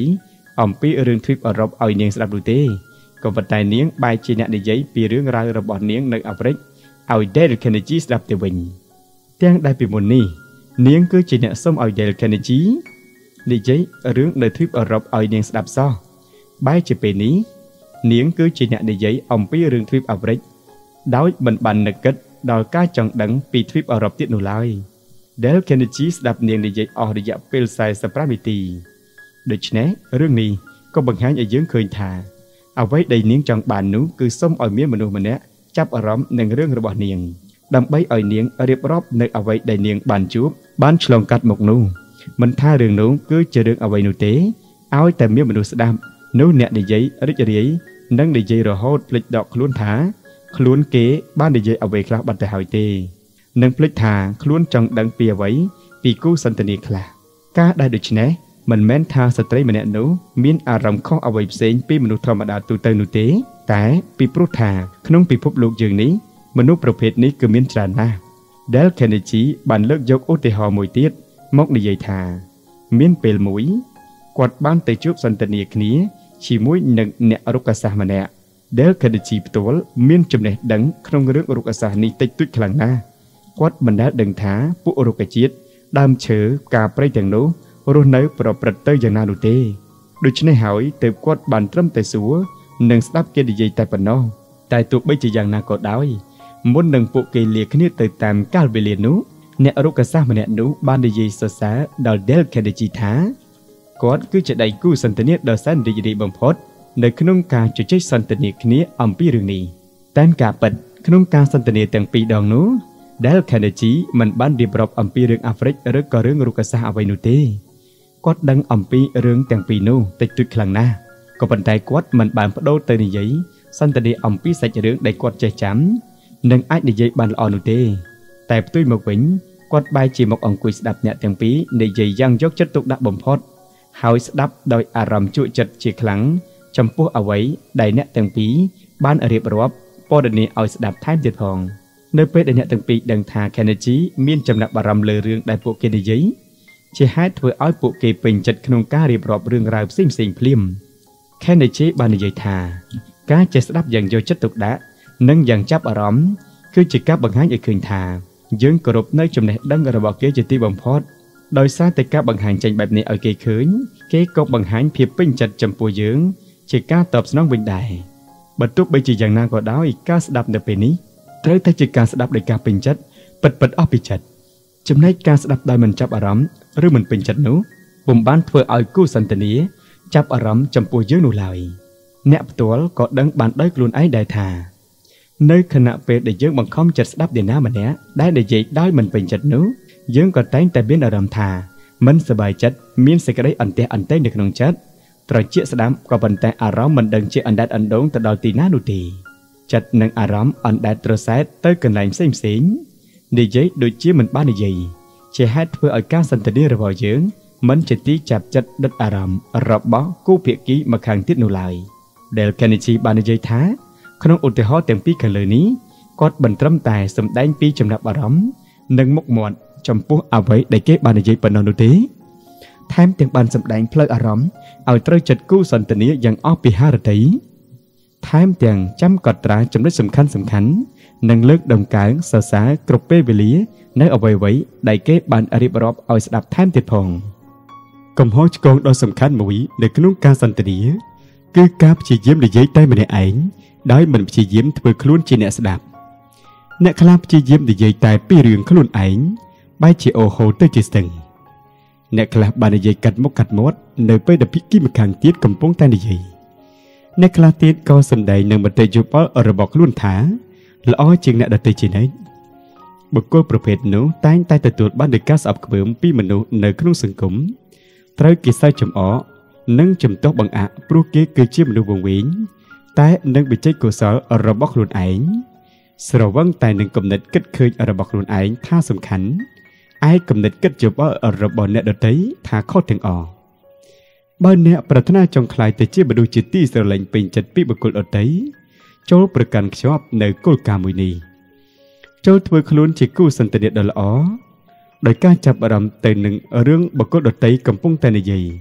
Speaker 2: អំពីរឿងទ្វីបអឺរ៉ុបឲ្យនាងស្ដាប់នោះទេក៏ប៉ុន្តែនាងបែរជាអ្នកនិយាយពីរឿងរ៉ាវរបស់នាងនៅអាហ្វ្រិកឲ្យ Dale Carnegie ស្ដាប់ទៅវិញទាំងដែលពីមុននេះនាងគឺជាអ្នកសុំឲ្យ Dale Carnegie និយាយរឿងនៅទ្វីបអឺរ៉ុបឲ្យនាងស្ដាប់សោះបែរជាពេលនេះនាងគឺជាអ្នកនិយាយអំពីរឿងទ្វីបអាហ្វ្រិកដោយមិនបាននឹកគិតដល់ការចង់ដឹងពីទ្វីបអឺរ៉ុបទៀតនោះឡើយ Dale Carnegie ស្ដាប់នាងនិយាយអស់រយៈពេល45នាទីដូច្នេះរឿងនេះក៏បង្ហាញឲ្យយើងឃើញថាអ្វីដែលនាងចង់បាននោះគឺសូមឲ្យមានមនុស្សម្នាក់ចាប់អារម្មណ៍នឹងរឿងរបស់នាងដើម្បីឲ្យនាងរៀបរាប់នៅអ្វីដែលនាងបានជួបបានឆ្លងកាត់មកនោះមិនថារឿងនោះគឺជារឿងអ្វីនោះទេឲ្យតែមានមនុស្សស្ដាប់នោះអ្នកនិយាយរីករាយនិងនិយាយរហូតភ្លេចដកខ្លួនថាខ្លួនគេបាននិយាយអ្វីខ្លះបាត់ទៅហើយទេនិងភ្លេចថាខ្លួនចង់ដឹងពីអ្វីពីគូសន្ទនាខ្លះការដែលដូច្នេះមិនមែនថាស្ត្រីម្នាក់នោះមានអារម្មណ៍ខុសអ្វីផ្សេងពីមនុស្សធម្មតាទូទៅនោះទេតែពីព្រោះថាក្នុងពិភពលោកយើងនេះមនុស្សប្រភេទនេះគឺមានច្រើនណាស់ Dale Carnegie បានលើកយកឧទាហរណ៍មួយទៀតមកនិយាយថាមានពេលមួយគាត់បានទៅជួបសន្ទនាគ្នាជាមួយនឹងអ្នករុក្ខសាស្ត្រម្នាក់ Dale Carnegie ផ្ទាល់មានចំណេះដឹងក្នុងរឿងរុក្ខសាស្ត្រនេះតិចតួចខ្លាំងណាស់គាត់មិនដែលដឹងថាពួករុក្ខជាតិដើមឈើផ្កាព្រៃទាំងនោះរស់នៅប្រព្រឹត្តទៅយ៉ាងណានោះទេដូច្នេះហើយទើបគាត់បានត្រឹមតែសួរនិងស្ដាប់គេនិយាយតែប៉ុណ្ណោះតែទោះបីជាយ៉ាងណាក៏ដោយមុននឹងពួកគេលាគ្នាទៅតាមកាលវេលានោះអ្នករុក្ខសាស្ត្រម្នាក់នោះបាននិយាយសរសើរដល់ Dale Carnegie ថាគាត់គឺជាដៃគូសន្ទនាដ៏សែនរីករាយបំផុតនៅក្នុងការជជែកសន្ទនាគ្នាអំពីរឿងនេះតាមការពិតក្នុងការសន្ទនាទាំងពីរដងនោះ Dale Carnegie មិនបានរៀបរាប់អំពីរឿងអាហ្វ្រិកឬក៏រឿងរុក្ខសាស្ត្រអ្វីនោះទេគាត់ដឹងអំពីរឿងទាំងពីរនោះតិចតួចខ្លាំងណាស់ក៏ប៉ុន្តែគាត់មិនបានបដូរទៅនិយាយសន្ទនាអំពីសាច់រឿងដែលគាត់ចេះចាំនិងអាចនិយាយបានល្អនោះទេតែផ្ទុយមកវិញគាត់បែរជាមកអង្គុយស្ដាប់អ្នកទាំងពីរនិយាយយ៉ាងយកចិត្តទុកដាក់បំផុតហើយស្ដាប់ដោយអារម្មណ៍ជក់ចិត្តជាខ្លាំងចំពោះអ្វីដែលអ្នកទាំងពីរបានរៀបរាប់ព័ត៌មានឲ្យស្ដាប់ថែមទៀតផងនៅពេលដែលអ្នកទាំងពីរដឹងថា Carnegie មានចំណាប់អារម្មណ៍លើរឿងដែលពួកគេនិយាយជាហេតុធ្វើឲ្យពួកគេពេញចិត្តក្នុងការរៀបរាប់រឿងរ៉ាវផ្សេងៗភ្លាម Carnegie បាននិយាយថាការចេះស្ដាប់យ៉ាងយកចិត្តទុកដាក់និងយ៉ាងចាប់អារម្មណ៍គឺជាការបង្ហាញឲ្យឃើញថាយើងគោរពនៅចំណេះដឹងរបស់គេជាទីបំផុតដោយសារតែការបង្ហាញចេញបែបនេះឲ្យគេឃើញគេក៏បង្ហាញភាពពេញចិត្តចំពោះយើងជាការតបស្នងវិញដែរបើទោះបីជាយ៉ាងណាក៏ដោយការស្ដាប់នៅពេលនេះត្រូវតែជាការស្ដាប់ដោយការពេញចិត្តពិតអស់ពីចិត្តចំណែកការស្ដាប់ដោយមិនចាប់អារម្មណ៍ឬមិនពេញចិត្តនោះពុំបានធ្វើឲ្យគូសន្ទនាចាប់អារម្មណ៍ចំពោះយើងនោះឡើយអ្នកផ្ទាល់ក៏ដឹងបានដោយខ្លួនឯងដែរថានៅខណៈពេលដែលយើងបង្ខំចិត្តស្ដាប់អ្នកណាម្នាក់ដែលនិយាយដោយមិនពេញចិត្តនោះយើងក៏តែងតែមានអារម្មណ៍ថាមិនសប្បាយចិត្តមានសេចក្តីអន្ទះអន្ទែងនៅក្នុងចិត្តត្រជាក់ស្ដាប់ក៏ប៉ុន្តែអារម្មណ៍មិនដឹងជាអណ្ដែតអណ្ដូងទៅដល់ទីណានោះទេចិត្តនិងអារម្មណ៍អណ្ដែតត្រសែតទៅកន្លែងផ្សេងនិយាយដូចជាមិនបាននិយាយជាហេតុធ្វើឲ្យការសន្ទនារបស់យើងមិនជាទីចាប់ចិត្តដិតអារម្មណ៍របស់គូភាគីម្ខាងទៀតនោះឡើយ Dale Carnegie បាននិយាយថាក្នុងឧទាហរណ៍ទាំងពីរខាងលើនេះគាត់មិនត្រឹមតែសម្ដែងពីចំណាប់អារម្មណ៍និងមុខមាត់ចំពោះអ្វីដែលគេបាននិយាយប៉ុណ្ណោះនោះទេថែមទាំងបានសម្ដែងផ្លូវអារម្មណ៍ឲ្យត្រូវចិត្តគូសន្ទនាយ៉ាងអស់ពីហារតីថែមទាំងចាំកត់ត្រាចំណុចសំខាន់និងលើកដំកើងសរសើរគ្រប់ពេលវេលានៅអ្វីៗដែលគេបានរៀបរាប់ឲ្យស្ដាប់ថែមទៀតផងកំហុសឆ្គងដ៏សំខាន់មួយនៅក្នុងការសន្ទនាគឺការព្យាយាមនិយាយតែម្នាក់ឯងដោយមិនព្យាយាមធ្វើខ្លួនជាអ្នកស្ដាប់អ្នកខ្លះព្យាយាមនិយាយតែពីរឿងខ្លួនឯងបែរជាអូហូទៅជាស្ទឹងអ្នកខ្លះបាននិយាយកាត់មុខកាត់មាត់នៅពេលដែលភាគីម្ខាងទៀតកំពុងតែនិយាយអ្នកខ្លះទៀតក៏សម្ដែងនឹងមតិយោបល់របស់ខ្លួនថាល្អជាងអ្នកដទៃជានិច្ចបុគ្គលប្រភេទនោះតែងតែទទួលបាននូវការស្អប់ខ្ពើមពីមនុស្សនៅក្នុងសង្គមត្រូវគេសើចចំអកនិងជំទាស់បង្អាក់ព្រោះគេគឺជាមនុស្សវង្វេងតែនឹងវិចិត្រកុសលរបស់ខ្លួនឯងស្រវឹងតែនឹងគំនិតគិតឃើញរបស់ខ្លួនឯងថាសំខាន់ឯគំនិតគិតយោបល់របស់អ្នកដទៃថាខុសទាំងអស់បើអ្នកប្រាថ្នាចង់ក្លាយទៅជាមនុស្សជាទីស្រឡាញ់ពេញចិត្តពីបុគ្គលដទៃចូលប្រកាន់ខ្ជាប់នៅគោលការណ៍មួយនេះចូលធ្វើខ្លួនជាគូសន្ទនាដ៏ល្អដោយការចាប់អារម្មណ៍ទៅនឹងរឿងបុគ្គលដទៃកំពុងតែនិយាយ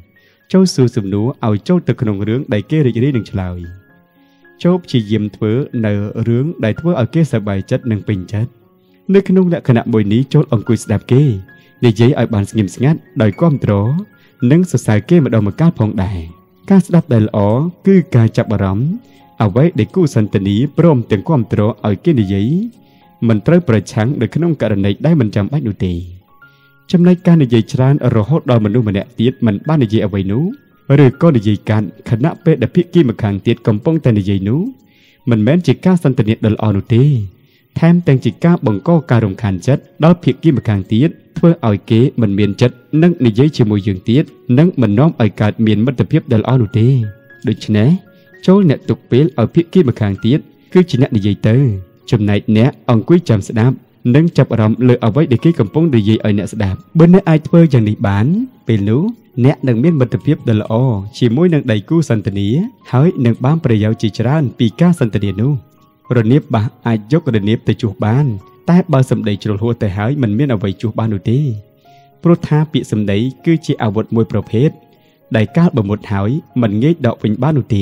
Speaker 1: Châu sưu sầm núa ao châu từ khung rướng đầy kê rì rì đừng chào. Châu chỉ diêm thưa nở rướng đầy thưa ở kê sờ bài chất nâng bình chất. Nơi khung đã khả năng bồi ní châu ông quy đạp kê. Để giấy ở bàn nghiêm ngắt đòi quam tró nâng sờ sài kê mà đầu một cát phong đài. Cát đạp đầy lỏ cứ cài chập bờ rắm. Ở vậy để cứu sanh tình ý prom tiếng quam tró ở kê để giấy. Mình tới bờ trắng để khung cả nàyได้mình chăm bách nụ tì. Trong này ca này dây tràn ở rổ hốt đòi mình nuôi mình đẹp tiết mình ban này dây ở vậy nú. Rồi con này dây cạn khả năng bê đã biết kia mà kháng tiết cầm bông tên này dây nú. Mình mến chỉ ca sanh tình ý đòi ở nụ tì. Thêm tên chỉ ca bằng co ca rồng khàn chất đó biết kia mà kháng tiết. Thưa ở kế mình miền chất nâng này dây chỉ mùi dương tiết. Nâng mình nóm ở cả miền mất tập hiếp đòi ở nụ tì. Được chứ nè. Chỗ nẹ tục bế ở biết kia mà kháng tiết. Cứ chỉ nẹ này dây tơ. Trong này nè ông quý chăm sẽ đáp. Nâng chập rộng lựa ở với để ký cầm phong để gì ở nẹ sẽ đạp. Bên nơi ai thơ dần đi bán. Về lũ nẹ nâng miên mật tập hiếp đòi lõ. Chỉ mối nâng đầy cú sanh tình ý. Hỏi nâng bán bởi giáo chỉ tràn vì ca sanh tình ý nụ. Rồi nếp bà ai dốc rồi nếp tới chuộc bán. Ta bao xâm đầy trộn hua tới hỏi mình miên ở vậy chuộc bán nụ tê. Pro tha bị xâm đấy cứ chỉ ảo vật môi prop hết. Đại ca bởi một hỏi mình nghe đọc vinh bán nụ tê.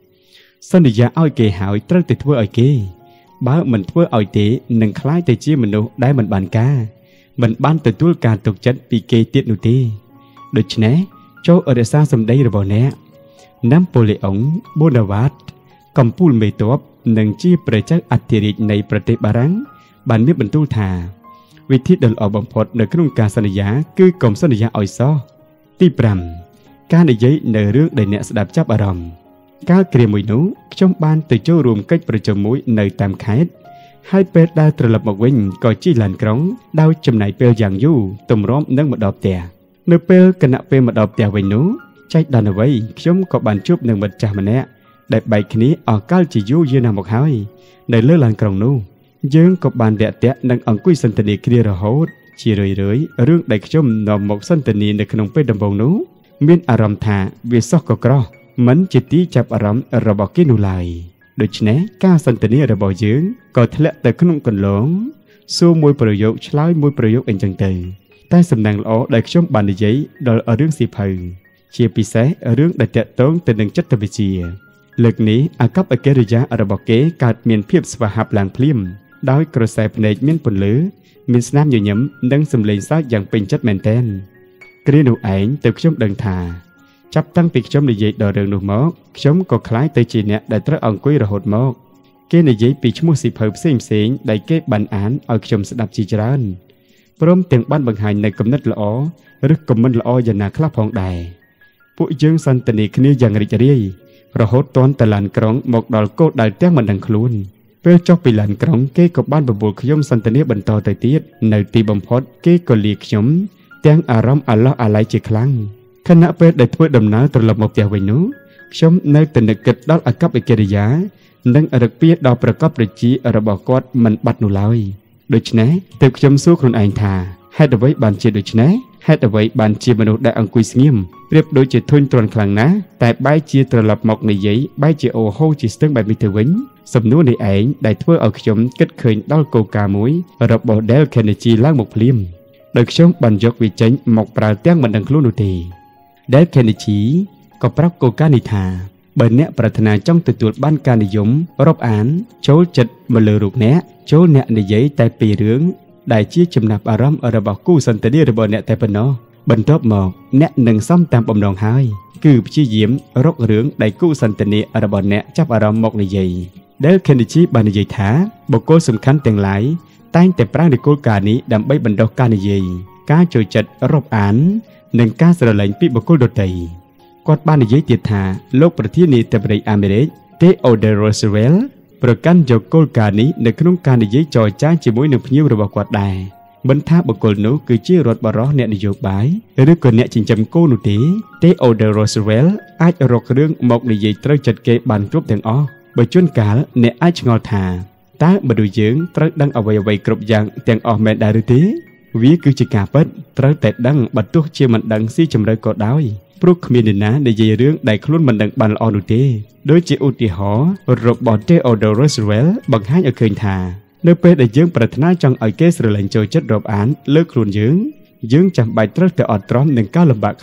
Speaker 1: Sân đi ra oi kê hỏi trăng tới thua oi kê. Báo mình thua oi tế nâng khái tới chia mình nụ đáy mình bàn ca. Mình ban tới tuôn ca tục chất bị kê tiết nụ tê. Được chứ nè, cho ở đây xa xâm đấy rồi bỏ nè. Napoleon Bonaparte cầm pul mê tốt nâng chia bởi chắc ạch thị rịch này bởi tế bà rắn. Bạn biết mình tu thà. Vì thiết đồn ở bóng phột nơi khung ca sân giá cứ cầm sân giá oi so. Tí bram, ca này giấy nở rước đầy nẹ sẽ đạp chấp ở rồng. Cá kìa mùi nú trong ban từ chỗ rùm cách bởi chồng mũi nơi tam khát. Hai bê đa trở lập một vinh có chi làn króng đau chùm này bê dạng du tùm rõm nâng một đọc tè. Nơi bê cần nạ bê một đọc tè vinh nú chạy đàn ở vây chúng có bàn chụp nâng một chà mà nẹ. Đại bày khí ở cao chỉ du dư nào một hai. Nơi lơ làn króng nú dương có bàn đẹp tè nâng ẩn quy sân tình ý kia rồi hốt. Chỉ rời rưới rương đại chùm nằm một sân tình ý nơi khăn bê đầm bồng nú. Miên à rõm thả vì sóc có kró. Mình chỉ tí chạp ở rõm rồi bỏ cái nụ lại. Được chứ nè, ca sân tình ý rồi bỏ dưỡng. Có thể lẽ tới khung còn lốn. Xô môiប្រយោគ ឆ្លើយ មួយប្រយោគ អញ្ចឹងទៅ តែសំណាងល្អដែលខ្ញុំបាននិយាយដល់រឿងសៀវភៅ ជាពិសេសរឿងដែលតាក់ទងទៅនឹងចិត្តវិទ្យា លើកនេះអាកប្បកិរិយារបស់គេកើតមានភាពស្វាហាប់ឡើងភ្លាម ដោយក្រសែភ្នែកមានពន្លឺ មានស្នាមញញឹម និងសំឡេងសើចយ៉ាងពេញចិត្តមែនទែន គ្រានោះឯងទៅខ្ញុំដឹងថា ចាប់តាំងពីខ្ញុំនិយាយដល់រឿងនោះមក ខ្ញុំក៏ខ្លាចទៅជាអ្នកដែលត្រូវអង្គុយរហូតមក គេនិយាយពីឈ្មោះសៀវភៅផ្សេងៗដែលគេបានអានឲ្យខ្ញុំស្ដាប់ជាច្រើនព្រមទាំងបានបង្ហាញនូវគំនិតល្អឬគំនិតល្អយ៉ាងណាខ្លះផងដែរពួកយើងសន្ទនាគ្នាយ៉ាងរីករាយរហូតទាន់តែឡានក្រុងមកដល់គោលដៅទាំងមិនដឹងខ្លួនពេលចុះពីឡានក្រុងគេក៏បានបបួលខ្ញុំសន្ទនាបន្តទៅទៀតនៅទីបំផុតគេក៏លាខ្ញុំទាំងអារម្មណ៍អាឡោះអាល័យជាខ្លាំងខណៈពេលដែលធ្វើដំណើរត្រឡប់មកផ្ទះវិញនោះខ្ញុំនៅតែនឹកគិតដល់អាកប្បកិរិយានិងរឹកពីដល់ប្រកបប្រជារបស់គាត់មិនបាត់នោះឡើយដូច្នេះទើបខ្ញុំសួរខ្លួនឯងថាហេតុអ្វីបានជាដូច្នេះហេតុអ្វីបានជាមនុស្សដែលអង្គុយស្ងៀមប្រៀបដូចជាធុញទ្រាន់ខ្លាំងណាស់តែបែរជាត្រឡប់មកនិយាយបែរជាអូហូជាស្ទឹងបែបនេះទៅវិញសំណួរនេះឯងដែលធ្វើឲ្យខ្ញុំគិតឃើញដល់គោលការណ៍មួយរបស់ Dale Carnegie ឡើងមកភ្លាមដោយខ្ញុំបានយកវាចេញមកប្រើទាំងមិនដឹងខ្លួននោះទេ Dale Carnegie ក៏ប្រាប់គោលការណ៍នេះថាបើអ្នកប្រាថ្នាចង់ទទួលបានការនិយមរាប់អានចូលចិត្តមកលើរូបអ្នកចូលអ្នកនិយាយតែពីរឿងដែលជាចំណាប់អារម្មណ៍របស់គូសន្ទនារបស់អ្នកតែប៉ុណ្ណោះបន្ទាប់មកអ្នកនឹងសំតាមបំណងហើយគឺព្យាយាមរករឿងដែលគូសន្ទនារបស់អ្នកចាប់អារម្មណ៍មកនិយាយដែល Carnegie បាននិយាយថាបុគ្គលសំខាន់ទាំងឡាយតែងតែប្រើគោលការណ៍នេះដើម្បីបណ្ដុះការនិយាយការចូលចិត្តរាប់អាននិងការស្រឡាញ់ពីបុគ្គលដទៃគាត់បាននិយាយទៀតថាលោកប្រធានាធិបតីអាមេរិក Theodore Roosevelt ប្រកាន់យកគោលការណ៍នេះនៅក្នុងការនិយាយចរចាជាមួយនឹងភ្ញៀវរបស់គាត់ដែរមិនថាបុគ្គលនោះគឺជារដ្ឋបរិះអ្នកនយោបាយឬក៏អ្នកចិញ្ចឹមគោនោះទេ Theodore Roosevelt អាចរករឿងមកនិយាយត្រូវចិត្តគេបានគ្រប់ទាំងអស់បើជួនកាលអ្នកអាចឆ្ងល់ថាតើមនុស្សយើងត្រូវដឹងអ្វីៗគ្រប់យ៉ាងទាំងអស់មែនដែរឬទេវាគឺជាការពិតត្រូវតែដឹងបើទោះជាមិនដឹងស៊ីជម្រៅក៏ដោយព្រោះគ្មានអ្នកណានិយាយរឿងដែលខ្លួនមិនដឹងបានល្អនោះទេដូចជាឧទាហរណ៍របស់ Theodore Roosevelt បង្ហាញឲ្យឃើញថានៅពេលដែលយើងប្រាថ្នាចង់ឲ្យគេស្រឡាញ់ចូលចិត្តរាប់អានលើខ្លួនយើងចាំបាច់ត្រូវតែអត់ទ្រាំនឹងការលំបាកខ្លះ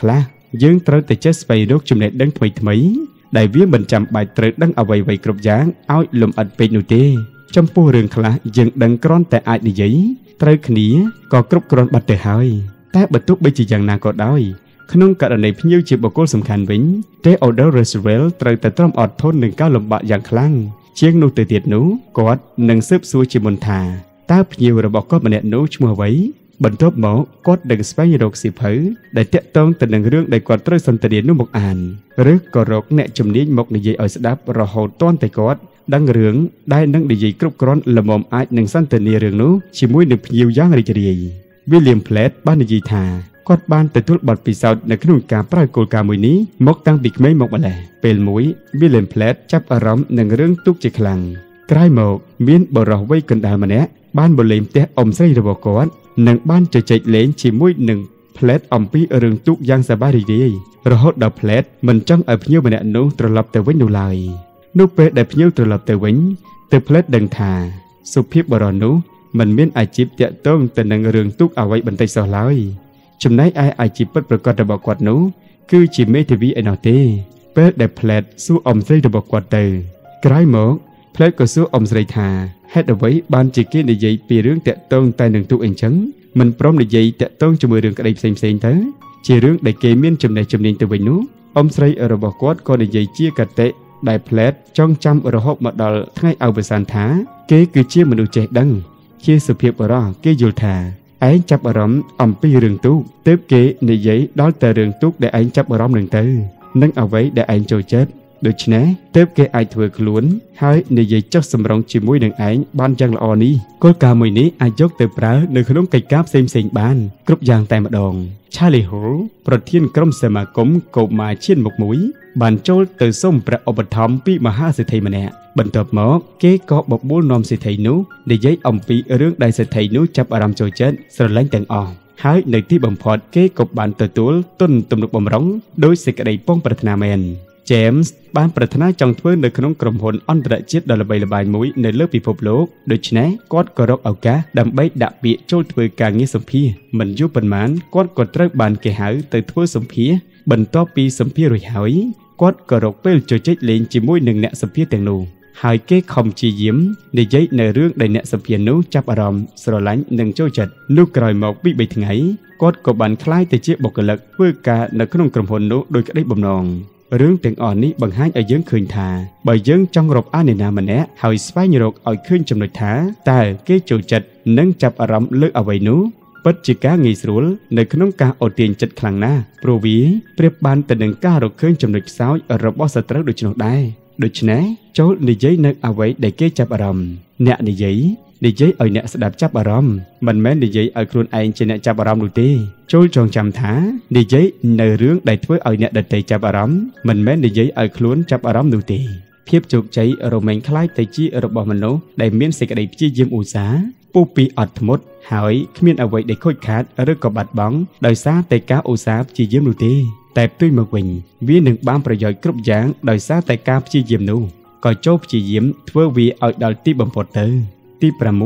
Speaker 2: យើងត្រូវតែចេះស្វែងរកចំណេះដឹងថ្មីៗដែលវាមិនចាំបាច់ត្រូវដឹងអ្វីៗគ្រប់យ៉ាងឲ្យលម្អិតពេកនោះទេចំពោះរឿងខ្លះយើងដឹងគ្រាន់តែអាចនិយាយត្រូវគ្នាក៏គ្រប់គ្រាន់បាត់ទៅហើយតែបើទោះបីជាយ៉ាងណាក៏ដោយក្នុងករណីភ្ញៀវជាបុគ្គលសំខាន់វិញ Theodore Roosevelt ត្រូវតែទ្រាំអត់ធន់នឹងការលំបាកយ៉ាងខ្លាំងជាងនោះទៅទៀតនោះគាត់នឹងស៊ើបសួរជាមុនថាតើភ្ញៀវរបស់គាត់ម្នាក់នោះឈ្មោះអ្វីបន្ទាប់មកគាត់នឹងស្វែងរកសៀវភៅដែលតាក់ទងទៅនឹងរឿងដែលគាត់ត្រូវសន្ទនានោះមកអានឬក៏រកអ្នកជំនាញមកនិយាយឲ្យស្ដាប់រហូតទាន់តែគាត់ដឹងរឿងដែលនឹងនិយាយគ្រប់គ្រាន់ល្មមអាចនឹងសន្ទនារឿងនោះជាមួយនឹងភ្ញៀវយ៉ាងរីករាយ William Platt បាននិយាយថាគាត់បានទទួលបទពិសោធន៍នៅក្នុងការប្រើគោលការណ៍មួយនេះមកតាំងពីក្មេងមកម្ល៉េះពេលមួយ William Platt ចាប់អារម្មណ៍នឹងរឿងទូកជាខ្លាំងក្រោយមកមានបរិសុទ្ធវ័យកណ្ដាលម្នាក់បានមកលេងផ្ទះអ៊ំស្រីរបស់គាត់និងបានជជែកលេងជាមួយនឹង Platt អំពីរឿងទូកយ៉ាងសប្បាយរីករាយរហូតដល់ Platt មិនចង់ឲ្យភ្ញៀវម្នាក់នោះត្រឡប់ទៅវិញនោះឡើយនោះពេលដែលភ្ញៀវត្រឡប់ទៅវិញទើប Platt ដឹងថាសុភាពបុរសនោះមិនមានអាជីពតាក់ទងទៅនឹងរឿងទូកអ្វីបន្តិចសោះឡើយចំណែកឯអាជីពពិតប្រាកដរបស់គាត់នោះគឺជាមេធាវីឯណោះទេពេលដែល Platt សួរអ៊ំស្រីរបស់គាត់ទៅក្រោយមក Platt ក៏សួរអ៊ំស្រីថាហេតុអ្វីបានជាគេនិយាយពីរឿងតាក់ទងតែនឹងទូកអីចឹងមិនព្រមនិយាយតាក់ទងជាមួយរឿងក្តីផ្សេងៗទៅជារឿងដែលគេមានចំណេះជំនាញទៅវិញនោះអ៊ំស្រីរបស់គាត់ក៏និយាយជាកតិដែល Platt ចងចាំរហូតមកដល់ថ្ងៃអវសានថាគេគឺជាមនុស្សចេះដឹងជាសុភាពបុរសគេយល់ថាឯងចាប់អារម្មណ៍អំពីរឿងទូកទើបគេនិយាយដល់តែរឿងទូកដែលឯងចាប់អារម្មណ៍នឹងទៅនឹងអ្វីដែលឯងចូលចិត្តដូច្នេះទើបគេអាចធ្វើខ្លួនហើយនិយាយចុះសម្រុងជាមួយនឹងឯងបានយ៉ាងល្អនេះគោលការណ៍មួយនេះអាចយកទៅប្រើនៅក្នុងកិច្ចការផ្សេងៗបានគ្រប់យ៉ាងតែម្ដង Charlie Hall ប្រធានក្រុមសមាគមកុមារឈានមុខមួយបានចូលទៅសុំព្រះឧបត្ថម្ភពីមហាសេដ្ឋីម្នាក់បន្ទាប់មកគេក៏បបួលនាំសេដ្ឋីនោះនិយាយអំពីរឿងដែលសេដ្ឋីនោះចាប់អារម្មណ៍ចូលចិត្តស្រឡាញ់ទាំងអស់ហើយនៅទីបំផុតគេក៏បានទទួលទុនទំនុកបម្រុងដោយសេចក្តីពងប្រាថ្នាមែន James បានប្រាថ្នាចង់ធ្វើនៅក្នុងក្រុមហ៊ុនអន្តរជាតិដ៏ល្បីល្បាញមួយនៅលើពិភពលោកដូច្នេះគាត់ក៏រកឱកាសដើម្បីដាក់ពាក្យចូលធ្វើការងារសម្ភាសមិនយូរប៉ុន្មានគាត់ក៏ត្រូវបានគេហៅទៅធ្វើសម្ភាសបន្ទាប់ពីសម្ភាសរួចហើយគាត់ក៏រកពេលជជែកលេងជាមួយនឹងអ្នកសម្ភាសទាំងនោះហើយគេខំព្យាយាមនិយាយនៅរឿងដែលអ្នកសម្ភាសនោះចាប់អារម្មណ៍ស្រឡាញ់និងចូលចិត្តនោះក្រោយមកពី3ថ្ងៃគាត់ក៏បានក្លាយទៅជាបុគ្គលិកធ្វើការនៅក្នុងក្រុមហ៊ុននោះដោយក្តីបំណងរឿងទាំងអស់នេះបង្ហាញឲ្យយើងឃើញថាបើយើងចង់រាប់អានអ្នកណាម្នាក់ហើយស្វែងរកឲ្យឃើញចំណុចថាតើគេចូលចិត្តនិងចាប់អារម្មណ៍លើអ្វីនោះពិតជាការងាយស្រួលនៅក្នុងការអូសទាញចិត្តខ្លាំងណាស់ព្រោះវាប្រៀបបានទៅនឹងការរកឃើញចំណុចខ្សោយរបស់សត្រូវដូច្នោះដែរដូច្នេះចូលនិយាយនៅអ្វីដែលគេចាប់អារម្មណ៍អ្នកនិយាយឲ្យអ្នកស្ដាប់ចាប់អារម្មណ៍មិនមែននិយាយឲ្យខ្លួនឯងជាអ្នកចាប់អារម្មណ៍នោះទេចូលចងចាំថានិយាយនៅរឿងដែលធ្វើឲ្យអ្នកដទៃចាប់អារម្មណ៍មិនមែននិយាយឲ្យខ្លួនចាប់អារម្មណ៍នោះទេភាពជោគជ័យរមែងคล้ายទៅជារបស់មនុស្សដែលមានសេចក្តីព្យាយាមឧស្សាហ៍ពុះពីអត់ធ្មត់ហើយគ្មានអ្វីដែលខូចខាតឬក៏បាត់បង់ដោយសារតែការឧស្សាហ៍ព្យាយាមនោះទេតែផ្ទុយមកវិញវានឹងបានប្រយោជន៍គ្រប់យ៉ាងដោយសារតែការព្យាយាមនោះក៏ចូលព្យាយាមធ្វើវាឲ្យដល់ទីបំផុតទៅទី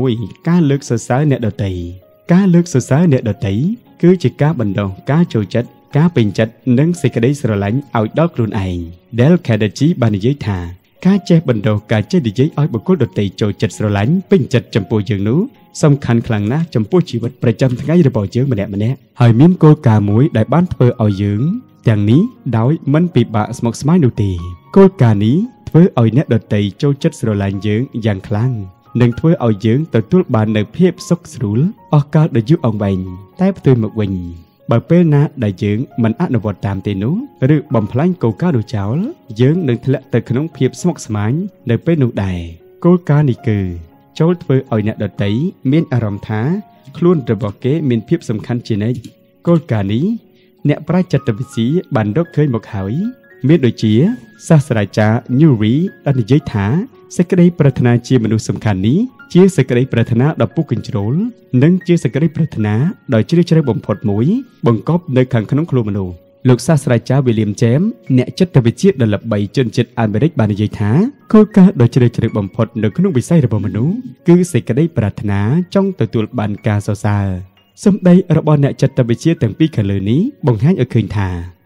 Speaker 2: 6ការលើកសរសើរអ្នកដទៃការលើកសរសើរអ្នកដទៃគឺជាការបណ្ដុះការចូលចិត្តការពេញចិត្តនិងសេចក្តីស្រឡាញ់ឲ្យដល់ខ្លួនឯង Dale Carnegie បាននិយាយថាការចេះបណ្ដុះការចេះនិយាយឲ្យបុគ្គលដទៃចូលចិត្តស្រឡាញ់ពេញចិត្តចំពោះយើងនោះសំខាន់ខ្លាំងណាស់ចំពោះជីវិតប្រចាំថ្ងៃរបស់យើងម្នាក់ៗហើយមានគោលការណ៍មួយដែលបានធ្វើឲ្យយើងទាំងនេះដោយមិនពិបាកស្មុគស្មាញនោះទេគោលការណ៍នេះធ្វើឲ្យអ្នកដទៃចូលចិត្តស្រឡាញ់យើងយ៉ាងខ្លាំងនិងធ្វើឲ្យយើងទទួលបាននូវភាពសុខស្រួលអស់កលដ៏យូរអង្វែងតែផ្ទុយមកវិញបើពេលណាដែលយើងមិនអនុវត្តតាមទេនោះឬបំផ្លាញគោលការណ៍នោះចោលយើងនឹងធ្លាក់ទៅក្នុងភាពស្មុគស្មាញនៅពេលនោះដែរគោលការណ៍នេះគឺចូលធ្វើឲ្យអ្នកដទៃមានអារម្មណ៍ថាខ្លួនរបស់គេមានភាពសំខាន់ជានិច្ចគោលការណ៍នេះអ្នកប្រាជ្ញចិត្តវិទ្យាបានរកឃើញមកហើយមានដូចជាសាស្ត្រាចារ្យ Newry បាននិយាយថាសេចក្តីប្រាថ្នាជាមនុស្សសំខាន់នេះជាសេចក្តីប្រាថ្នាដ៏ពុះកញ្ជ្រោលនិងជាសេចក្តីប្រាថ្នាដ៏ជ្រាលជ្រៅបំផុតមួយបង្កប់នៅខាងក្នុងខ្លួនមនុស្សលោកសាស្ត្រាចារ្យ William James អ្នកចិត្តវិទ្យាដ៏ល្បីជនជាតិអាមេរិកបាននិយាយថាគោលការណ៍ដ៏ជ្រាលជ្រៅបំផុតនៅក្នុងវិស័យរបស់មនុស្សគឺសេចក្តីប្រាថ្នាចង់ទទួលបានការសរសើរសម្ដីរបស់អ្នកចិត្តវិទ្យាទាំងពីរខាងលើនេះបង្ហាញឲ្យឃើញថា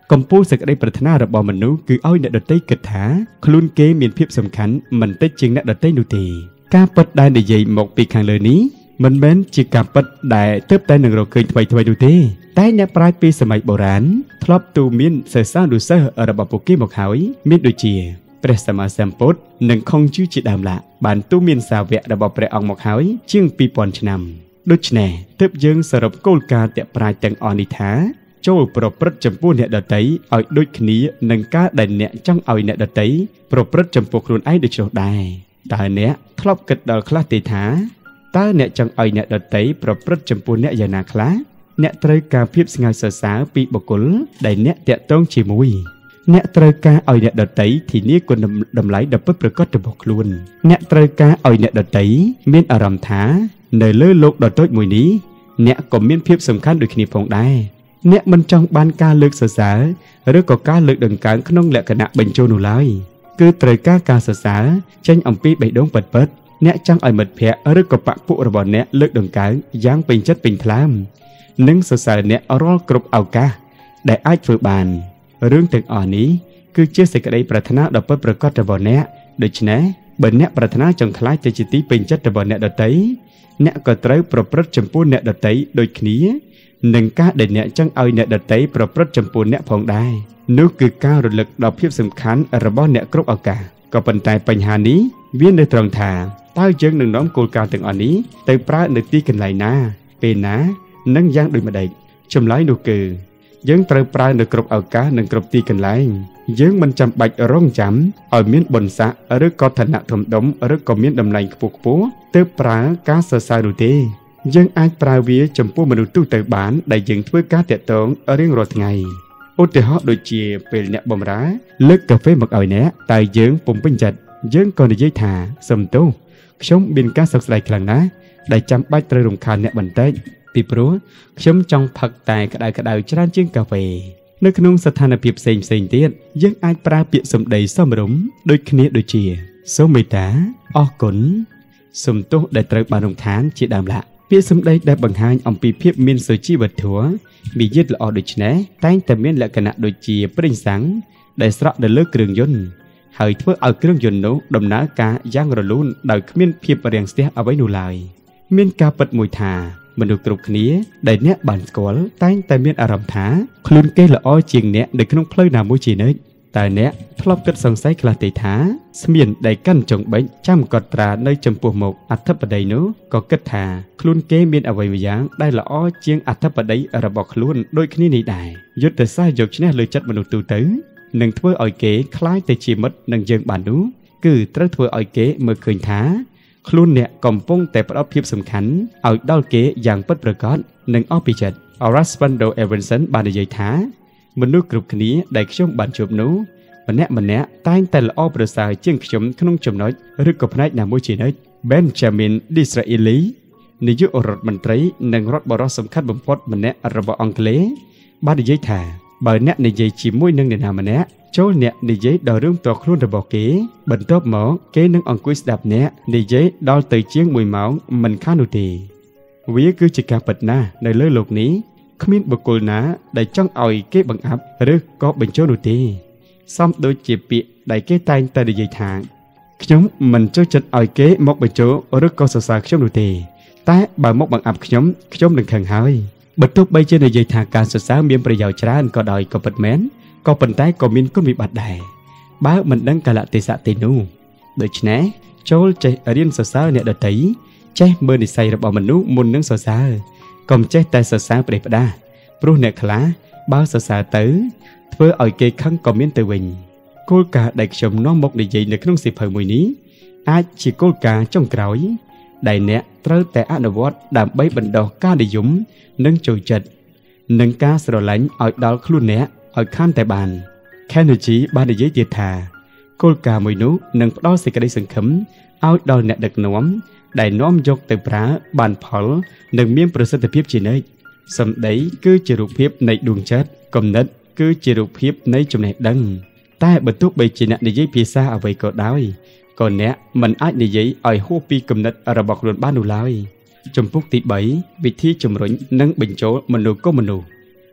Speaker 1: កំពូលសេចក្តីប្រាថ្នារបស់មនុស្សគឺឲ្យអ្នកដទៃគិតថាខ្លួនគេមានភាពសំខាន់មិនតិចជាងអ្នកដទៃនោះទេការពិតដែលនិយាយមកពីខាងលើនេះមិនមែនជាការពិតដែលទើបតែនឹងរកឃើញថ្មីនោះទេតែអ្នកប្រាជ្ញពីសម័យបុរាណធ្លាប់ទូមានសិស្សានុសិស្សរបស់ពួកគេមកហើយមានដូចជាព្រះសម្មាសម្ពុទ្ធនិងខុងជឺជាដើមឡាបានទូមានសាវករបស់ព្រះអង្គមកហើយជាង 2000 ឆ្នាំដូច្នេះទើបយើងសរុបគោលការណ៍តប្រាជ្ញទាំងអស់នេះថាចូលប្រព្រឹត្តចំពោះអ្នកដទៃឲ្យដូចគ្នានឹងការដែលអ្នកចង់ឲ្យអ្នកដទៃប្រព្រឹត្តចំពោះខ្លួនឯងដូចនោះដែរតើអ្នកធ្លាប់គិតដល់ខ្លះទេថាតើអ្នកចង់ឲ្យអ្នកដទៃប្រព្រឹត្តចំពោះអ្នកយ៉ាងណាខ្លះអ្នកត្រូវការភាពស្ងើចសរសើរពីបុគ្គលដែលអ្នកតាក់ទងជាមួយអ្នកត្រូវការឲ្យអ្នកដទៃធានាគុណតម្លៃដ៏ពិតប្រាកដរបស់ខ្លួនអ្នកត្រូវការឲ្យអ្នកដទៃមានអារម្មណ៍ថានៅលើលោកដ៏តូចមួយនេះអ្នកក៏មានភាពសំខាន់ដូចគ្នាផងដែរអ្នកមិនចង់បានការលើកសរសើរឬក៏ការលើកដង្កើងក្នុងលក្ខណៈបញ្ចូលនោះឡើយគឺត្រូវការសរសើរចេញអំពីបេះដូងពិតៗអ្នកចង់ឲ្យមិត្តភ័ក្តិឬក៏បព្វពួករបស់អ្នកលើកដង្កើងយ៉ាងពេញចិត្តពេញថ្លើមនិងសរសើរអ្នករាល់គ្រប់ឱកាសដែលអាចធ្វើបានរឿងទាំងអស់នេះគឺជាសេចក្តីប្រាថ្នាដ៏ពិតប្រាកដរបស់អ្នកដូច្នេះបើអ្នកប្រាថ្នាចង់ខ្លាចទៅជាទីពេញចិត្តរបស់អ្នកដទៃអ្នកក៏ត្រូវប្រព្រឹត្តចំពោះអ្នកដទៃដូចគ្នានឹងការដែលអ្នកចង់ឲ្យអ្នកដទៃប្រព្រឹត្តចំពោះអ្នកផងដែរនោះគឺការរលឹកដល់ភាពសំខាន់របស់អ្នកគ្រប់ឱកាសក៏ប៉ុន្តែបញ្ហានេះវានៅត្រង់ថាតើយើងនឹងនាំគោលការណ៍ទាំងអស់នេះទៅប្រើនៅទីកន្លែងណាពេលណានិងយ៉ាងដូចម្តេចចម្លើយនោះគឺយើងត្រូវប្រើនៅគ្រប់ឱកាសនិងគ្រប់ទីកន្លែងយើងមិនចាំបាច់រងចាំឲ្យមានបុណ្យស័ក្តិឬក៏ឋានៈធំដុំឬក៏មានតម្លៃខ្ពស់ទើបប្រើការសរសើរនោះទេយើងអាចប្រើវាចំពោះមនុស្សទូទៅបានដែលយើងធ្វើការតាក់ទងរៀងរាល់ថ្ងៃឧទាហរណ៍ដូចជាពេលអ្នកបម្រើលើកកាហ្វេមកឲ្យអ្នកតែយើងពុំពេញចិត្តយើងក៏និយាយថាសុំទោសខ្ញុំមានការសោកស្ដាយខ្លាំងណាស់ដែលចាំបាច់ត្រូវរំខានអ្នកបន្តិចពីព្រោះខ្ញុំចង់ផឹកតែក្តៅច្រើនជាងកាហ្វេនៅក្នុងស្ថានភាពផ្សេងទៀតយើងអាចប្រើពាក្យសម្ដីសមរម្យដូចគ្នាដូចជាសូមមេត្តាអរគុណសុំទោសដែលត្រូវបានរំខានជាដើមឡាពាក្យសម្ដីដែលបង្ហាញអំពីភាពមានសុជីវធម៌មារយាទល្អដូចនេះតែងតែមានលក្ខណៈដូចជាប្រេងសាំងដែលស្រក់នៅលើគ្រឿងយន្តហើយធ្វើឲ្យគ្រឿងយន្តនោះដំណើរការយ៉ាងរលូនដោយគ្មានភាពរាំងស្ទះអ្វីនោះឡើយមានការពិតមួយថាមនុស្សគ្រប់គ្នាដែលអ្នកបានស្គាល់តែងតែមានអារម្មណ៍ថាខ្លួនគេល្អជាងអ្នកនៅក្នុងផ្លូវណាមួយជានិច្ចតែអ្នកធ្លាប់គិតសង្ស័យខ្លះទេថាស្មៀនដែលកាន់ចុងបិចចាំកត់ត្រានៅចំពោះមុខអធិបតីនោះក៏គិតថាខ្លួនគេមានអ្វីមួយយ៉ាងដែលល្អជាងអធិបតីរបស់ខ្លួនដូចគ្នានេះដែរយុទ្ធសាស្ត្រយកឈ្នះលើចិត្តមនុស្សទូទៅនឹងធ្វើឲ្យគេខ្លាចទៅជាមិត្តនឹងយើងបាននោះគឺត្រូវធ្វើឲ្យគេមើលឃើញថាខ្លួនអ្នកកំពុងតែផ្ដោតភាពសំខាន់ឲ្យដល់គេយ៉ាងពិតប្រាកដនិងអស់ពីចិត្ត Orlando Evenson បាននិយាយថាមនុស្សគ្រប់គ្នាដែលខ្ញុំបានជួបនោះម្នាក់តែងតែល្អប្រសើរជាងខ្ញុំក្នុងចំណុចឬក៏ផ្នែកណាមួយជានិច្ច Benjamin Disraeli នាយករដ្ឋមន្ត្រីនិងរដ្ឋបរិសុទ្ធសំខាន់បំផុតម្នាក់របស់អង់គ្លេសបាននិយាយថាបើអ្នកនិយាយជាមួយនឹងអ្នកណាម្នាក់ចូលអ្នកនិយាយដល់រឿងផ្ទាល់ខ្លួនរបស់គេបន្ទាប់មកគេនឹងអង្គុយស្ដាប់អ្នកនិយាយដល់ទៅជាង1ម៉ោងមិនខាននោះទេវាគឺជាការពិតណាស់នៅលើโลกនេះគ្មានបុគ្គលណាដែលចង់ឲ្យគេបង្អាប់ឬក៏បញ្ចូលនោះទេសំដូចជាពាក្យដែលគេតែងតែនិយាយថាខ្ញុំមិនចូលចិត្តឲ្យគេមកបញ្ចូលឬក៏សរសើរខ្ញុំនោះទេតែបើមកបង្អាប់ខ្ញុំនឹងខឹងហើយបើទោះបីជានិយាយថាការសរសើរមានប្រយោជន៍ច្រើនក៏ដោយក៏ពិតមែនក៏ប៉ុន្តែក៏មានគុណវិបត្តិដែរបើមិនដឹងកាលៈទេសៈទេនោះដូច្នេះចូលចេះរៀនសរសើរអ្នកដទៃចេះមើលនិស្ស័យរបស់មនុស្សមុននឹងសរសើរកុំចេះតែសរសើរប្រេះផ្ដាសព្រោះអ្នកខ្លះបើសរសើរទៅធ្វើឲ្យគេខឹងក៏មានទៅវិញគោលការណ៍ដែលខ្ញុំនាំមកនិយាយនៅក្នុងសៀវភៅមួយនេះអាចជាគោលការណ៍ចុងក្រោយដែលអ្នកត្រូវតែអនុវត្តដើម្បីបណ្ដុះការនិយមនិងចូលចិត្តនិងការស្រឡាញ់ឲ្យដល់ខ្លួនអ្នកឲ្យខាន់តែបាន Carnegie បាននិយាយទៀតថាគោលការណ៍មួយនោះនឹងផ្ដល់សេចក្តីសង្ឃឹមឲ្យដល់អ្នកដឹកនាំដែលនាំយកទៅប្រើបានផលនិងមានប្រសិទ្ធភាពជានិច្ចសម្ដីគឺជារូបភាពនៃដួងចិត្តគំនិតគឺជារូបភាពនៃចំណេះដឹងតែបើទោះបីជាអ្នកនិយាយភាសាអ្វីក៏ដោយក៏អ្នកមិនអាចនិយាយឲ្យហួសពីគំនិតរបស់ខ្លួនបាននោះឡើយចំពុកទី3វិធីជំរុញនិងបញ្ចូលមនុស្ស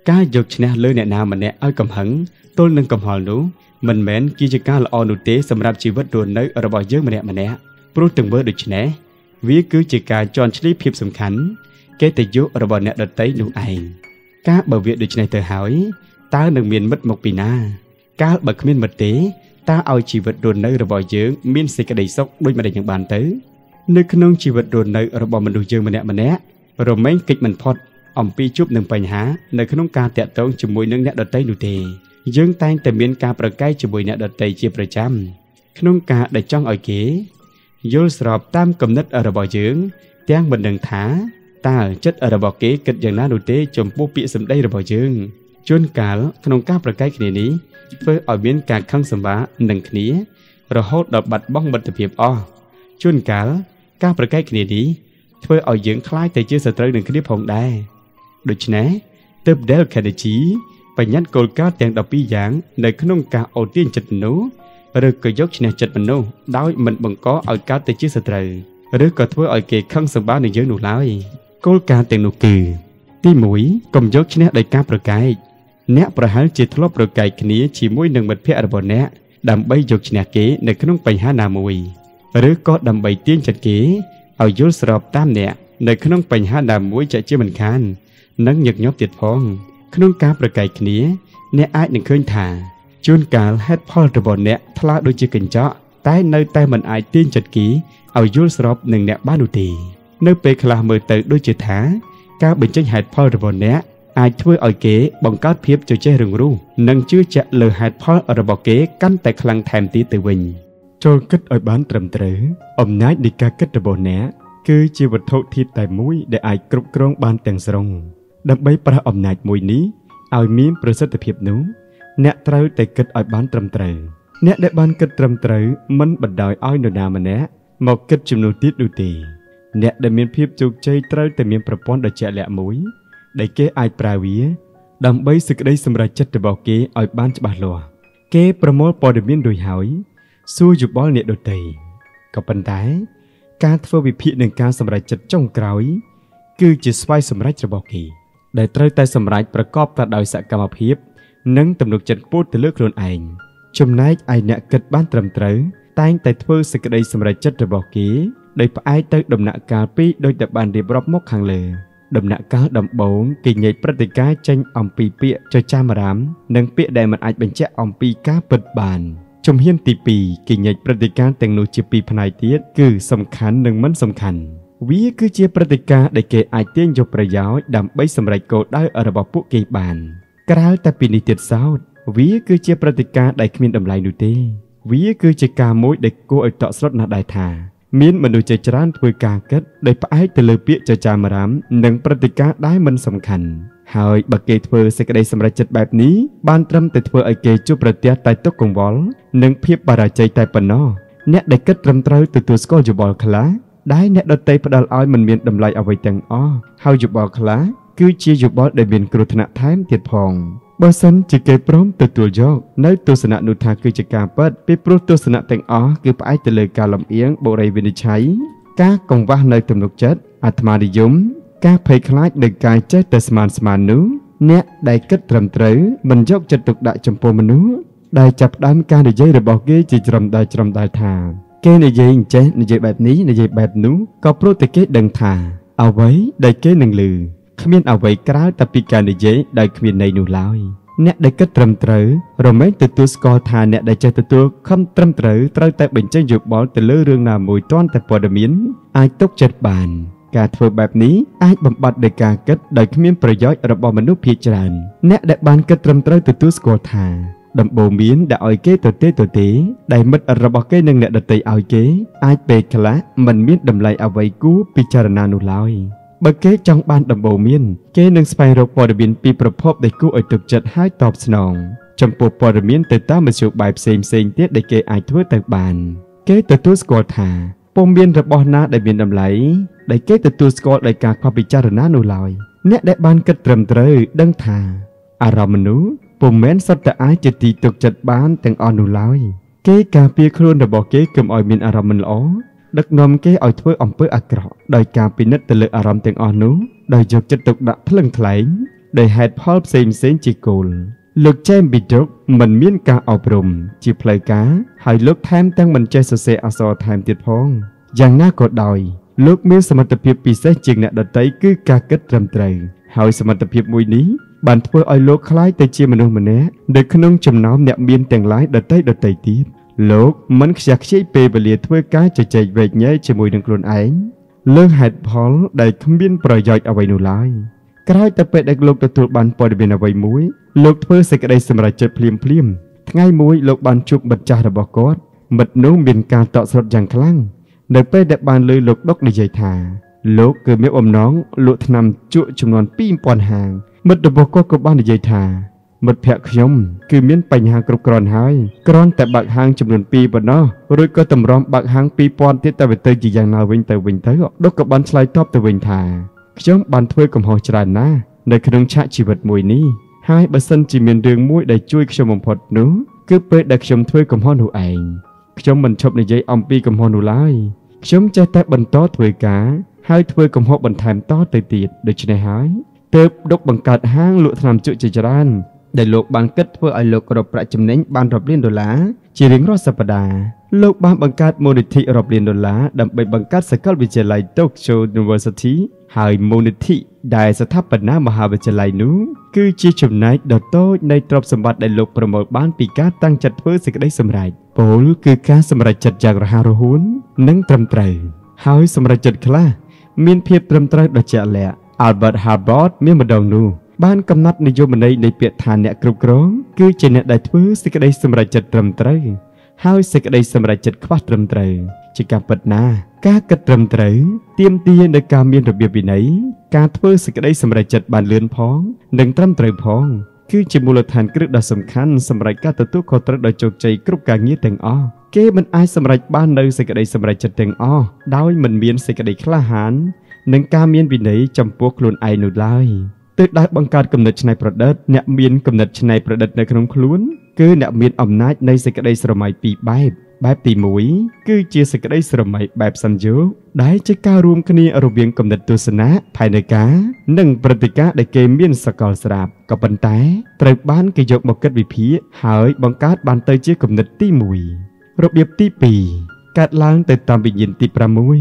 Speaker 2: ការយកឈ្នះលើអ្នកណាម្នាក់ឲ្យកំហឹងទល់នឹងកំហល់នោះមិនមែនជាការល្អនោះទេសម្រាប់ជីវិតរស់នៅរបស់យើងម្នាក់ព្រោះទាំងមើលដូច្នេះវាគឺជាការជន់ឈ្លីភាពសំខាន់កិត្តិយសរបស់អ្នកដទៃនោះឯងការបើវាដូច្នេះទៅហើយតើនឹងមានមិត្តមកពីណាកាលបើគ្មានមិត្តទេតើឲ្យជីវិតរស់នៅរបស់យើងមានសេចក្តីសុខដូចម្តេចយ៉ាងបានទៅនៅក្នុងជីវិតរស់នៅរបស់មនុស្សយើងម្នាក់រមែងកិច្ចមិនផុតអំពីជួបនឹងបញ្ហានៅក្នុងការតាក់ទងជាមួយនឹងអ្នកដទៃនោះទេយើងតែងតែមានការប្រកែកជាមួយអ្នកដទៃជាប្រចាំក្នុងការដែលចង់ឲ្យគេយល់ស្របតាមគំនិតរបស់យើងទាំងមិនដឹងថាតើចិត្តរបស់គេគិតយ៉ាងណានោះទេចំពោះពាក្យសម្ដីរបស់យើងជួនកាលក្នុងការប្រកែកគ្នានេះធ្វើឲ្យមានការខឹងសម្បានឹងគ្នារហូតដល់បាត់បង់មិត្តភាពអស់ជួនកាលការប្រកែកគ្នានេះធ្វើឲ្យយើងខ្លាចទៅជាសត្រូវនឹងគ្នាផងដែរដូច្នេះទើប Dale Carnegie បញ្ញត្តិគោលការណ៍ទាំង12យ៉ាងនៅក្នុងការអូសទាញចិត្តមនុស្សឬក៏យកឈ្នះចិត្តមនុស្សដោយមិនបង្កឲ្យកើតទៅជាសត្រូវឬក៏ធ្វើឲ្យគេខឹងសម្បានឹងយើងនោះឡើយគោលការណ៍ទាំងនោះគឺទី1កុំយកឈ្នះដោយការប្រកែកអ្នកប្រហែលជាធ្លាប់ប្រកែកគ្នាជាមួយនឹងមិត្តភ័ក្តិរបស់អ្នកដើម្បីយកឈ្នះគេនៅក្នុងបញ្ហាណាមួយឬក៏ដើម្បីទាញចិត្តគេឲ្យយល់ស្របតាមអ្នកនៅក្នុងបញ្ហាណាមួយជាមិនខាននិងញឹកញាប់ទៀតផងក្នុងការប្រកែកគ្នាអ្នកអាចនឹងឃើញថាជួនកាលហេតុផលរបស់អ្នកថ្លាដូចជាកញ្ចក់តែនៅតែមិនអាចទាញចិត្តគេឲ្យយល់ស្របនឹងអ្នកបាននោះទេនៅពេលខ្លះមើលទៅដូចជាថាការបញ្ចេញហេតុផលរបស់អ្នកអាចធ្វើឲ្យគេបង្កើតភាពជជែករឹងរូសនិងជឿជាក់លើហេតុផលរបស់គេកាន់តែខ្លាំងថែមទៀតទៅវិញចូលគិតឲ្យបានត្រឹមត្រូវអំណាចនៃការគិតរបស់អ្នកគឺជាវត្ថុធាតុតែមួយដែលអាចគ្រប់គ្រងបានទាំងស្រុងដើម្បីប្រើអំណាចមួយនេះឲ្យមានប្រសិទ្ធភាពនោះអ្នកត្រូវតែគិតឲ្យបានត្រឹមត្រូវអ្នកដែលបានគិតត្រឹមត្រូវមិនបណ្ដោយឲ្យនរណាម្នាក់មកគិតជំនួសទៀតនោះទេអ្នកដែលមានភាពជោគជ័យត្រូវតែមានប្រព័ន្ធដ៏ជាក់លាក់មួយដែលគេអាចប្រើវាដើម្បីសេចក្តីសម្រេចចិត្តរបស់គេឲ្យបានច្បាស់លាស់គេប្រមូលព័ត៌មានរួចហើយសួរយោបល់អ្នកដទៃក៏ប៉ុន្តែការធ្វើវិភាគនឹងការសម្រេចចិត្តចុងក្រោយគឺជាស្វ័យសម្រេចរបស់គេដែលត្រូវតែសម្រេចប្រកបទៅដោយសកម្មភាពនិងទំនុកចិត្តពោលទៅលើខ្លួនឯងចំណែកឯអ្នកគិតបានត្រឹមត្រូវតែងតែធ្វើសេចក្តីសម្រេចចិត្តរបស់គេដោយផ្អែកទៅដំណាក់កាលពីរដូចដែលបានរៀបរាប់មកខាងលើដំណាក់កាលដំបូងគេញែកព្រឹត្តិការណ៍ចេញអំពីពាក្យចចាមអារ៉ាមនិងពាក្យដែលមិនអាចបញ្ជាក់អំពីការពិតបានជំហានទី2គេញែកព្រឹត្តិការណ៍ទាំងនោះជាពីរផ្នែកទៀតគឺសំខាន់និងមិនសំខាន់វាគឺជាព្រឹត្តិការណ៍ដែលគេអាចទាញយកប្រយោជន៍ដើម្បីសម្រេចគោលដៅរបស់ពួកគេបានក្រៅតែពីនេះទៀតសោតវាគឺជាព្រឹត្តិការណ៍ដែលគ្មានតម្លៃនោះទេវាគឺជាការមួយដែលគួរឲ្យតក់ស្លុតណាស់ដែរថាមានមនុស្សជាច្រើនធ្វើការគិតដោយផ្អែកទៅលើពាក្យចចាមអារ៉ាមនិងព្រឹត្តិការណ៍ដែលមិនសំខាន់ហើយបើគេធ្វើសេចក្តីសម្រេចចិត្តបែបនេះបានត្រឹមតែធ្វើឲ្យគេជួបប្រទះតែទុក្ខកង្វល់និងភាពបរាជ័យតែប៉ុណ្ណោះអ្នកដែលគិតត្រឹមត្រូវទទួលស្គាល់យោបល់ខ្លះដែលអ្នកដទៃផ្ដល់ឲ្យមិនមានតម្លៃអ្វីទាំងអស់ហើយយោបល់ខ្លះគឺជាយោបល់ដែលមានគ្រោះថ្នាក់ថែមទៀតផងបើសិនជាគេព្រមទទួលយកនៅទស្សនៈនោះថាគឺជាការពិតពីព្រោះទស្សនៈទាំងអស់គឺផ្អែកទៅលើការលំអៀងបុរីវិនិច្ឆ័យការកង្វះនៅទំនុកចិត្តអាត្មានិយមការភ័យខ្លាចនិងការចេះតែស្មាននោះអ្នកដែលគិតត្រឹមត្រូវមិនយកចិត្តទុកដាក់ចំពោះមនុស្សដែលចាប់ផ្ដើមការនិយាយរបស់គេជាច្រំដែលថាគេនិយាយអញ្ចេះនិយាយបែបនេះនិយាយបែបនោះក៏ព្រោះតែគេដឹងថាអ្វីដែលគេនឹងឮគ្មានអ្វីក្រៅតែពីការនិយាយដោយគ្មានន័យនោះឡើយអ្នកដែលគិតត្រឹមត្រូវរមែងទទួលស្គាល់ថាអ្នកដែលចេះទទួលខំត្រឹមត្រូវត្រូវតែបញ្ចេញយោបល់ទៅលើរឿងណាមួយទាន់តែព័ត៌មានអាចទុកចិត្តបានការធ្វើបែបនេះអាចបំបត្តិដោយការគិតដោយគ្មានប្រយោជន៍របស់មនុស្សភាគច្រើនអ្នកដែលបានគិតត្រឹមត្រូវទទួលស្គាល់ថាដំបូន្មានដែលឲ្យគេទៅទេដែលមិត្តរបស់គេនិងអ្នកដទៃឲ្យគេអាចពេលខ្លះមិនមានតម្លៃអ្វីគួរពិចារណានោះឡើយបើគេចង់បានដំបូន្មានគេនឹងស្វែងរកព័ត៌មានពីប្រភពដែលគួរឲ្យទុកចិត្តហើយតបស្នងចំពោះព័ត៌មានទៅតាមមធ្យោបាយផ្សេងទៀតដែលគេអាចធ្វើទៅបានគេទទួលស្គាល់ថាពុំមានរបស់ណាដែលមានតម្លៃដែលគេទទួលស្គាល់ដោយការខុសពិចារណានោះឡើយអ្នកដែលបានគិតត្រឹមត្រូវដឹងថាអារម្មណ៍មនុស្សពុំមែនសុទ្ធតែអាចជាទីទុកចិត្តបានទាំងអស់នោះឡើយគេការពារខ្លួនរបស់គេកុំឲ្យមានអារម្មណ៍មិនល្អដឹកនាំគេឲ្យធ្វើអំពើអាក្រក់ដោយការពិនិត្យទៅលើអារម្មណ៍ទាំងអស់នោះដោយយកចិត្តទុកដាក់ថ្លឹងថ្លែងដោយហេតុផលផ្សេងជាគោលលោកចេមពីតុកមិនមានការអប់រំជាផ្លូវការហើយលោកថែមទាំងមិនចេះសរសេរអក្សរថែមទៀតផងយ៉ាងណាក៏ដោយលោកមានសមត្ថភាពពិសេសជាងអ្នកដទៃគឺការគិតត្រឹមត្រូវហើយសមត្ថភាពមួយនេះបានធ្វើឲ្យលោកក្លាយទៅជាមនុស្សម្នាក់នៅក្នុងចំណោមអ្នកមានទាំងឡាយដទៃទៀតលោកមិនខ្ជះខ្ជាយពេលវេលាធ្វើការជជែកវែកញែកជាមួយនឹងខ្លួនឯងលើហេតុផលដែលគ្មានប្រយោជន៍អ្វីនោះឡើយក្រោយតែពេលដែលលោកទទួលបានព័ត៌មានអ្វីមួយលោកធ្វើសេចក្តីសម្រេចចិត្តភ្លាមថ្ងៃមួយលោកបានជួបមិត្តចាស់របស់គាត់មិត្តនោះមានការតក់ស្លុតយ៉ាងខ្លាំងនៅពេលដែលបានលើលោកដុកនិយាយថាលោកគឺមានបំណងលក់ថ្នាំជក់ចំនួន 2000 ហាងមិត្តរបស់គាត់ក៏បាននិយាយថាមិត្តភក្តិខ្ញុំគឺមានបញ្ហាគ្រប់គ្រាន់ហើយគ្រាន់តែបើកហាងចំនួន2ប៉ុណ្ណោះរួចក៏តម្រាំបើកហាង 2000 ទៀតតែវាទៅជាយ៉ាងណាវិញទៅដុកក៏បានឆ្លើយតបទៅវិញថាខ្ញុំបានធ្វើកំហុសច្រើនណាស់នៅក្នុងឆាកជីវិតមួយនេះហើយបើសិនជាមានរឿងមួយដែលជួយខ្ញុំបំផុតនោះគឺពេលដែលខ្ញុំធ្វើកំហុសនោះឯងខ្ញុំមិនឈប់និយាយអំពីកំហុសនោះឡើយខ្ញុំចេះតែបន្តធ្វើការហើយធ្វើកំហុសបន្ថែមតទៅទៀតដូច្នេះហើយទើបដុកបង្កើតហាងលក់ថ្នាំជក់ជាច្រើនដែលលោកបានគិតធ្វើឲ្យលោករកប្រាក់ចំណេញបានរាប់លានដុល្លារជារៀងរាល់សប្តាហ៍លោកបានបង្កើតមូលនិធិរាប់លានដុល្លារដើម្បីបង្កើតសាកលវិទ្យាល័យ Tokyo University ហើយមូលនិធិដែលស្ថាបនាមហាវិទ្យាល័យនោះគឺជាចំណែកដ៏តូចនៃទ្រព្យសម្បត្តិដែលលោកប្រមូលបានពីការតាំងចិត្តធ្វើសេចក្តីសម្រេចពោលគឺការសម្រេចចិត្តយ៉ាងរហ័សរហួននិងត្រឹមត្រូវហើយសម្រេចចិត្តខ្លះមានភាពត្រឹមត្រូវដ៏ជាក់លាក់ Albert Hubbard មានម្ដងនោះបានកំណត់និយមន័យនៃពាក្យថាអ្នកគ្រប់គ្រងគឺជាអ្នកដែលធ្វើសេចក្តីសម្រេចចិត្តត្រឹមត្រូវហើយសេចក្តីសម្រេចចិត្តខ្វះត្រឹមត្រូវជាការពិតណាស់ការគិតត្រឹមត្រូវទាមទារនូវការមានរបៀបវិន័យការធ្វើសេចក្តីសម្រេចចិត្តបានលឿនផងនិងត្រឹមត្រូវផងគឺជាមូលដ្ឋានគ្រឹះដ៏សំខាន់សម្រាប់ការទទួលខុសត្រូវដ៏ជោគជ័យគ្រប់ការងារទាំងអស់គេមិនអាចសម្រេចបាននូវសេចក្តីសម្រេចចិត្តទាំងអស់ដោយមិនមានសេចក្តីក្លាហាននិងការមានវិន័យចំពោះខ្លួនឯងនោះឡើយទើបដែលបង្កើតគំនិតច្នៃប្រឌិតអ្នកមានគំនិតច្នៃប្រឌិតនៅក្នុងខ្លួនគឺអ្នកមានអំណាចនៃសេចក្តីស្រមៃពីរបែបទី1គឺជាសេចក្តីស្រមៃបែបសញ្ញោដែលជាការរួមគ្នារវាងគំនិតទស្សនៈផែនការនិងព្រឹត្តិការណ៍ដែលគេមានសកលស្រាប់ក៏ប៉ុន្តែត្រូវបានគេយកមកគិតវិភាគហើយបង្កើតបានទៅជាគំនិតទី1របៀបទី2កើតឡើងទៅតាមវិញ្ញាណទី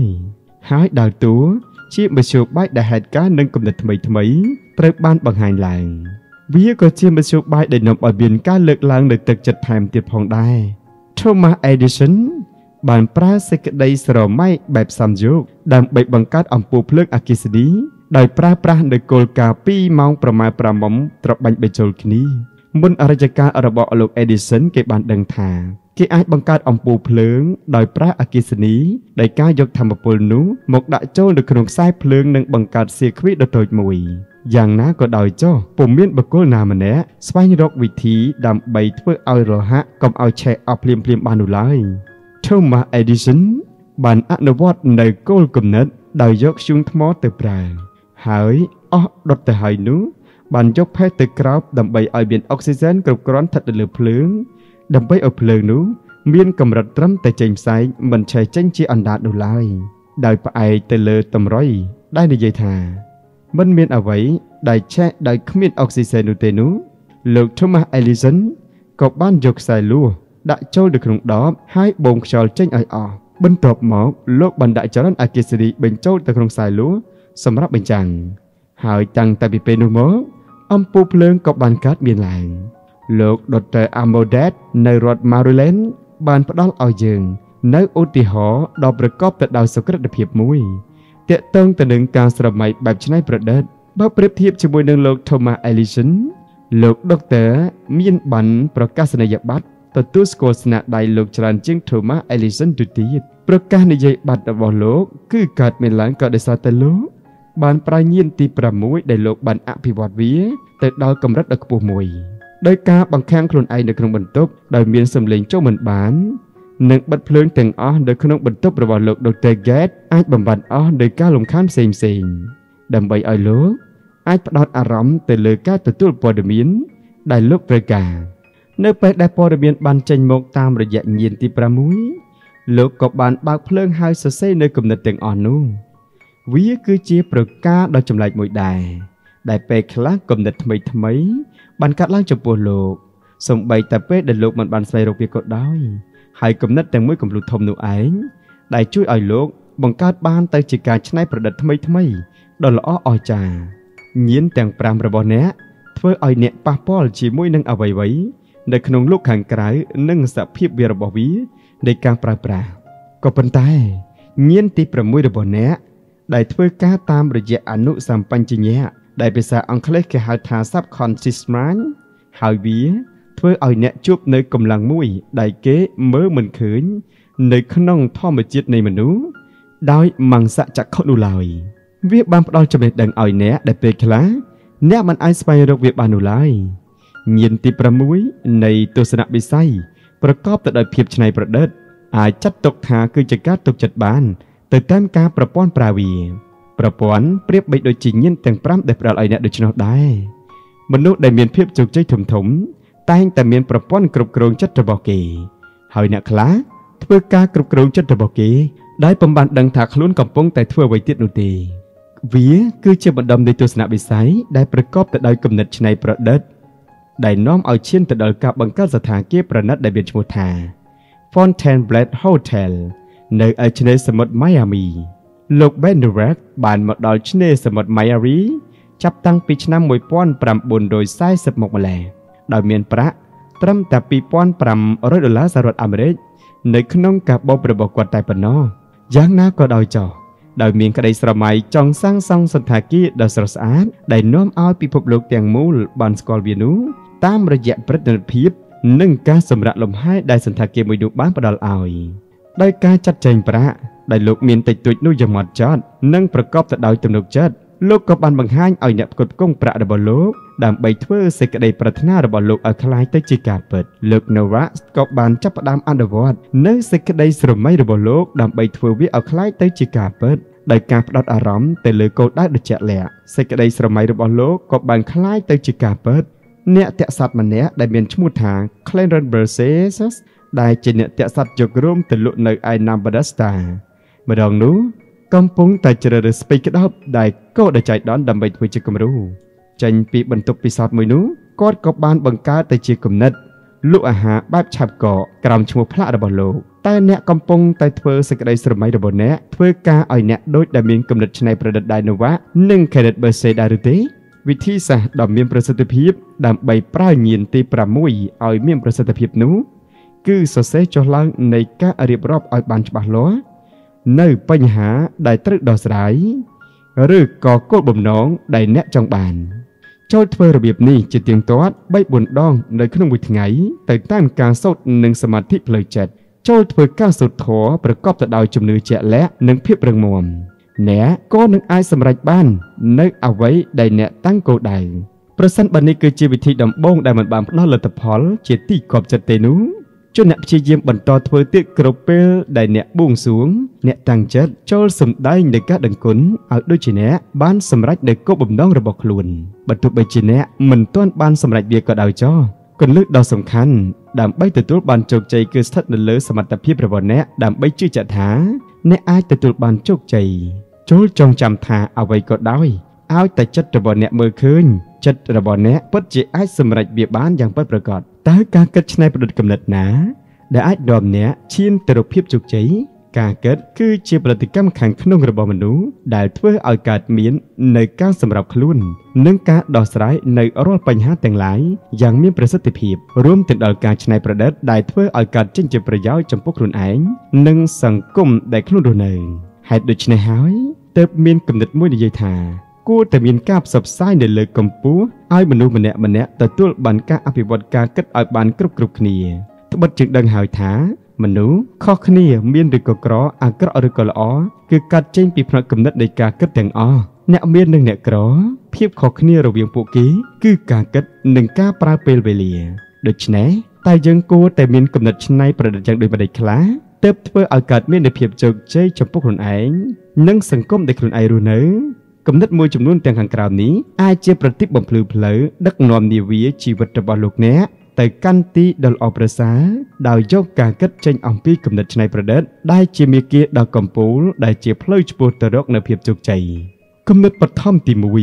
Speaker 2: 6ហើយដើរតួជាមធ្យោបាយដែលហេតុការណ៍និងគំនិតថ្មីត្រូវបានបង្ហាញឡើងវាក៏ជាមធ្យោបាយដែលនាំឲ្យមានការលើកឡើងនៅទឹកចិត្តថែមទៀតផងដែរ Thomas Edison បានប្រើសេចក្តីស្រមៃបែបសំយោគដើម្បីបង្កើតអំពូលភ្លើងអគ្គិសនីដោយប្រើប្រាស់នូវគោលការណ៍2ម៉ោងប្រមាណ5មុំត្របាញ់បញ្ចូលគ្នាមុនអរិយការរបស់លោក Edison គេបានដឹងថាគេអាចបង្កើតអំពូលភ្លើងដោយប្រើអគ្គិសនីដោយការយកថាមពលនោះមកដាក់ចូលនៅក្នុងខ្សែភ្លើងនិងបង្កើតសៀគ្វីដ៏តូចមួយយ៉ាងណាក៏ដោយចុះពុំមានបុគ្គលណាម្នាក់ស្វែងរកវិធីដើម្បីធ្វើឲ្យរហ័សកុំឲ្យឆេះអស់ភ្លាមបាននោះឡើយ Thomas Edison បានអនុវត្តនៅគោលគំនិតដោយយកធ្យូងថ្មទៅប្រើហើយអស់ដុតទៅហើយនោះបានយកផេះទៅក្រោបដើម្បីឲ្យមានអុកស៊ីសែនគ្រប់គ្រាន់ស្ថិតនៅលើភ្លើងដើម្បីឲ្យភ្លើងនោះមានកម្រិតត្រឹមតែចេញផ្សែងមិនឆេះចេញជាអណ្ដាតនោះឡើយដោយផ្អែកទៅលើតម្រុយដែលនិយាយថាមិនមានអ្វីដែលឆេះដោយគ្មានអុកស៊ីសែននោះទេនោះលោក Thomas Edison ក៏បានយកខ្សែលួសដាក់ចូលទៅក្នុងដបហើយបូមខ្យល់ចេញឲ្យអស់បន្ទាប់មកលោកបានដាក់ចរន្តអគ្គិសនីបញ្ចូលទៅក្នុងខ្សែលួសសម្រាប់បញ្ចាំងហើយតាំងតែពីពេលនោះមកអំពូលភ្លើងក៏បានកើតមានឡើងលោក Dr. Amodet នៅរដ្ឋ Maryland បានផ្ដល់ឲ្យយើងនៅឧទាហរណ៍ដ៏ប្រកបទៅដោយសុក្រិតភាពមួយទាក់ទងទៅនឹងការស្រមៃបែបច្នៃប្រឌិតបើប្រៀបធៀបជាមួយនឹងលោក Thomas Edison លោក Dr. មានបានប្រកាសនីយបត្រទទួលស្គាល់ស្នាដៃលោកច្រើនជាង Thomas Edison ទៅទៀតប្រកាសនីយបត្ររបស់លោកគឺកើតមានឡើងក៏ដោយសារតែលោកបានប្រាជ្ញាទី6ដែលលោកបានអភិវឌ្ឍវាទៅដល់កម្រិតដ៏ខ្ពស់មួយដោយការបង្ខាំងខ្លួនឯងនៅក្នុងបន្ទប់ដោយមានសម្លេងចូលមិនបាននិងបិទភ្លើងទាំងអស់នៅក្នុងបន្ទប់របស់លោក Dr. Gates អាចបំបត្តិអស់ដោយការរំខានផ្សេងដើម្បីឲ្យលោកអាចផ្ដោតអារម្មណ៍ទៅលើការទទួលព័ត៌មានដែលលោកត្រូវការនៅពេលដែលព័ត៌មានបានចេញមកតាមរយៈញាណទី6លោកក៏បានបើកភ្លើងហើយសរសេរនៅគំនិតទាំងអស់នោះវាគឺជាប្រការដ៏ចម្លែកមួយដែរ đại pe khá cầm nịchថ្មី បានកាត់ឡើងចំពោះលោកសំបីតែពេលដែលលោកមិនបានស្វែងរកវាក៏ដោយហើយគំនិតទាំងមួយកំលុតធំនោះឯងដែលជួយឲ្យលោកបង្កើតបានទៅជាការច្នៃប្រឌិតថ្មីដ៏ល្អអស្ចារ្យញៀនទាំង5របស់អ្នកធ្វើឲ្យអ្នកប៉ះពាល់ជាមួយនឹងអ្វីៗនៅក្នុងលោកខាងក្រៅនិងសភាពវារបស់វានៃការប្រើប្រាស់ក៏ប៉ុន្តែញៀនទី6របស់អ្នកដែលធ្វើការតាមរយៈអនុសម្បញ្ញញ្ញៈដែលភាសាអង់គ្លេសគេហៅថា subconscious mind ហើយវាធ្វើឲ្យអ្នកជួបនៅកម្លាំងមួយដែលគេមើលមិនឃើញនៅក្នុងធម្មជាតិនៃមនុស្សដោយមង្សចក្ខុនោះឡើយវាបានផ្ដល់ចំណេះដឹងឲ្យអ្នកដែលពេលខ្លះអ្នកមិនអាចស្វែងរកវាបាននោះឡើយញៀនទី6នៃទស្សនវិស័យប្រកបទៅដោយភាពច្នៃប្រឌិតអាចចាត់ទុកថាគឺជាការទុកចិត្តបានទៅតាមការប្រព័ន្ធប្រើវាប្រព័ន្ធប្រៀបបីដូចជាញៀនទាំង5ដែលផ្ដល់ឲ្យអ្នកដូច្នោះដែរមនុស្សដែលមានភាពជោគជ័យធំតែងតែមានប្រព័ន្ធគ្រប់គ្រងចិត្តរបស់គេហើយអ្នកខ្លះធ្វើការគ្រប់គ្រងចិត្តរបស់គេដោយពុំបានដឹងថាខ្លួនកំពុងតែធ្វើអ្វីទៀតនោះទេវាគឺជាបណ្ដុំនៃទស្សនវិស័យដែលប្រកបទៅដោយគំនិតច្នៃប្រឌិតដែលនាំឲ្យឈានទៅដល់ការបង្កើតសណ្ឋាគារប្រណិតដែលមានឈ្មោះថា Fontainebleau Hotel នៅឯឆ្នេរសមុទ្រ Miami លោក Ben Dirac បានមកដល់ឆ្នេរសមុទ្រ Miami ចាប់តាំងពីឆ្នាំ1940មកម្ល៉េះដោយមានប្រាក់ត្រឹមតែ$2,500សហរដ្ឋអាមេរិកនៅក្នុងកាបូបរបស់គាត់តែប៉ុណ្ណោះយ៉ាងណាក៏ដោយចុះដោយមានក្តីស្រមៃចង់សាងសង់សណ្ឋាគារដ៏ស្រស់ស្អាតដែលនាំឲ្យពិភពលោកទាំងមូលបានស្គាល់វានោះតាមរយៈប្រតិភាពនិងការសម្រាកលំហែដែលសណ្ឋាគារមួយនោះបានផ្ដល់ឲ្យដោយការចាត់ចែងប្រាក់ដែលលោកមានតិចតួចនោះយ៉ាងម៉ត់ចត់និងប្រកបទៅដោយទំនុកចិត្តលោកក៏បានបង្ហាញឲ្យអ្នកផ្គត់ផ្គង់ប្រាក់របស់លោកដើម្បីធ្វើសេចក្តីប្រាថ្នារបស់លោកឲ្យคล้ายទៅជាការពិតលោក Novak ក៏បានចាប់ផ្ដើមអនុវត្តនៅសេចក្តីស្រមៃរបស់លោកដើម្បីធ្វើវាឲ្យคล้ายទៅជាការពិតដោយការផ្ដោតអារម្មណ៍ទៅលើគោលដៅដ៏ជាក់លាក់សេចក្តីស្រមៃរបស់លោកក៏បានคล้ายទៅជាការពិតអ្នកទក្សត្វម្នាក់ដែលមានឈ្មោះថា Clarence Berset ដែលជាអ្នកទក្សត្វយករោមទៅលក់នៅឯ Nambadasta ម្ដងនោះកំពុងតែជ្រើសរើសស្ពៃក្តោបដែលកោដចៃដន្យដើម្បីធ្វើជាគំរូចេញពីបន្ទប់ពិសោធន៍មួយនោះគាត់ក៏បានបង្កើតទៅជាគំនិតលក់អាហារបែបឆាប់កកក្រោមឈ្មោះផ្លាករបស់លោកតែអ្នកកំពុងតែធ្វើសេចក្តីស្រមៃរបស់អ្នកធ្វើការឲ្យអ្នកដូចដែលមានគំនិតច្នៃប្រឌិតដែរនោះនិង Kenneth Berset ដែរឬទេវិធីសាស្ត្រដ៏មានប្រសិទ្ធភាពដើម្បីប្រើញៀនទី6ឲ្យមានប្រសិទ្ធភាពនោះគឺសរសេរចុះឡើងនៃការរៀបរាប់ឲ្យបានច្បាស់លាស់នៅបញ្ហាដែលត្រូវដោះស្រាយឬក៏គោលបំណងដែលអ្នកចង់បានចូលធ្វើរបៀបនេះជាទៀងទាត់ 3-4 ដងនៅក្នុងមួយថ្ងៃទៅតាមការសូត្រនិងសមាធិផ្លូវចិត្តចូលធ្វើការសូត្រធម៌ប្រកបទៅដោយជំនឿជាក់លាក់និងភាពរឹងមាំអ្នកក៏នឹងអាចសម្រេចបាននៅអ្វីដែលអ្នកតាំងគោលដៅប្រសិនបើនេះគឺជាវិធីដំបូងដែលមិនបានផ្ដល់លទ្ធផលជាទីគាប់ចិត្តទេនោះជនអ្នកព្យាយាមបន្តធ្វើទៀតគ្រប់ពេលដែលអ្នកបួងសួងអ្នកតាំងចិត្តចូលសម្ដែងនៃការដឹងគុណឲ្យដូចជាអ្នកបានសម្រេចនូវគោលបំណងរបស់ខ្លួនបើទោះបីជាអ្នកមិនទាន់បានសម្រេចវាក៏ដោយចុះគន្លឹះដ៏សំខាន់ដើម្បីទទួលបានជោគជ័យគឺស្ថិតនៅលើសមត្ថភាពរបស់អ្នកដើម្បីជឿជាក់ថាអ្នកអាចទទួលបានជោគជ័យចូលចងចាំថាអ្វីក៏ដោយឲ្យតែចិត្តរបស់អ្នកមើលឃើញចិត្តរបស់អ្នកពិតជាអាចសម្រេចវាបានយ៉ាងពិតប្រាកដតើការគិតច្នៃប្រឌិតគំនិតណាដែលអាចនាំអ្នកឈានទៅរកភាពជោគជ័យការគិតគឺជាផលិតកម្មខាងក្នុងរបស់មនុស្សដែលធ្វើឲ្យកើតមាននៅការសម្របខ្លួននិងការដោះស្រាយនៅរាល់បញ្ហាទាំងឡាយយ៉ាងមានប្រសិទ្ធភាពរួមទាំងដល់ការច្នៃប្រឌិតដែលធ្វើឲ្យកើតចេញជាប្រយោជន៍ចំពោះខ្លួនឯងនិងសង្គមដែលខ្លួនរស់នៅហេតុដូច្នេះហើយទើបមានគំនិតមួយនិយាយថាគួរតែមានការផ្សព្វផ្សាយនៅលើកម្ពុជាឲ្យមនុស្សម្នាក់ៗទទួលបានការអភិវឌ្ឍការគិតឲ្យបានគ្រប់គ្នាត្បិតជាដឹងហើយថាមនុស្សខុសគ្នាមានឬក៏ក្រអាក្រក់ឬក៏ល្អគឺកាត់ចេញពីផ្នែកគំនិតនៃការគិតទាំងអស់អ្នកមាននិងអ្នកក្រភាពខុសគ្នារវាងពួកគេគឺការគិតនិងការប្រើពេលវេលាដូច្នេះតែយើងគួរតែមានគំនិតច្នៃប្រឌិតយ៉ាងដូចម្តេចខ្លះទើបធ្វើឲ្យកើតមាននូវភាពជោគជ័យចំពោះខ្លួនឯងនិងសង្គមដែលខ្លួនឯងរស់នៅគំនិតមួយចំនួនទាំងខាងក្រោមនេះអាចជាប្រតិបបំភ្លឺផ្លូវដឹកនាំនាវាជីវិតរបស់លោកអ្នកទៅកាន់ទីដ៏ល្អប្រសើរដោយយកការគិតចេញអំពីគំនិតច្នៃប្រឌិតដែលជាមាគ៌ាដ៏កំពូលដែលជាផ្លូវឆ្ពោះទៅរកនូវភាពជោគជ័យគំនិតបឋមទី1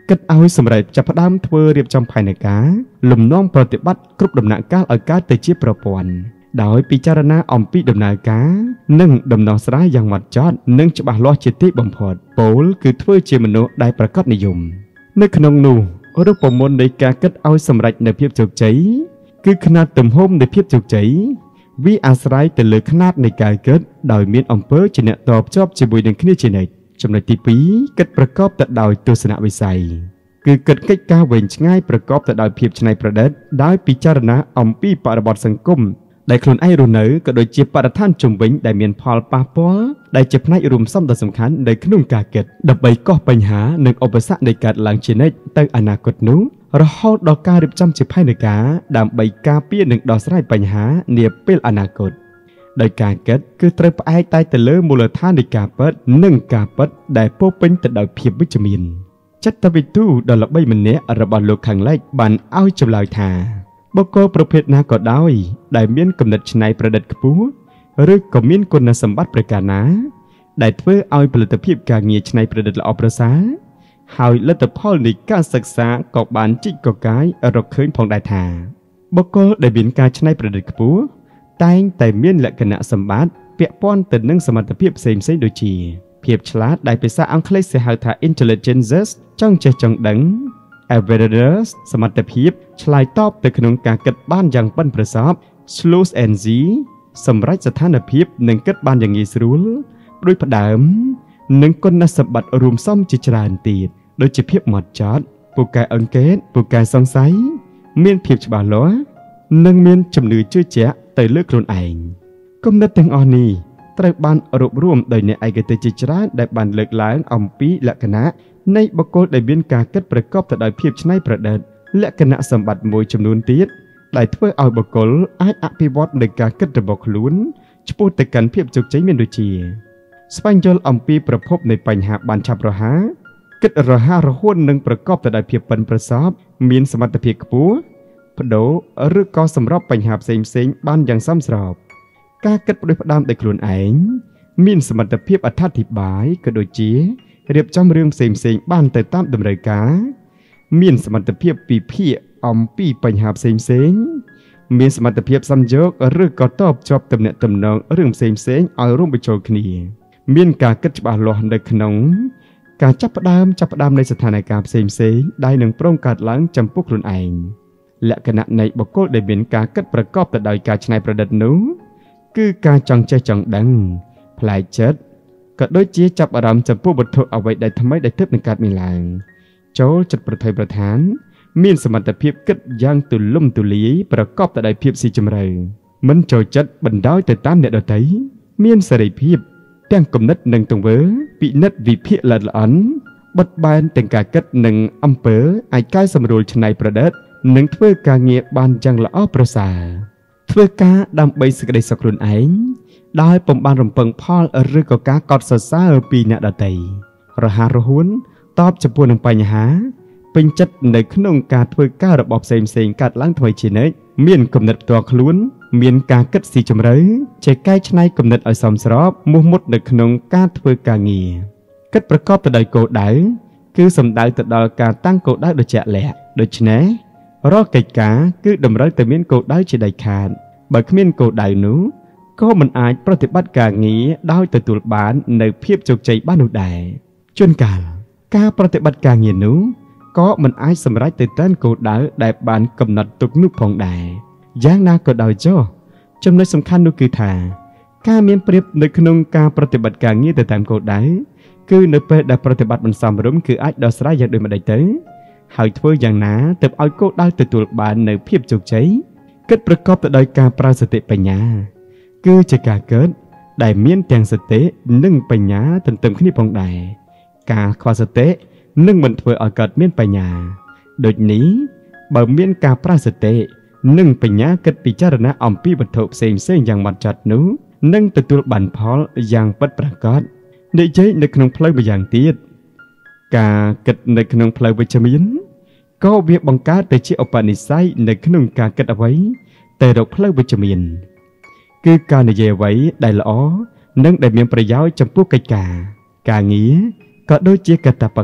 Speaker 2: គិតឲ្យសម្រេចចាប់ផ្ដើមធ្វើរៀបចំផែនការលំនាំប្រតិបត្តិគ្រប់ដំណាក់កាលឲ្យកើតទៅជាប្រព័ន្ធដោយពិចារណាអំពីដំណើរការនិងដំណោះស្រាយយ៉ាងម៉ត់ចត់និងច្បាស់លាស់ជាទីបំផុតពោលគឺធ្វើជាមនុស្សដែលប្រកបនិយមនៅក្នុងនោះរូបមន្តនៃការគិតឲ្យសម្រេចនៅភាពជោគជ័យគឺຂະຫນាតទំហំនៃភាពជោគជ័យវាអាស្រ័យទៅលើຂະຫນាតនៃការគិតដោយមានអំពើជាអ្នកតបជាប់ជាមួយនឹងគ្នាជានិច្ចចំណុចទី2គិតប្រកបទៅដោយទស្សនវិស័យគឺគិតកិច្ចការវែងឆ្ងាយប្រកបទៅដោយភាពច្នៃប្រឌិតដោយពិចារណាអំពីបរិបទសង្គមដែលខ្លួនឯងរស់នៅក៏ដូចជាបរិស្ថានជុំវិញដែលមានផលប៉ះពាល់ដែលជាផ្នែករួមផ្សំដ៏សំខាន់នៅក្នុងការគិតដើម្បីកោះបញ្ហានិងឧបសគ្គនៃការឡើងជានិច្ចទៅអនាគតនោះរហូតដល់ការរៀបចំជាផែនការដើម្បីការពារនិងដោះស្រាយបញ្ហានាពេលអនាគតដោយការគិតគឺត្រូវផ្អែកតែទៅលើមូលដ្ឋាននៃការពិតនិងការពិតដែលពោរពេញទៅដោយភាពវិជ្ជមានចិត្តវិទូដ៏ល្បីម្នាក់របស់លោកខាងលិចបានឲ្យចម្លើយថាបុគ្គលប្រភេទណាក៏ដោយដែលមានគំនិតច្នៃប្រឌិតខ្ពស់ឬក៏មានគុណសម្បត្តិប្រការណាដែលធ្វើឲ្យផលិតភាពការងារច្នៃប្រឌិតល្អប្រសើរហើយលទ្ធផលនៃការសិក្សាក៏បានជីកកកាយរកឃើញផងដែរថាបុគ្គលដែលមានការច្នៃប្រឌិតខ្ពស់តែងតែមានលក្ខណៈសម្បត្តិពាក់ព័ន្ធទៅនឹងសមត្ថភាពផ្សេងៗដូចជាភាពឆ្លាតដែលភាសាអង់គ្លេសគេហៅថា intelligence ចង់ចេះចង់ដឹង awareness សមត្ថភាពឆ្លើយតបទៅក្នុងការគិតបានយ៉ាងប៉ិនប្រសប់ slow and z សម្រាប់ស្ថានភាពនិងគិតបានយ៉ាងងាយស្រួលដោយផ្ដើមនិងគុណសម្បត្តិរួមផ្សំជាច្រើនទៀតដូចជាភាពហ្មត់ចត់ពូកែអង្កេតពូកែសង្ស័យមានភាពច្បាស់លាស់និងមានជំនឿជឿជាក់ទៅលើខ្លួនឯងគំនិតទាំងអស់នេះត្រូវបានរួបរวมដោយអ្នកឯកទេសជាច្រើនដែលបានលើកឡើងអំពីលក្ខណៈនៃបុគ្គលដែលមានការគិតប្រកបទៅដោយភាពច្នៃប្រឌិតលក្ខណៈសម្បត្តិមួយចំនួនទៀតដែលធ្វើឲ្យបុគ្គលអាចអភិវឌ្ឍនៃការគិតរបស់ខ្លួនឆ្ពោះទៅកាន់ភាពជោគជ័យមានដូចជាស្វែងយល់អំពីប្រភពនៃបញ្ហាបានឆាប់រហ័សគិតរហ័សរហួននិងប្រកបទៅដោយភាពប៉ិនប្រសប់មានសមត្ថភាពខ្ពស់បដូរឬក៏សម្របបញ្ហាផ្សេងៗបានយ៉ាងសមស្របការគិតផ្ដួចផ្ដើមដោយខ្លួនឯងមានសមត្ថភាពអត្ថាធិប្បាយក៏ដូចជារៀបចំរឿងផ្សេងៗបានទៅតាមតម្រូវការមានសមត្ថភាពពិភាក្សាអំពីបញ្ហាផ្សេងៗមានសមត្ថភាពសំយោគឬក៏តបជាប់ទំនាក់ទំនងរឿងផ្សេងៗឲ្យរួមបញ្ចូលគ្នាមានការគិតច្បាស់លាស់នៅក្នុងការចាប់ផ្ដើមនៃស្ថានភាពផ្សេងៗដែលនឹងប្រងកើតឡើងចំពោះខ្លួនឯងលក្ខណៈនៃបុគ្គលដែលមានការគិតប្រកបទៅដោយការច្នៃប្រឌិតនោះគឺការចង់ចេះចង់ដឹងផ្លែកចិត្តក៏ដូចជាចាប់អារម្មណ៍ចំពោះវត្ថុអ្វីដែលថ្មីដែលទើបនឹងកើតមានឡើងចូលចិត្តប្រថុយប្រឋានមានសមត្ថភាពគិតយ៉ាងទូលំទូលាយប្រកបទៅដោយភាពស៊ីជម្រៅមិនចូលចិត្តបណ្ដោយទៅតាមអ្នកដទៃមានសេរីភាពទាំងគំនិតនិងទង្វើពិនិត្យវិភាគល្អិតល្អន់បត់បែនទាំងការគិតនិងអំពើអាចកែសម្រួលច្នៃប្រឌិតនិងធ្វើការងារបានយ៉ាងល្អប្រសើរធ្វើការដើម្បីសេចក្តីសុខខ្លួនឯងដោយពុំបានរំពឹងផលឬក៏ការកត់សរសើរពីអ្នកដទៃរហ័សរហួនតបចំពោះនឹងបញ្ហាពេញចិត្តនៅក្នុងការធ្វើការរបស់ផ្សេងៗកាត់ឡើងថ្មីជានិច្ចមានគំនិតផ្ទាល់ខ្លួនមានការគិតស៊ីជម្រៅចេះកែច្នៃគំនិតឲ្យសមស្របមោះមុតនៅក្នុងការធ្វើការងារគិតប្រកបទៅដោយគោលដៅគឺសំដៅទៅដល់ការតាំងគោលដៅដ៏ជាក់លាក់ដូច្នេះរាល់កិច្ចការគឺតម្រូវតែមានគោលដៅជាដាច់ខាតបើគ្មានគោលដៅនោះក៏មិនអាចប្រតិបត្តិការងារដោយទទួលបាននៅភាពជោគជ័យបាននោះដែរជួនកាលការប្រតិបត្តិការងារនោះក៏មិនអាចសម្រេចទៅតាមគោលដៅដែលបានកំណត់ទុកនោះផងដែរយ៉ាងណាក៏ដោយចុះចំណុចសំខាន់នោះគឺថាការមានប្រៀបនៅក្នុងការប្រតិបត្តិការងារទៅតាមគោលដៅគឺនៅពេលដែលប្រតិបត្តិមិនសមរម្យគឺអាចដោះស្រាយយ៉ាងដូចម្តេចទៅហើយធ្វើយ៉ាងណាទើបឲ្យគោលដៅទទួលបាននៅភាពជោគជ័យគិតប្រកបទៅដោយការប្រើសតិបញ្ញាគឺជាការកើតដែលមានទាំងសតិនិងបញ្ញាទន្ទឹមគ្នាផងដែរការខ្វះសតិនឹងមិនធ្វើឲ្យកើតមានបញ្ញាដូចនេះបើមានការប្រើសតិនិងបញ្ញាគិតពិចារណាអំពីវត្ថុផ្សេងៗយ៉ាងម៉ត់ចត់នោះនឹងទទួលបានផលយ៉ាងពិតប្រាកដនិយាយនៅក្នុងផ្លូវម្យ៉ាងទៀតការគិតនៅក្នុងផ្លូវវិជ្ជមានក៏វាបង្កើតទៅជាឧបនិស្ស័យនៅក្នុងការគិតអ្វីទៅរកផ្លូវវិជ្ជមានគឺការនិយាយអ្វីដែលល្អនិងដែលមានប្រយោជន៍ចំពោះកិច្ចការងារក៏ដូចជាកាតព្វកិច្ច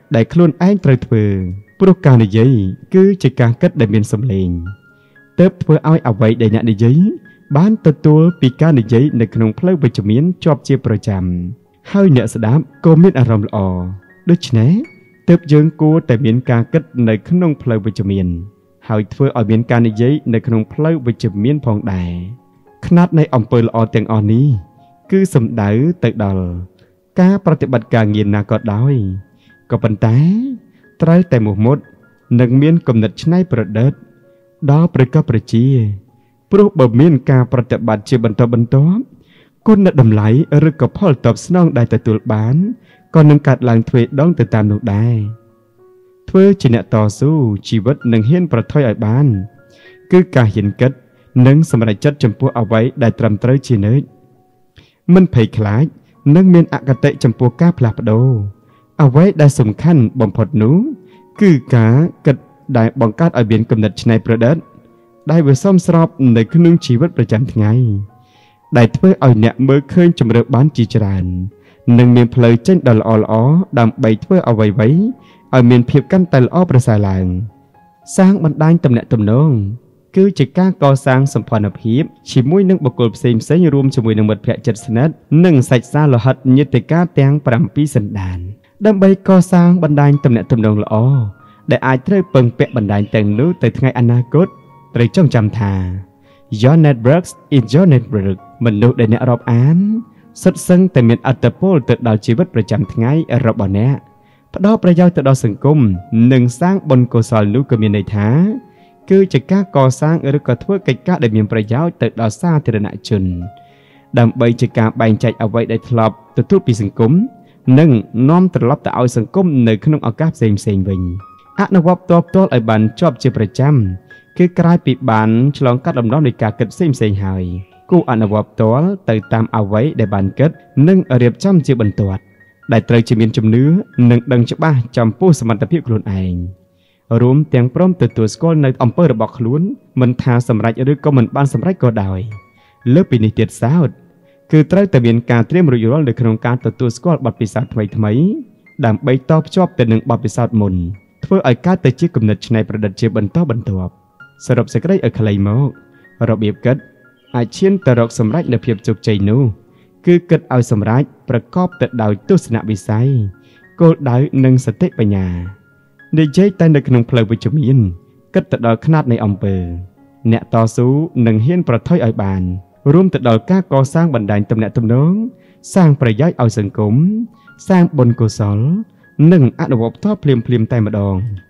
Speaker 2: ដែលខ្លួនឯងត្រូវធ្វើព្រោះការនិយាយគឺជាការគិតដែលមានសម្លេងទើបធ្វើឲ្យអ្វីដែលអ្នកនិយាយបានទទួលពីការនិយាយនៅក្នុងផ្លូវវិជ្ជមានជាប់ជាប្រចាំហើយអ្នកស្ដាប់ក៏មានអារម្មណ៍ល្អដូច្នេះទើបយើងគួរតែមានការគិតនៅក្នុងផ្លូវវិជ្ជមានហើយធ្វើឲ្យមានការនិយាយនៅក្នុងផ្លូវវិជ្ជមានផងដែរຂະຫນាត់នៃអំពើល្អទាំងអស់នេះគឺសំដៅទៅដល់ការប្រតិបត្តិការងារណាក៏ដោយក៏ប៉ុន្តែត្រូវតែមោះមុតនិងមានគំនិតច្នៃប្រឌិតដល់ប្រកបប្រជាព្រោះបើមានការប្រតិបត្តិជាបន្តបន្ទាប់គុណតម្លៃឬក៏ផលតបស្នងដែលទទួលបានក៏នឹងកាត់ឡើងទ្វេដងទៅតាមនោះដែរធ្វើជាអ្នកតស៊ូជីវិតនឹងហ៊ានប្រថុយឲ្យបានគឺការហ៊ានគិតនិងសម្រេចចិត្តចំពោះអ្វីដែលត្រឹមត្រូវជានិច្ចមិនភ័យខ្លាចនិងមានអគតិចំពោះការផ្លាស់ប្ដូរអ្វីដែលសំខាន់បំផុតនោះគឺការគិតដែលបង្កើតឲ្យមានគំនិតច្នៃប្រឌិតដែលវាសមស្របនៅក្នុងជីវិតប្រចាំថ្ងៃដែលធ្វើឲ្យអ្នកមើលឃើញជម្រើសបានជាច្រើននិងមានផ្លូវចេញដ៏ល្អៗដើម្បីធ្វើអ្វីៗឲ្យមានភាពកាន់តែល្អប្រសើរឡើងសាងបណ្ដាញទំនាក់ទំនងគឺជាការកសាងសម្ព័ន្ធភាពជាមួយនឹងបុគ្គលផ្សេងៗរួមជាមួយនឹងមិត្តភ័ក្តិជិតស្និទ្ធនិងសាច់សាលោហិតញាតិកាទាំង7សន្តានដើម្បីកសាងបណ្ដាញទំនាក់ទំនងល្អដែលអាចត្រូវពឹងពាក់បណ្ដាញទាំងនោះទៅថ្ងៃអនាគតត្រូវចងចាំថា Your network is your network មនុស្សដែលអ្នករាប់អានសុទ្ធសឹងតែមានអត្តពលទៅដល់ជីវិតប្រចាំថ្ងៃរបស់អ្នកផ្ដល់ប្រយោជន៍ទៅដល់សង្គមនិងសាងបុណ្យកុសលនោះក៏មានន័យថាគឺជាការកសាងឬក៏ធ្វើកិច្ចការដែលមានប្រយោជន៍ទៅដល់សាធារណជនដើម្បីជាការបែងចែកអ្វីដែលធ្លាប់ទទួលពីសង្គមនិងនាំត្រឡប់ទៅឲ្យសង្គមនៅក្នុងឱកាសផ្សេងៗវិញអនុវត្តផ្ទាល់ឲ្យបានជាប់ជាប្រចាំគឺក្រោយពីបានឆ្លងកាត់ដំណំនៃការគិតផ្សេងៗហើយគូអនុវត្តផ្ទាល់ទៅតាមអ្វីដែលបានគិតនិងរៀបចំជាបន្ទាត់ដែលត្រូវជាមានជំនឿនិងដឹងច្បាស់ចំពោះសមត្ថភាពខ្លួនឯងរួមទាំងព្រមទទួលស្គាល់នៅអំពើរបស់ខ្លួនមិនថាសម្រេចឬក៏មិនបានសម្រេចក៏ដោយលើសពីនេះទៀតសោតគឺត្រូវតែមានការត្រៀមរួចរាល់នៅក្នុងការទទួលស្គាល់បទពិសោធន៍ថ្មីៗដើម្បីតភ្ជាប់ទៅនឹងបទពិសោធន៍មុនធ្វើឲ្យកើតទៅជាគំនិតច្នៃប្រឌិតជាបន្តបន្ទាប់សរុបសេចក្តីឲ្យខ្លីមករបៀបគិតអាចឈានទៅរកសម្រេចនូវភាពជោគជ័យនោះគឺគិតឲ្យសម្រេចប្រកបទៅដោយទស្សនវិស័យគោលដៅនិងសតិបញ្ញានិយាយតែនៅក្នុងផ្លូវវិជ្ជមានគិតទៅដល់ຂະຫນាត់នៃអំពើអ្នកតស៊ូនឹងហ៊ានប្រថុយឲ្យបានរួមទៅដល់ការកសាងបណ្ដាញទំនាក់ទំនងសាងប្រយោជន៍ឲ្យសង្គមសាងបុណ្យកុសលនិងអនុវត្តផ្ទាល់ភ្លាមៗតែម្ដង